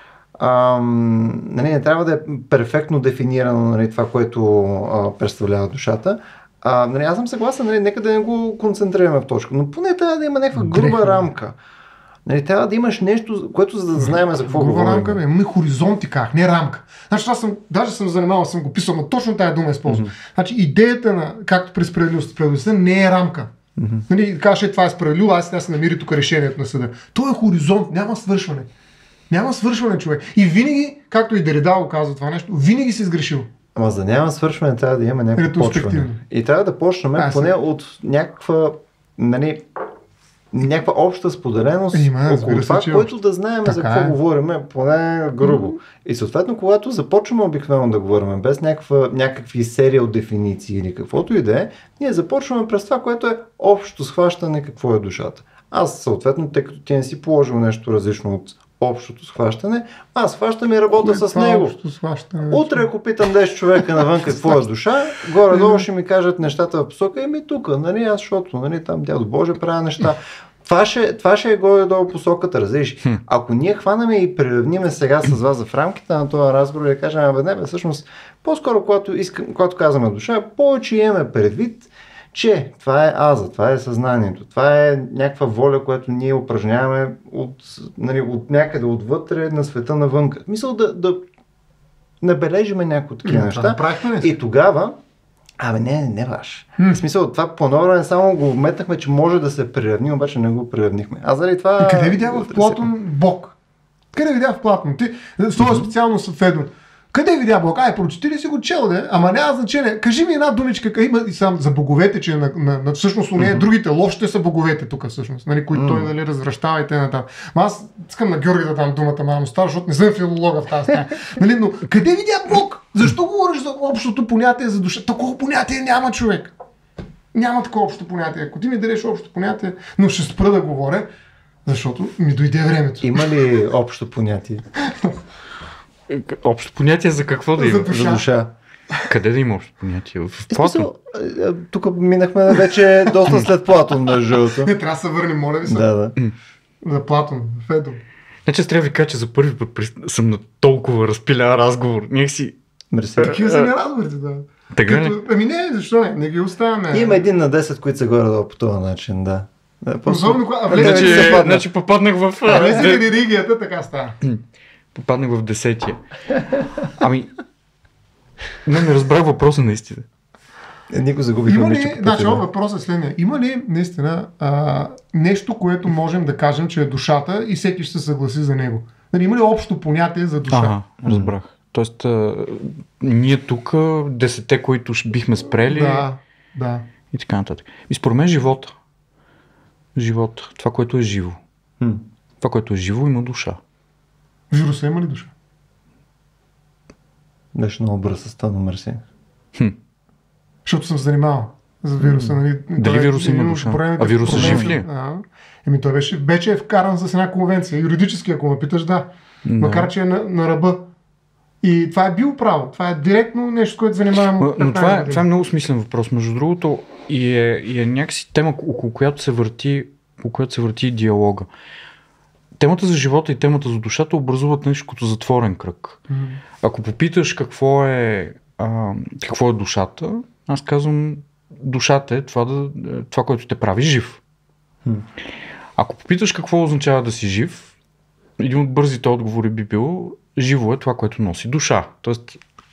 нали, не трябва да е перфектно дефинирано, нали, това, което представлява душата. Нали, аз съм съгласен, нали, нека да не го концентрираме в точка, но поне трябва да има някаква груба рамка. Нали, трябва да имаш нещо, което за да знаем за какво говорим. Груба рамка, имаме хоризонти как, не рамка. Значи аз даже съм занимавал, съм го писал, но точно тая дума използвам. Значи идеята на, както при справедливостта, не е рамка. Нали, кажеш, това е справедливо, аз сега се намери тук решението на съда. То е хоризонт, няма свършване. Няма свършване, човек. И винаги, както и Дерида го казва това нещо, винаги си сгрешил. Ама за да няма свършване, трябва да има някакво почване. И трябва да почнем поне от някаква, нали, някаква обща споделеност около това, което да знаем за какво говорим, поне грубо. И съответно, когато започваме обикновено да говорим без някакви серии от дефиниции или каквото и да е, ние започваме през това, което е общото схващане какво е душата. Аз съответно, тъй като ти не си положил нещо различно от общото схващане, аз схващам и работя с него. Утре, ако питам 10 човека навън какво е душа, горе-долу ще ми кажат нещата в посока, тук, нали, аз, защото, нали, там дядо Боже правя неща. това ще е горе-долу посоката, разбираш. Ако ние хванаме и приравниме сега с вас в рамките на този разговор и да кажем, всъщност, по-скоро, когато казваме душа, повече имаме предвид, че това е аза, това е съзнанието, това е някаква воля, която ние упражняваме от някъде отвътре на света навънка. Мисъл да набележиме някои такива неща. И тогава, не ваш. В смисъл, това по-ново само го вметнахме, че може да се приравним, обаче не го приравнихме. А заради това... И къде видя в Платон Бог? Къде видя в Платон? Ти, специално с Федор. Къде видя Бог? Прочети ли си го чел, де? Ама няма значение. Кажи ми една думичка, има и сам за боговете, че всъщност у нея другите лошите са боговете тук всъщност, нали, които той развръщава и т.н. Аз искам на Георги да дам думата малко стар, защото не съм филолога в тази стая. Нали, но къде видя Бог? Защо говориш за общото понятие за душа? Такова понятие няма, човек. Няма такова общо понятие. Ако ти ми дадеш общо понятие, но ще спра да говоря, защото ми дойде времето. Има ли общо понятие? Общо понятие за какво да има? За душа. Къде да има общо понятие? В Платон? Тук минахме вече доста след Платон, между другото. Не, трябва да се върнем, моля ви се. Да. За Платон, Федор. Значи аз трябва да ви кажа, че за първи път съм на толкова разпилян разговор. Някакси... Мерси. Такива са ми разговорите, да. Така не? Не, защо не? Не ги оставяме. Има 1 на 10, които са горе-долу по този начин, да. Значи попаднах в... Влезе ли религията, така става. Попаднах в 10-тия. Не разбрах въпроса наистина. Ние го загубихме. Има ли, значи въпросът е следния. Има ли наистина нещо, което можем да кажем, че е душата и всеки ще се съгласи за него? Нали, има ли общо понятие за душа? Разбрах. Тоест, ние тук 10-те, които бихме спрели да. И така нататък. И според мен живота, това, което е живо. Това, което е живо, има душа. Вируса има ли душа? Беше много бърз с това, мерси. Защото съм занимавал за вируса. Нали? Дали вируса има душа? А вируса жив ли е? Той вече е вкаран с една конвенция. Юридически, ако ме питаш, да. Макар, че е на ръба. И това е било право. Това е директно нещо, което занимавам. Но това е много смислен въпрос. Между другото, и е някакси тема, около която се върти диалога. Темата за живота и темата за душата образуват нещо като затворен кръг. Ако попиташ какво е душата, аз казвам, душата е това, което те прави жив. Ако попиташ какво означава да си жив, един от бързите отговори би бил: живо е това, което носи душа. Тоест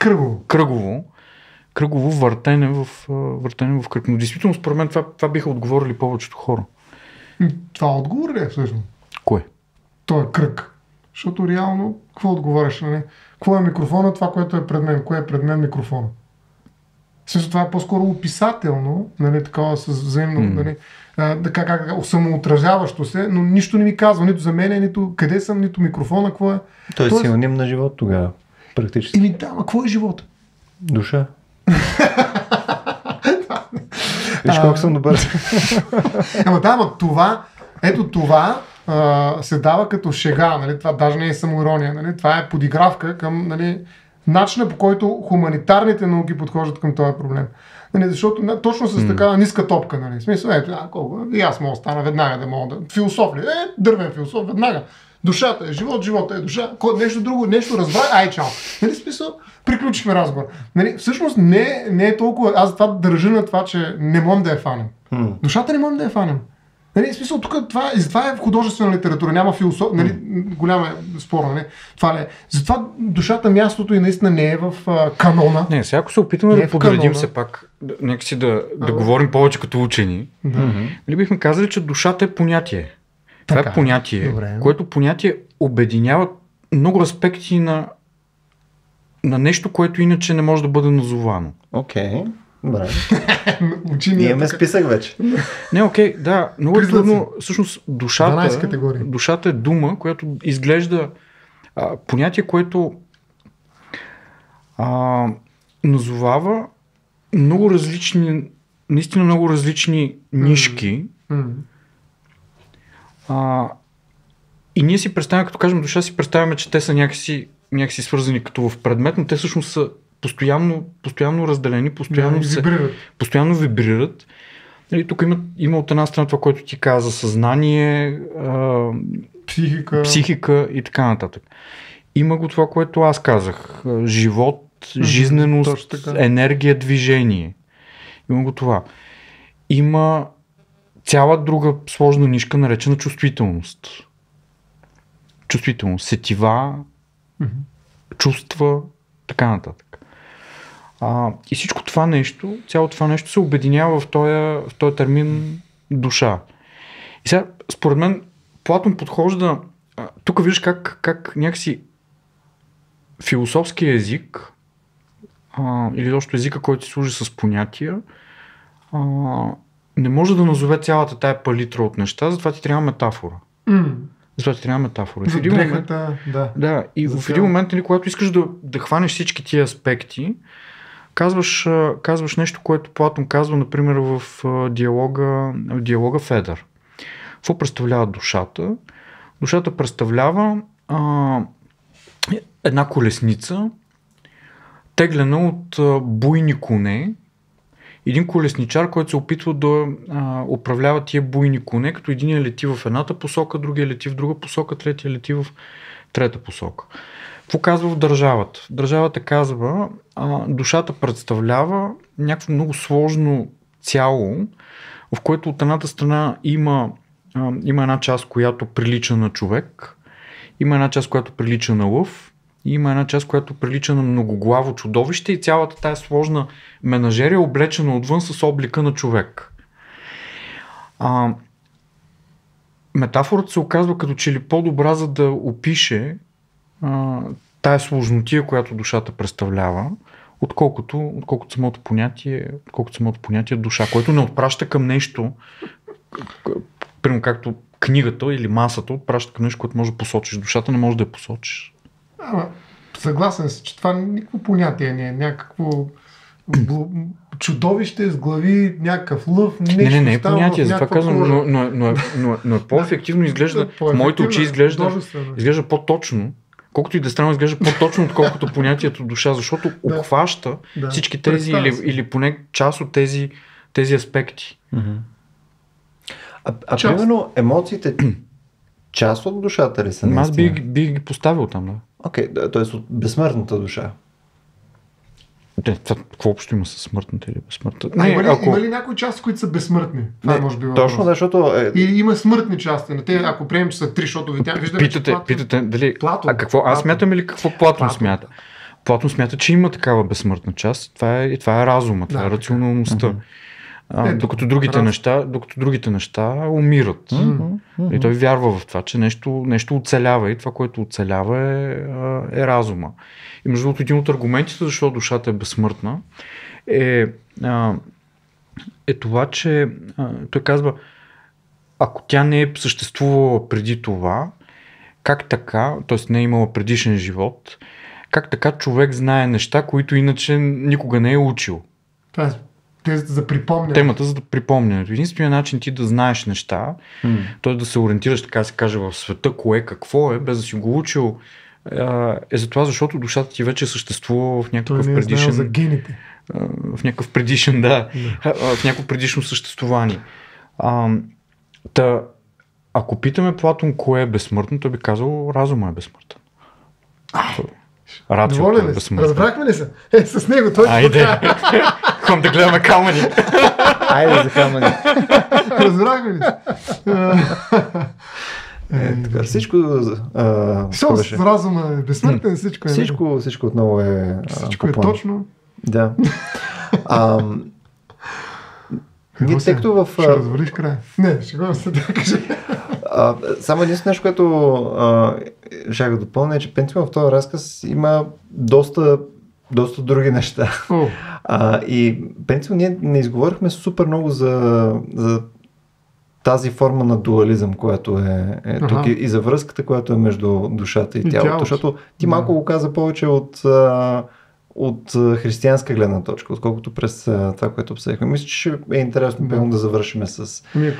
кръгово въртене в кръг. Но действително, според мен, това биха отговорили повечето хора. Това отговор ли е всъщност? Кое? Той е кръг. Защото реално, какво отговаряш? Нали? Какво е микрофона? Това, което е пред мен. Кое е пред мен микрофона? Също това е по-скоро описателно, нали, такова с взаимно, нали, самоотразяващо се, но нищо не ми казва, нито за мен, нито къде съм, нито микрофона, какво е. Той е синоним на живот тогава, практически. Какво е живота? Душа. Виж колко съм добър. Това се дава като шега, нали? Това даже не е самоирония, нали? Това е подигравка към, нали, начина, по който хуманитарните науки подхождат към този проблем. Нали, защото точно с такава ниска топка, нали? В смисъл, и аз мога да стана веднага да мога да... Философ ли? Дървен философ, веднага. Душата е живот, живота е душа. Нещо друго, нещо разбра, чао. Нали, смисъл, приключихме разговор. Нали, всъщност не е толкова... Аз затова държа на това, че не можем да я фанем. Душата не можем да я фанем. Нали, в смисъл, тук това е в художествена литература, няма философ, нали, голяма спора, нали, това ли е. Затова душата, мястото и наистина не е в канона. Не, сега ако се опитаме да подредим все пак, някакси да говорим повече като учени, нали, бихме казали, че душата е понятие. Това е понятие, което понятие обединява много аспекти на нещо, което иначе не може да бъде назовано. Окей. Добре. Имаме списък вече. Да. Много е трудно. Всъщност душата е дума, която изглежда понятие, което назовава много различни, наистина много различни нишки. И ние си представяме, като кажем душа, си представяме, че те са някакси свързани като в предмет, но те всъщност са постоянно разделени, постоянно вибрират. Нали, тук има от една страна това, което ти каза, съзнание, психика и така нататък. Има го това, което аз казах. Живот, жизненост, енергия, движение. Има го това. Има цяла друга сложна нишка, наречена чувствителност. Чувствителност, сетива, чувства, така нататък. И всичко това нещо, цялото това нещо се обединява в този термин душа. И сега, според мен, Платон подхожда, тук виждаш как някакси философския език, или още езика, който служи с понятия, не може да назове цялата тая палитра от неща, затова ти трябва метафора. Затова ти трябва метафора. За дрехата, да. И в един момент, когато искаш да хванеш всички тия аспекти, казваш нещо, което Платон казва, например, в диалога Федър. Какво представлява душата? Душата представлява една колесница, теглена от буйни коне, един колесничар, който се опитва да управлява тия буйни коне, като единия лети в едната посока, другия лети в друга посока, третия лети в трета посока. Какво казва в държавата? Държавата казва, душата представлява някакво много сложно цяло, в което от едната страна има една част, която прилича на човек, има една част, която прилича на лъв, и има една част, която прилича на многоглаво чудовище и цялата тая сложна менажерия е облечена отвън с облика на човек. Метафората се оказва като че ли по-добра, за да опише тая сложнотия, която душата представлява, отколкото самото понятие душа, което не отпраща към нещо, примерно както книгата или масата отпраща към нещо, което може да посочиш. Душата не може да я посочиш. Съгласен си, че това никакво понятие не е. Някакво чудовище с глави, някакъв лъв, нещо. Не е понятие, затова казвам, но е по-ефективно изглежда, в моите очи изглежда по-точно, колкото и да странно изглежда по-точно, отколкото понятието душа, защото обхваща всички тези или поне част от тези аспекти. Примерно емоциите част от душата ли са? Аз бих ги поставил там, да. Окей, т.е. от безсмъртната душа. Какво общо има с смъртната или безсмъртната? Има ли някои части, които са безсмъртни? Това може би точно, защото... Или има смъртни части. Ако приемем, че са 3, защото виждаме, питате дали... Платон. Аз смятам или какво Платон смята? Платон смята, че има такава безсмъртна част. Това е разума, това е рационалността. Докато другите неща умират. И той вярва в това, че нещо оцелява и това, което оцелява е разума. И между другото, един от аргументите, защо душата е безсмъртна, е това, че той казва, ако тя не е съществувала преди това, как така, т.е. не е имала предишен живот, как така човек знае неща, които иначе никога не е учил. Темата за припомнянето. Темата за припомнянето. Единственият начин ти да знаеш неща, т.е. да се ориентираш, така се каже, в света, кое какво е, без да си го учил, е за това, защото душата ти вече съществува в някакъв предишен... за гените. В някакъв предишен, в някакво предишно съществуване. Ако питаме Платон кое е безсмъртно, той би казал, разума е безсмъртен. Доволен ли? Разбрахме ли се? С него той... Айде! Хом да гледаме камъни. Айде за камъни. Разбрахме ли се? Всичко... С разума е безсмъртен, всичко е... Всичко отново е... Всичко е точно. Да. Тъй като в... Ще развалиш края. Не, ще го се да кажа. Само единствено нещо, което ще го допълня, е, че принципно в този разказ има доста други неща. И принципно ние не изговорихме супер много за тази форма на дуализъм, която е тук и за връзката, която е между душата и тялото. Защото ти малко го каза повече от християнска гледна точка, отколкото през това, което обсъдихме. Мисля, че е интересно да завършим с...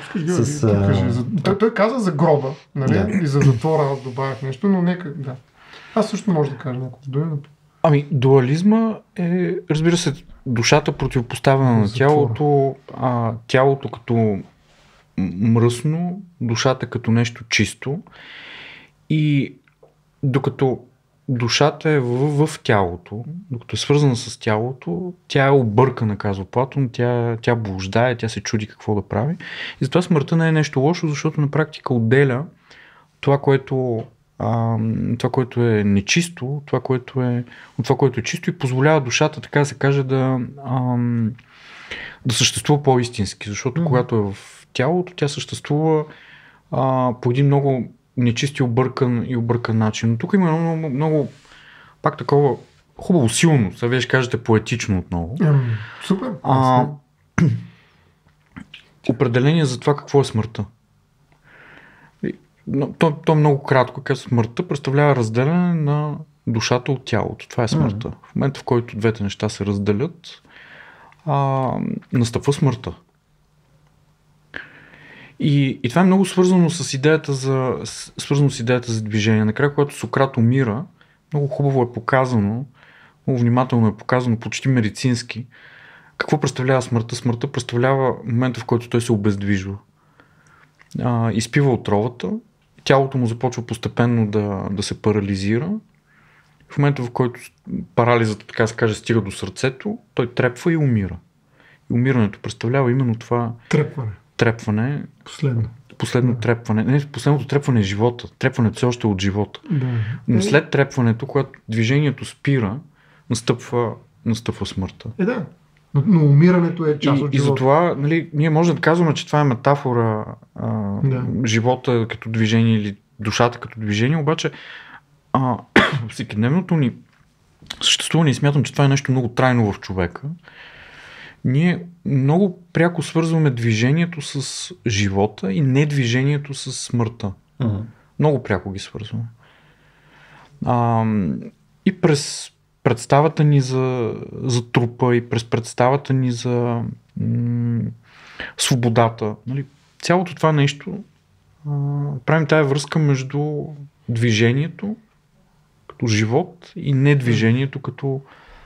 Той каза за гроба, нали? И за затвора аз добавях нещо, но нека... Да. Аз също може да кажа няколко думи. Дуализма е, разбира се, душата противопоставена на тялото, тялото като мръсно, душата като нещо чисто. И докато душата е в тялото, докато е свързана с тялото, тя е объркана, казва Платон, тя блуждае, тя се чуди какво да прави. И затова смъртта не е нещо лошо, защото на практика отделя това, което е нечисто, това, което е чисто и позволява душата, така да се каже, да съществува по-истински, защото когато е в тялото, тя съществува по един много нечист и объркан начин. Но тук има много пак такова хубаво, силно, сега вие ще кажете поетично отново. Супер. Определение за това какво е смъртта. То е много кратко. Смъртта представлява разделяне на душата от тялото. Това е смъртта. В момента, в който двете неща се разделят, настъпва смъртта. И това е много свързано с идеята за движение. Накрая, когато Сократ умира, много хубаво е показано, много внимателно е показано, почти медицински, какво представлява смъртта. Смъртта представлява момента, в който той се обездвижва. Изпива отровата, тялото му започва постепенно да се парализира. В момента, в който парализата, така се каже, стига до сърцето, той трепва и умира. И умирането представлява именно това трепване. Последно трепване. Не, последното трепване е живота. Трепването все още е от живота. Да. Но след трепването, когато движението спира, настъпва смъртта. Да. Но умирането е част от живота. И затова ние можем да казваме, че това е метафора живота като движение или душата като движение, обаче всекидневното ни съществуване и смятам, че това е нещо много трайно в човека. Ние много пряко свързваме движението с живота и не движението с смъртта. Много пряко ги свързваме. И през представата ни за трупа и през представата ни за свободата. Цялото това нещо правим тая връзка между движението като живот и недвижението като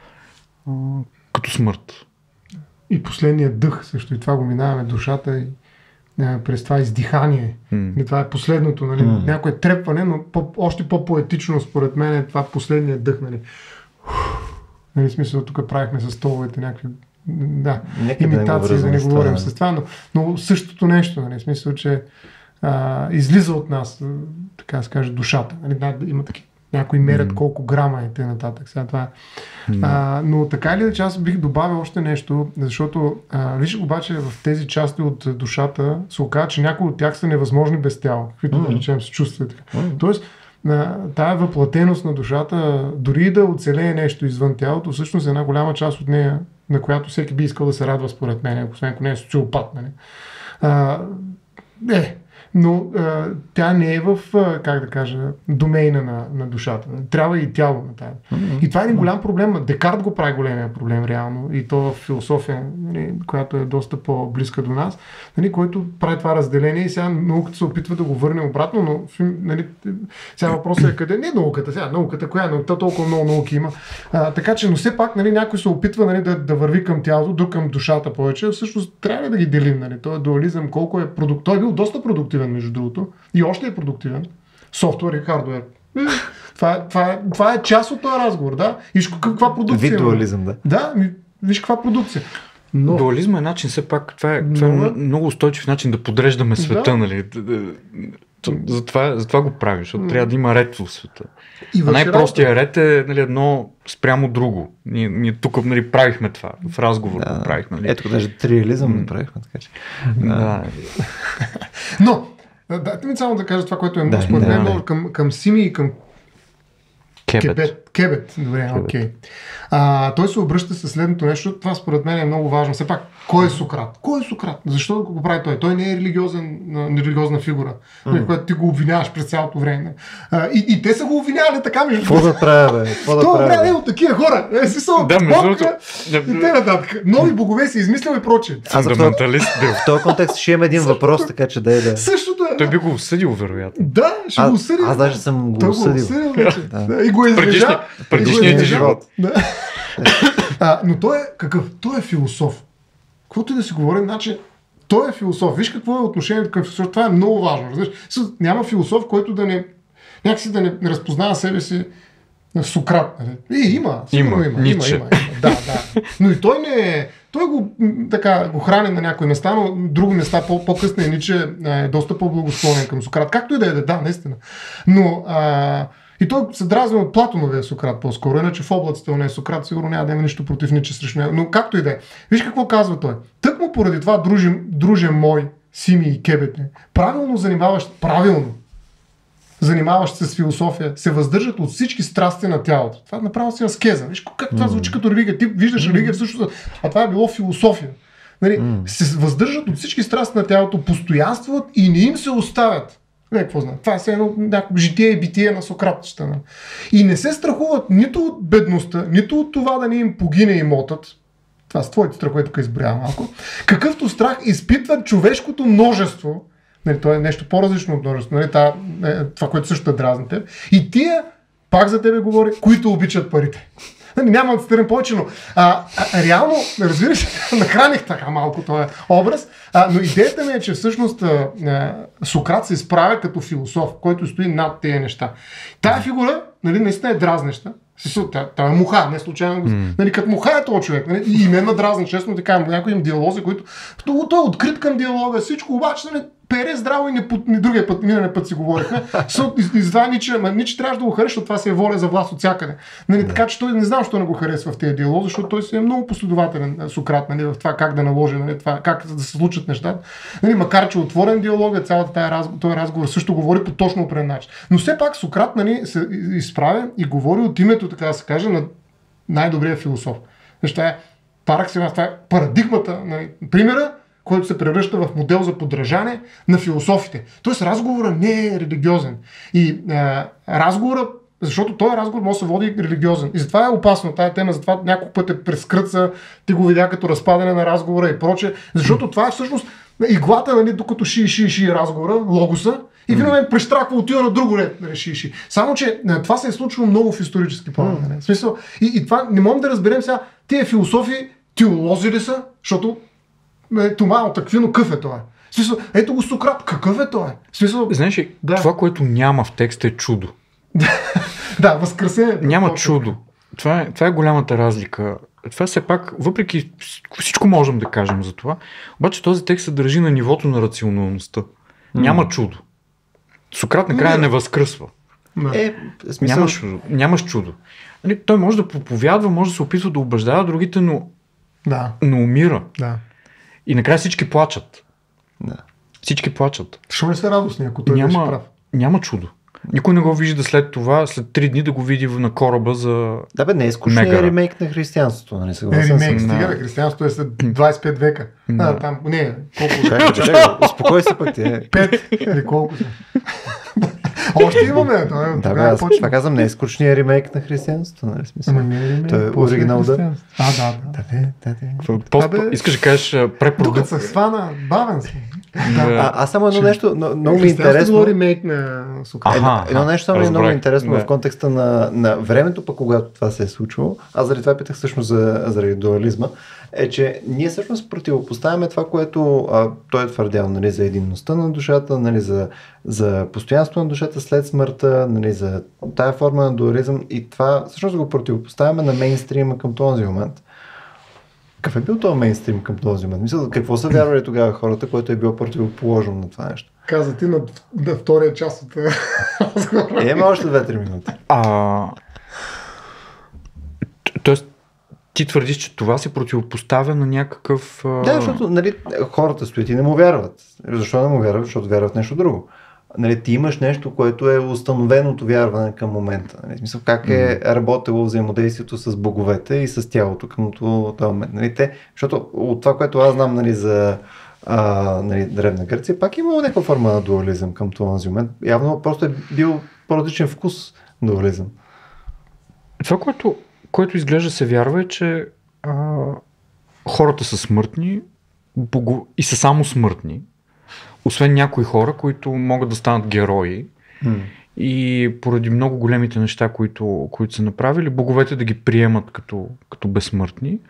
смърт. И последният дъх също. И това го минаваме душата и през това издихание. И това е последното. Някое трепване, но още по-поетично според мен е това последният дъх. Смисъл, тук правихме с столовете някакви имитации, да не говорим с това, но същото нещо. Смисъл, че излиза от нас, така да се каже, душата. Има такива. Някои мерят колко грама е нататък. Сега това. Но така или иначе аз бих добавил още нещо, защото виж обаче в тези части от душата се оказа, че някои от тях са невъзможни без тяло, каквито да речем се чувстват. Тоест, тая въплатеност на душата, дори да оцелее нещо извън тялото, всъщност е една голяма част от нея, на която всеки би искал да се радва според мен, ако не е социопат. Но тя не е в, как да кажа, домейна на душата. Трябва и тяло на тази. И това е един голям проблем. Декарт го прави големия проблем реално. И то в философия, която е доста по-близка до нас, който прави това разделение и сега науката се опитва да го върне обратно, но сега въпросът е къде? Не науката, сега науката, коя е науката, толкова много науки има. Така че, но все пак някой се опитва да върви към тялото, друг към душата повече. Всъщност трябва да ги делим. Този дуализъм, колко е продуктивен. Той е бил доста продуктивен, между другото, и още е продуктивен. Софтуер и хардуер. Това е част от този разговор, да? Виж каква продукция. Вид дуализъм, да. Да, виж каква продукция. Но... Дуализъм е начин, все пак, това е много устойчив начин да подреждаме света, нали? Затова го правиш, защото трябва да има ред в света. Най-простия ред е едно спрямо друго. Ние тук правихме това, в разговор го правихме. Нали? Ето, даже триализъм направихме, така че. Но, дайте ми само да кажа това, което е много според мен към Сими и към Кебет. Добре, окей. Той се обръща със следното нещо. Това според мен е много важно. Все пак, кой е Сократ? Кой е Сократ? Защо го прави той? Той не е религиозна фигура, която ти го обвиняваш през цялото време. И те са го обвинявали така между другото. Какво да правя, бе? Това време е от такива хора. И те нататък. Нови богове си измислял и прочее. Фундаменталист бил. В този контекст ще имам един въпрос, така че да. Същото е. Той би го осъдил, вероятно. Да, ще го осъдил. Аз даже съм го осъдил. И го е излежал. Предишният живот. Но той е какъв? Той е философ. Каквото и да си говорим, значи той е философ. Виж какво е отношението към философ. Това е много важно. Разбираш? Няма философ, който да не някакси да не разпознава себе си Сократ. Има. Сигурно има. Да. Но и той не е. Той го храни на някои места, но други места по-късно Ниче е доста по-благосклонен към Сократ. Както и да е, да, наистина. Но и той се дразни от Платоновия Сократ по-скоро, иначе в облаците на Сократ сигурно няма да има нищо против Ниче срещу него. Но както и да е. Виж какво казва той. Тъкмо поради това, друже мой, Сими и Кебете, правилно занимаващи се с философия, се въздържат от всички страсти на тялото. Това направо си аскеза. Виж как това звучи като религия. Ти виждаш религия всъщност, а това е било философия. Нали, се въздържат от всички страсти на тялото, постоянстват и не им се оставят. Какво знам? Това е едно житие и битие на Сократчета. И не се страхуват нито от бедността, нито от това да не им погине имотът. Това с твоите страхове тук изброявам малко. Какъвто страх изпитва човешкото множество. Нали, то е нещо по-различно от множество. Нали, това, което също дразните. И тия, пак за тебе говори, които обичат парите. Нали, няма да цитирам повече, но реално, разбираш, нахраних така малко този образ, но идеята ми е, че всъщност Сократ се изправя като философ, който стои над тези неща. Тая фигура, нали, наистина е дразнеща. Той е муха, не случайно. Нали, като муха е този човек. Нали, и мен дразни, честно така, някои им диалози, които той е открит към диалога, всичко, обаче, нали, пере здраво и другия път, миналия път си говорихме. Извадя Ниче трябваше да го хареса, защото това си е воля за власт от всякъде. Нали, така че той не знам, защо не го харесва в тези диалози, защото той си е много последователен Сократ, нали, в това как да наложи, нали, това, как да се случат нещата. Нали, макар че отворен диалог, цялата този разговор също говори по точно определен начин. Но все пак Сократ, нали, се изправя и говори от името, така да се каже, на най-добрия философ. Това е параксимас, това е парадигмата, нали, примера, който се превръща в модел за подражание на философите. Тоест разговорът не е религиозен. И разговора, защото този разговор може да се води религиозен. И затова е опасно тази тема, затова няколко пъти прескръца, ти го видя като разпадане на разговора и прочее. Защото това е всъщност иглата, нали, докато ши разговора, логоса, и винаги прещраква, отива на друго ред, нали, ши. Само, че това се е случило много в исторически план. В смисъл, и това не можем да разберем сега, тия философи теолози ли са, защото Тома от Аквино къв е това? Смисъл, ето го Сократ, какъв е това? Смисъл, знаеш ли, това, което няма в текста е чудо. Да, възкресението. Няма чудо. Това е голямата разлика. Това все пак, въпреки всичко можем да кажем за това, обаче този текст се държи на нивото на рационалността. Няма чудо. Сократ накрая не възкръсва. Смисъл... Нямаш чудо. Той може да проповядва, може да се опитва да убеждава другите, но умира. Да. И накрая всички плачат. Да. Всички плачат. Защо не са радостни, ако той беше прав? Няма чудо. Никой не го вижда след това, след 3 дни да го види на кораба за Да, не е скучният ремейк на християнството, нали? Ремейк, стига, християнството е след 25 века. Там, колко... Чакай, успокой се пък ти. 5 или колко са. Още имаме. Това казвам, не е скучният ремейк на християнството, нали? Той е оригинал да. Да. Искаш да кажеш препродукция. Тук се свана, бавен си. Аз само едно нещо, много ми е интересно. Ремейк на Сократ. Едно нещо само е много интересно в контекста на времето, пък когато това се е случвало. Аз заради това питах всъщност заради дуализма, е, че ние всъщност противопоставяме това, което той е твърдял, нали, за единността на душата, нали, за постоянство на душата след смъртта, нали, за тая форма на дуализъм, и това всъщност го противопоставяме на мейнстрима към този момент. Какъв е бил този мейнстрим към този момент? Мисля, какво са вярвали тогава хората, което е било противоположно на това нещо? Каза ти на втория част от разговора. Има още 2-3 минути. Тоест, ти твърдиш, че това се противопоставя на някакъв... Да, защото, нали, хората стоят и не му вярват. Защо не му вярват? Защото вярват нещо друго. Нали, ти имаш нещо, което е установеното вярване към момента. Нали, смисъл, как е работило взаимодействието с боговете и с тялото към този момент. Нали, защото от това, което аз знам, нали, за нали, Древна Гърция, пак имало някаква форма на дуализъм към този момент. Явно просто е бил по-различен вкус дуализъм. Това, което изглежда се вярва, е, че хората са смъртни и са само смъртни. Освен някои хора, които могат да станат герои и поради много големите неща, които са направили, боговете да ги приемат като безсмъртни.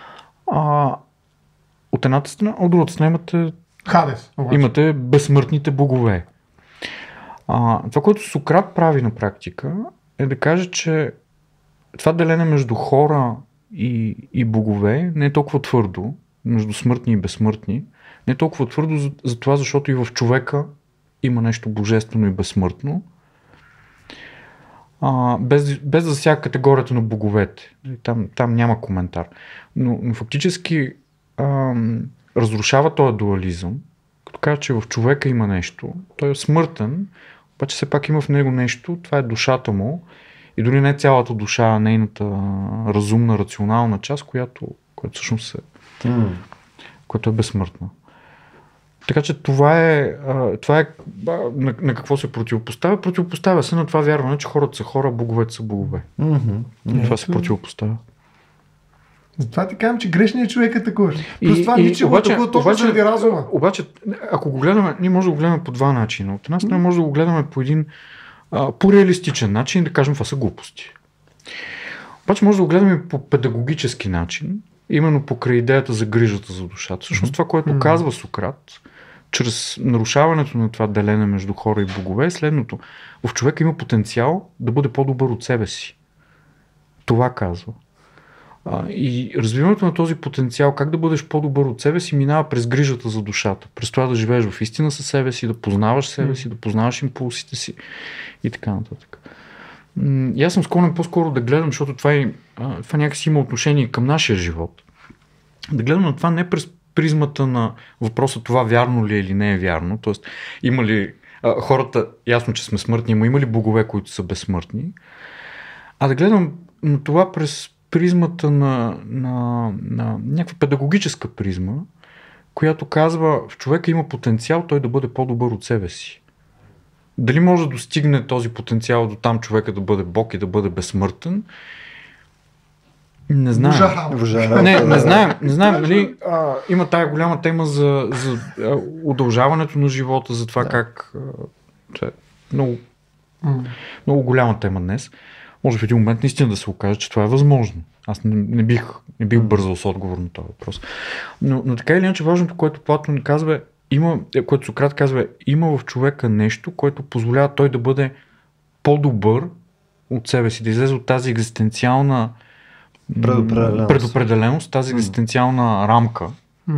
От едната страна, от другата страна Хадес, имате безсмъртните богове. Това, което Сократ прави на практика, е да каже, че това делене между хора и богове не е толкова твърдо, между смъртни и безсмъртни, не е толкова твърдо за това, защото и в човека има нещо божествено и безсмъртно, без да засяга категорията на боговете. Там няма коментар. Но фактически разрушава този дуализъм, като казва, че в човека има нещо, той е смъртен, обаче все пак има в него нещо, това е душата му и дори не цялата душа, а нейната разумна, рационална част, която всъщност която е безсмъртна. Така че това е на какво се противопоставя. Противопоставя се на това вярване, че хората са хора, боговете са богове. Това се противопоставя. Затова ти казвам, че грешният човек е такъв. Плюс това ничего такова точно заради разума. Обаче, ако го гледаме, ние може да го гледаме по два начина. От една страна може да го гледаме по един по-реалистичен начин и да кажем, това са глупости. Обаче може да го гледаме по педагогически начин, именно покрай идеята за грижата за душата. Всъщност това, което казва Сократ, чрез нарушаването на това делене между хора и богове, е следното. В човека има потенциал да бъде по-добър от себе си. Това казва. И развиването на този потенциал, как да бъдеш по-добър от себе си, минава през грижата за душата. През това да живееш в истина със себе си, да познаваш себе си, да познаваш импулсите си и така нататък. И аз съм склонен по-скоро да гледам, защото това някакси има отношение към нашия живот. Да гледам на това не през призмата на въпроса това вярно ли е или не е вярно. Тоест, има ли хората, ясно, че сме смъртни, но има ли богове, които са безсмъртни? А да гледам на това през призмата на някаква педагогическа призма, която казва, в човека има потенциал той да бъде по-добър от себе си. Дали може да достигне този потенциал до там човека да бъде Бог и да бъде безсмъртен? Не знаем. Не знаем. Нали, има тая голяма тема за удължаването на живота, за това как... Това е много голяма тема днес. Може в един момент наистина да се окаже, че това е възможно. Аз не бих бързал с отговор на този въпрос. Но така или иначе важното, което Платон казва, което Сократ казва, има в човека нещо, което позволява той да бъде по-добър от себе си, да излезе от тази екзистенциална предопределеност, тази екзистенциална рамка.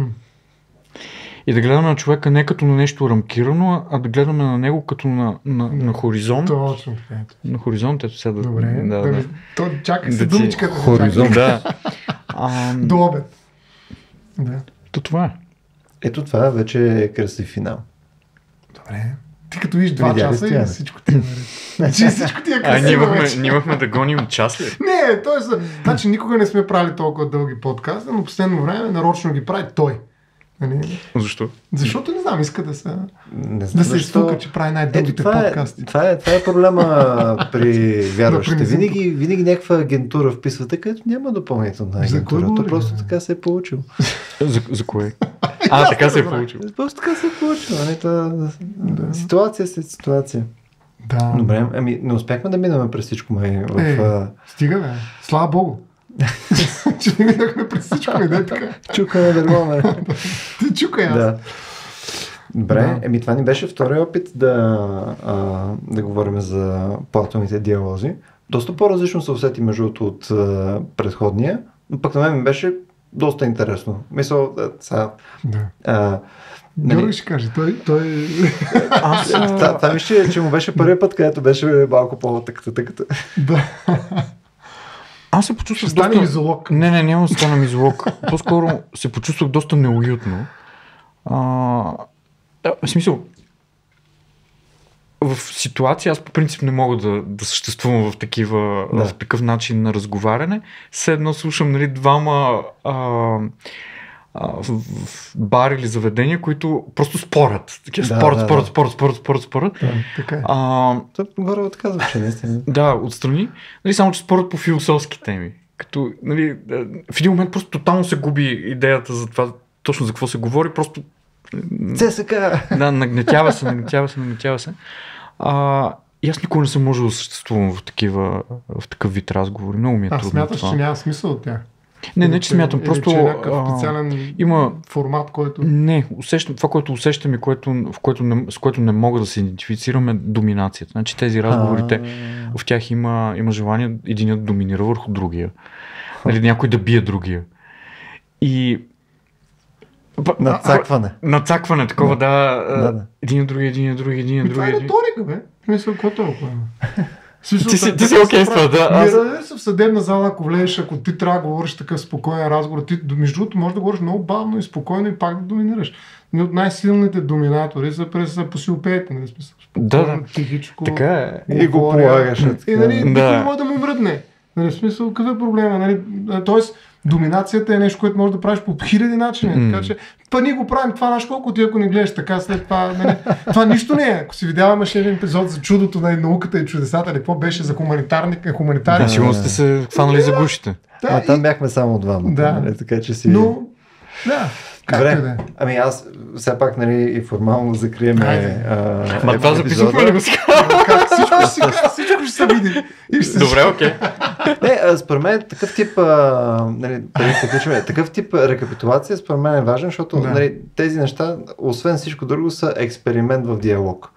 И да гледаме на човека не като на нещо рамкирано, а да гледаме на него като на хоризонт. Точно. На хоризонт, ето сега Добре. Чакай се думичката. Хоризонт, да. До обед. Да. Това е. Ето това вече е красив финал. Добре. Ти като виж 2 часа и всичко ти е наред. Всичко ти е красиво. Ние имахме да гоним час ли? Не, значи никога не сме правили толкова дълги подкасти, но последно време нарочно ги прави той. Защо? Защото не знам, иска да се изфука, че прави най-дългите подкасти. Това е проблема при вярващите. Винаги някаква агентура вписвате, където няма допълнителна агентура. То просто така се е получило. За кое? Така се е получило. Просто така се е получило. Ситуация след ситуация. Да. Добре, не успяхме да минаме през всичко май. Стига, бе. Слава Богу. Че не минахме през всичко, не така. Чукаме дърво, Ти чукай аз. Да. Добре, това ни беше втория опит да говорим за платоните диалози. Доста по-различно се усети между от предходния, но пък на мен ми беше доста интересно. Мисъл, сега... Да. Георги ще каже, той... Това вижте, че му беше първият път, където беше малко по-тъката. Да. Аз се почувствах доста... Стане мизолог. Не, няма да стана мизолог. По-скоро се почувствах доста неуютно. В смисъл, в ситуация аз по принцип не мога да съществувам в такъв начин на разговаряне. Все едно слушам двама в бар или заведения, които просто спорят. Спорят. Така е. Горе отказва, че наистина. Да, отстрани. Само, че спорят по философски теми. Като, в един момент просто тотално се губи идеята за това, точно за какво се говори, просто нагнетява се. И аз никога не съм можел да съществувам в такъв вид разговори. Много ми е трудно смяташ, това. че няма смисъл от тях? Не, че смятам. Просто че е някакъв специален има формат, който... Не, това, което усещам и с което не мога да се идентифицирам е доминацията. Значи тези разговорите, в тях има желание единият да доминира върху другия. Или някой да бие другия. И... Надцакване, такова, да. Един други. Това е риторика, бе. Мисля, какво толкова? Ти си окей с това, да. Разбира се, в съдебна зала, ако влезеш, ако ти трябва да говориш такъв спокоен разговор, ти между другото можеш да говориш много бавно и спокойно и пак да доминираш. Ние от най-силните доминатори са през посилпеите, нали смисъл? Да, тихичко. Така е. И го полагаш. И нали, никой не може да му мръдне. Нали, в смисъл, какъв е проблема? Нали? Тоест, доминацията е нещо, което можеш да правиш по хиляди начини. Така че, ние го правим това, наш колко ти ако не гледаш така след това. Нали, това нищо не е. Ако си видяла, имаше един епизод за чудото на науката и чудесата, или какво беше за хуманитарни. Да, сигурно сте се хванали за гушите. Да, там бяхме само двама. Да. Нали, така че си... Но, да. Добре, ами аз все пак, нали, и формално закриеме това записвахме ли го сега? Всичко ще се види. Добре, окей. Не, според мен такъв тип, нали, такъв тип рекапитулация според мен е важен, защото нали, тези неща, освен всичко друго, са експеримент в диалог.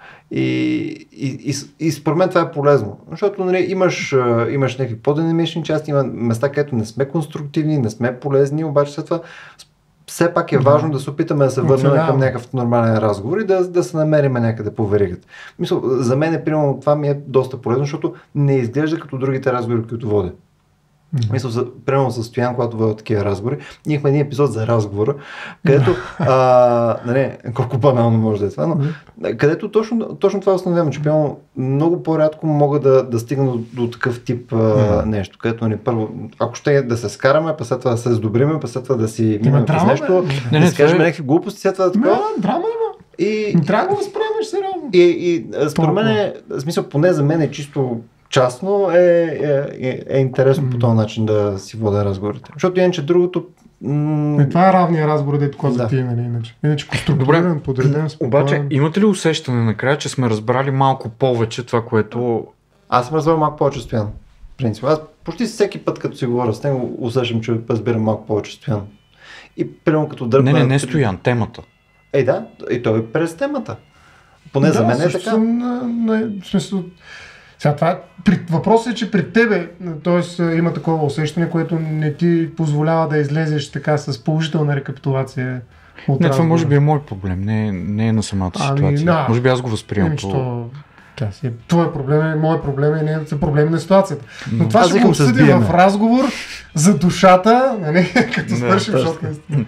И според мен това е полезно, защото нали, имаш някакви по-динамични части, има места, където не сме конструктивни, не сме полезни, обаче след това все пак е важно да се опитаме да се върнем към някакъв нормален разговор и да се намерим някъде по веригата. Мисля, за мен примерно това ми е доста полезно, защото не изглежда като другите разговори, които водя. Мисля, примерно с Стоян, когато водя такива разговори, ние имахме един епизод за разговора, където, нали, колко банално може да е това, но където точно това установявам, че много по-рядко мога да стигна до такъв тип нещо, където нали, първо, ако ще да се скараме, па след това да се сдобриме, па след това да си минем през нещо, да си кажем някакви глупости, след това да такова. Драма има. Трябва да го възприемеш сериозно. И според мен, в смисъл, поне за мен е чисто частно е интересно по този начин да си водя разговорите. Защото иначе другото... Това е равния разговор, дето каза ти, нали, иначе. Иначе конструктурен, подреден, спокоен. Обаче, имате ли усещане накрая, че сме разбрали малко повече това, което... Аз съм разбрал малко повече Стоян. Принцип. Аз почти всеки път, като си говоря с него, усещам, че разбирам малко повече Стоян. И примерно като дърпа... Не Стоян, темата. Да, и той е през темата. Поне за мен е така. В смисъл... Сега въпросът е, че пред тебе, т.е. има такова усещане, което не ти позволява да излезеш така с положителна рекапитулация от това може би е мой проблем, не е на самата ситуация. Може би аз го възприемам. Твой проблем е, мой проблем е, не са проблеми на ситуацията. Но това ще го обсъдим в разговор за душата, нали, като свършим, защото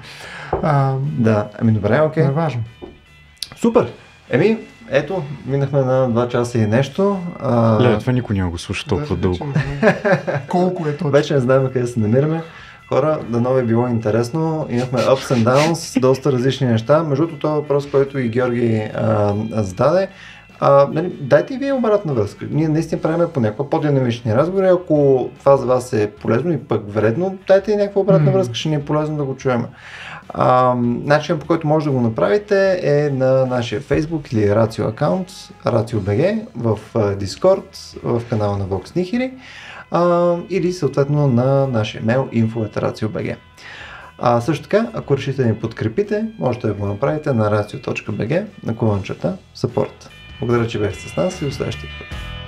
да, ами добре, окей. Не е важно. Супер! Ето, минахме на 2 часа и нещо. Това никой няма го слуша толкова дълго. Колко е точно? Вече не знаем къде се намираме. Хора, дано ви било интересно. Имахме ups and downs, доста различни неща. Между другото, този въпрос, който и Георги зададе, нали, дайте и вие обратна връзка. Ние наистина правим понякога по-динамични разговори. Ако това за вас е полезно и пък вредно, дайте и някаква обратна връзка, ще ни е полезно да го чуем. Начинът, по който може да го направите е на нашия Facebook или Ratio аккаунт, RatioBG, в Discord, в канала на Vox Nihili, или съответно на нашия мейл info@ratio.bg. Също така, ако решите да ни подкрепите, можете да го направите на ratio.bg /support. Благодаря, че бяхте с нас и до следващия път.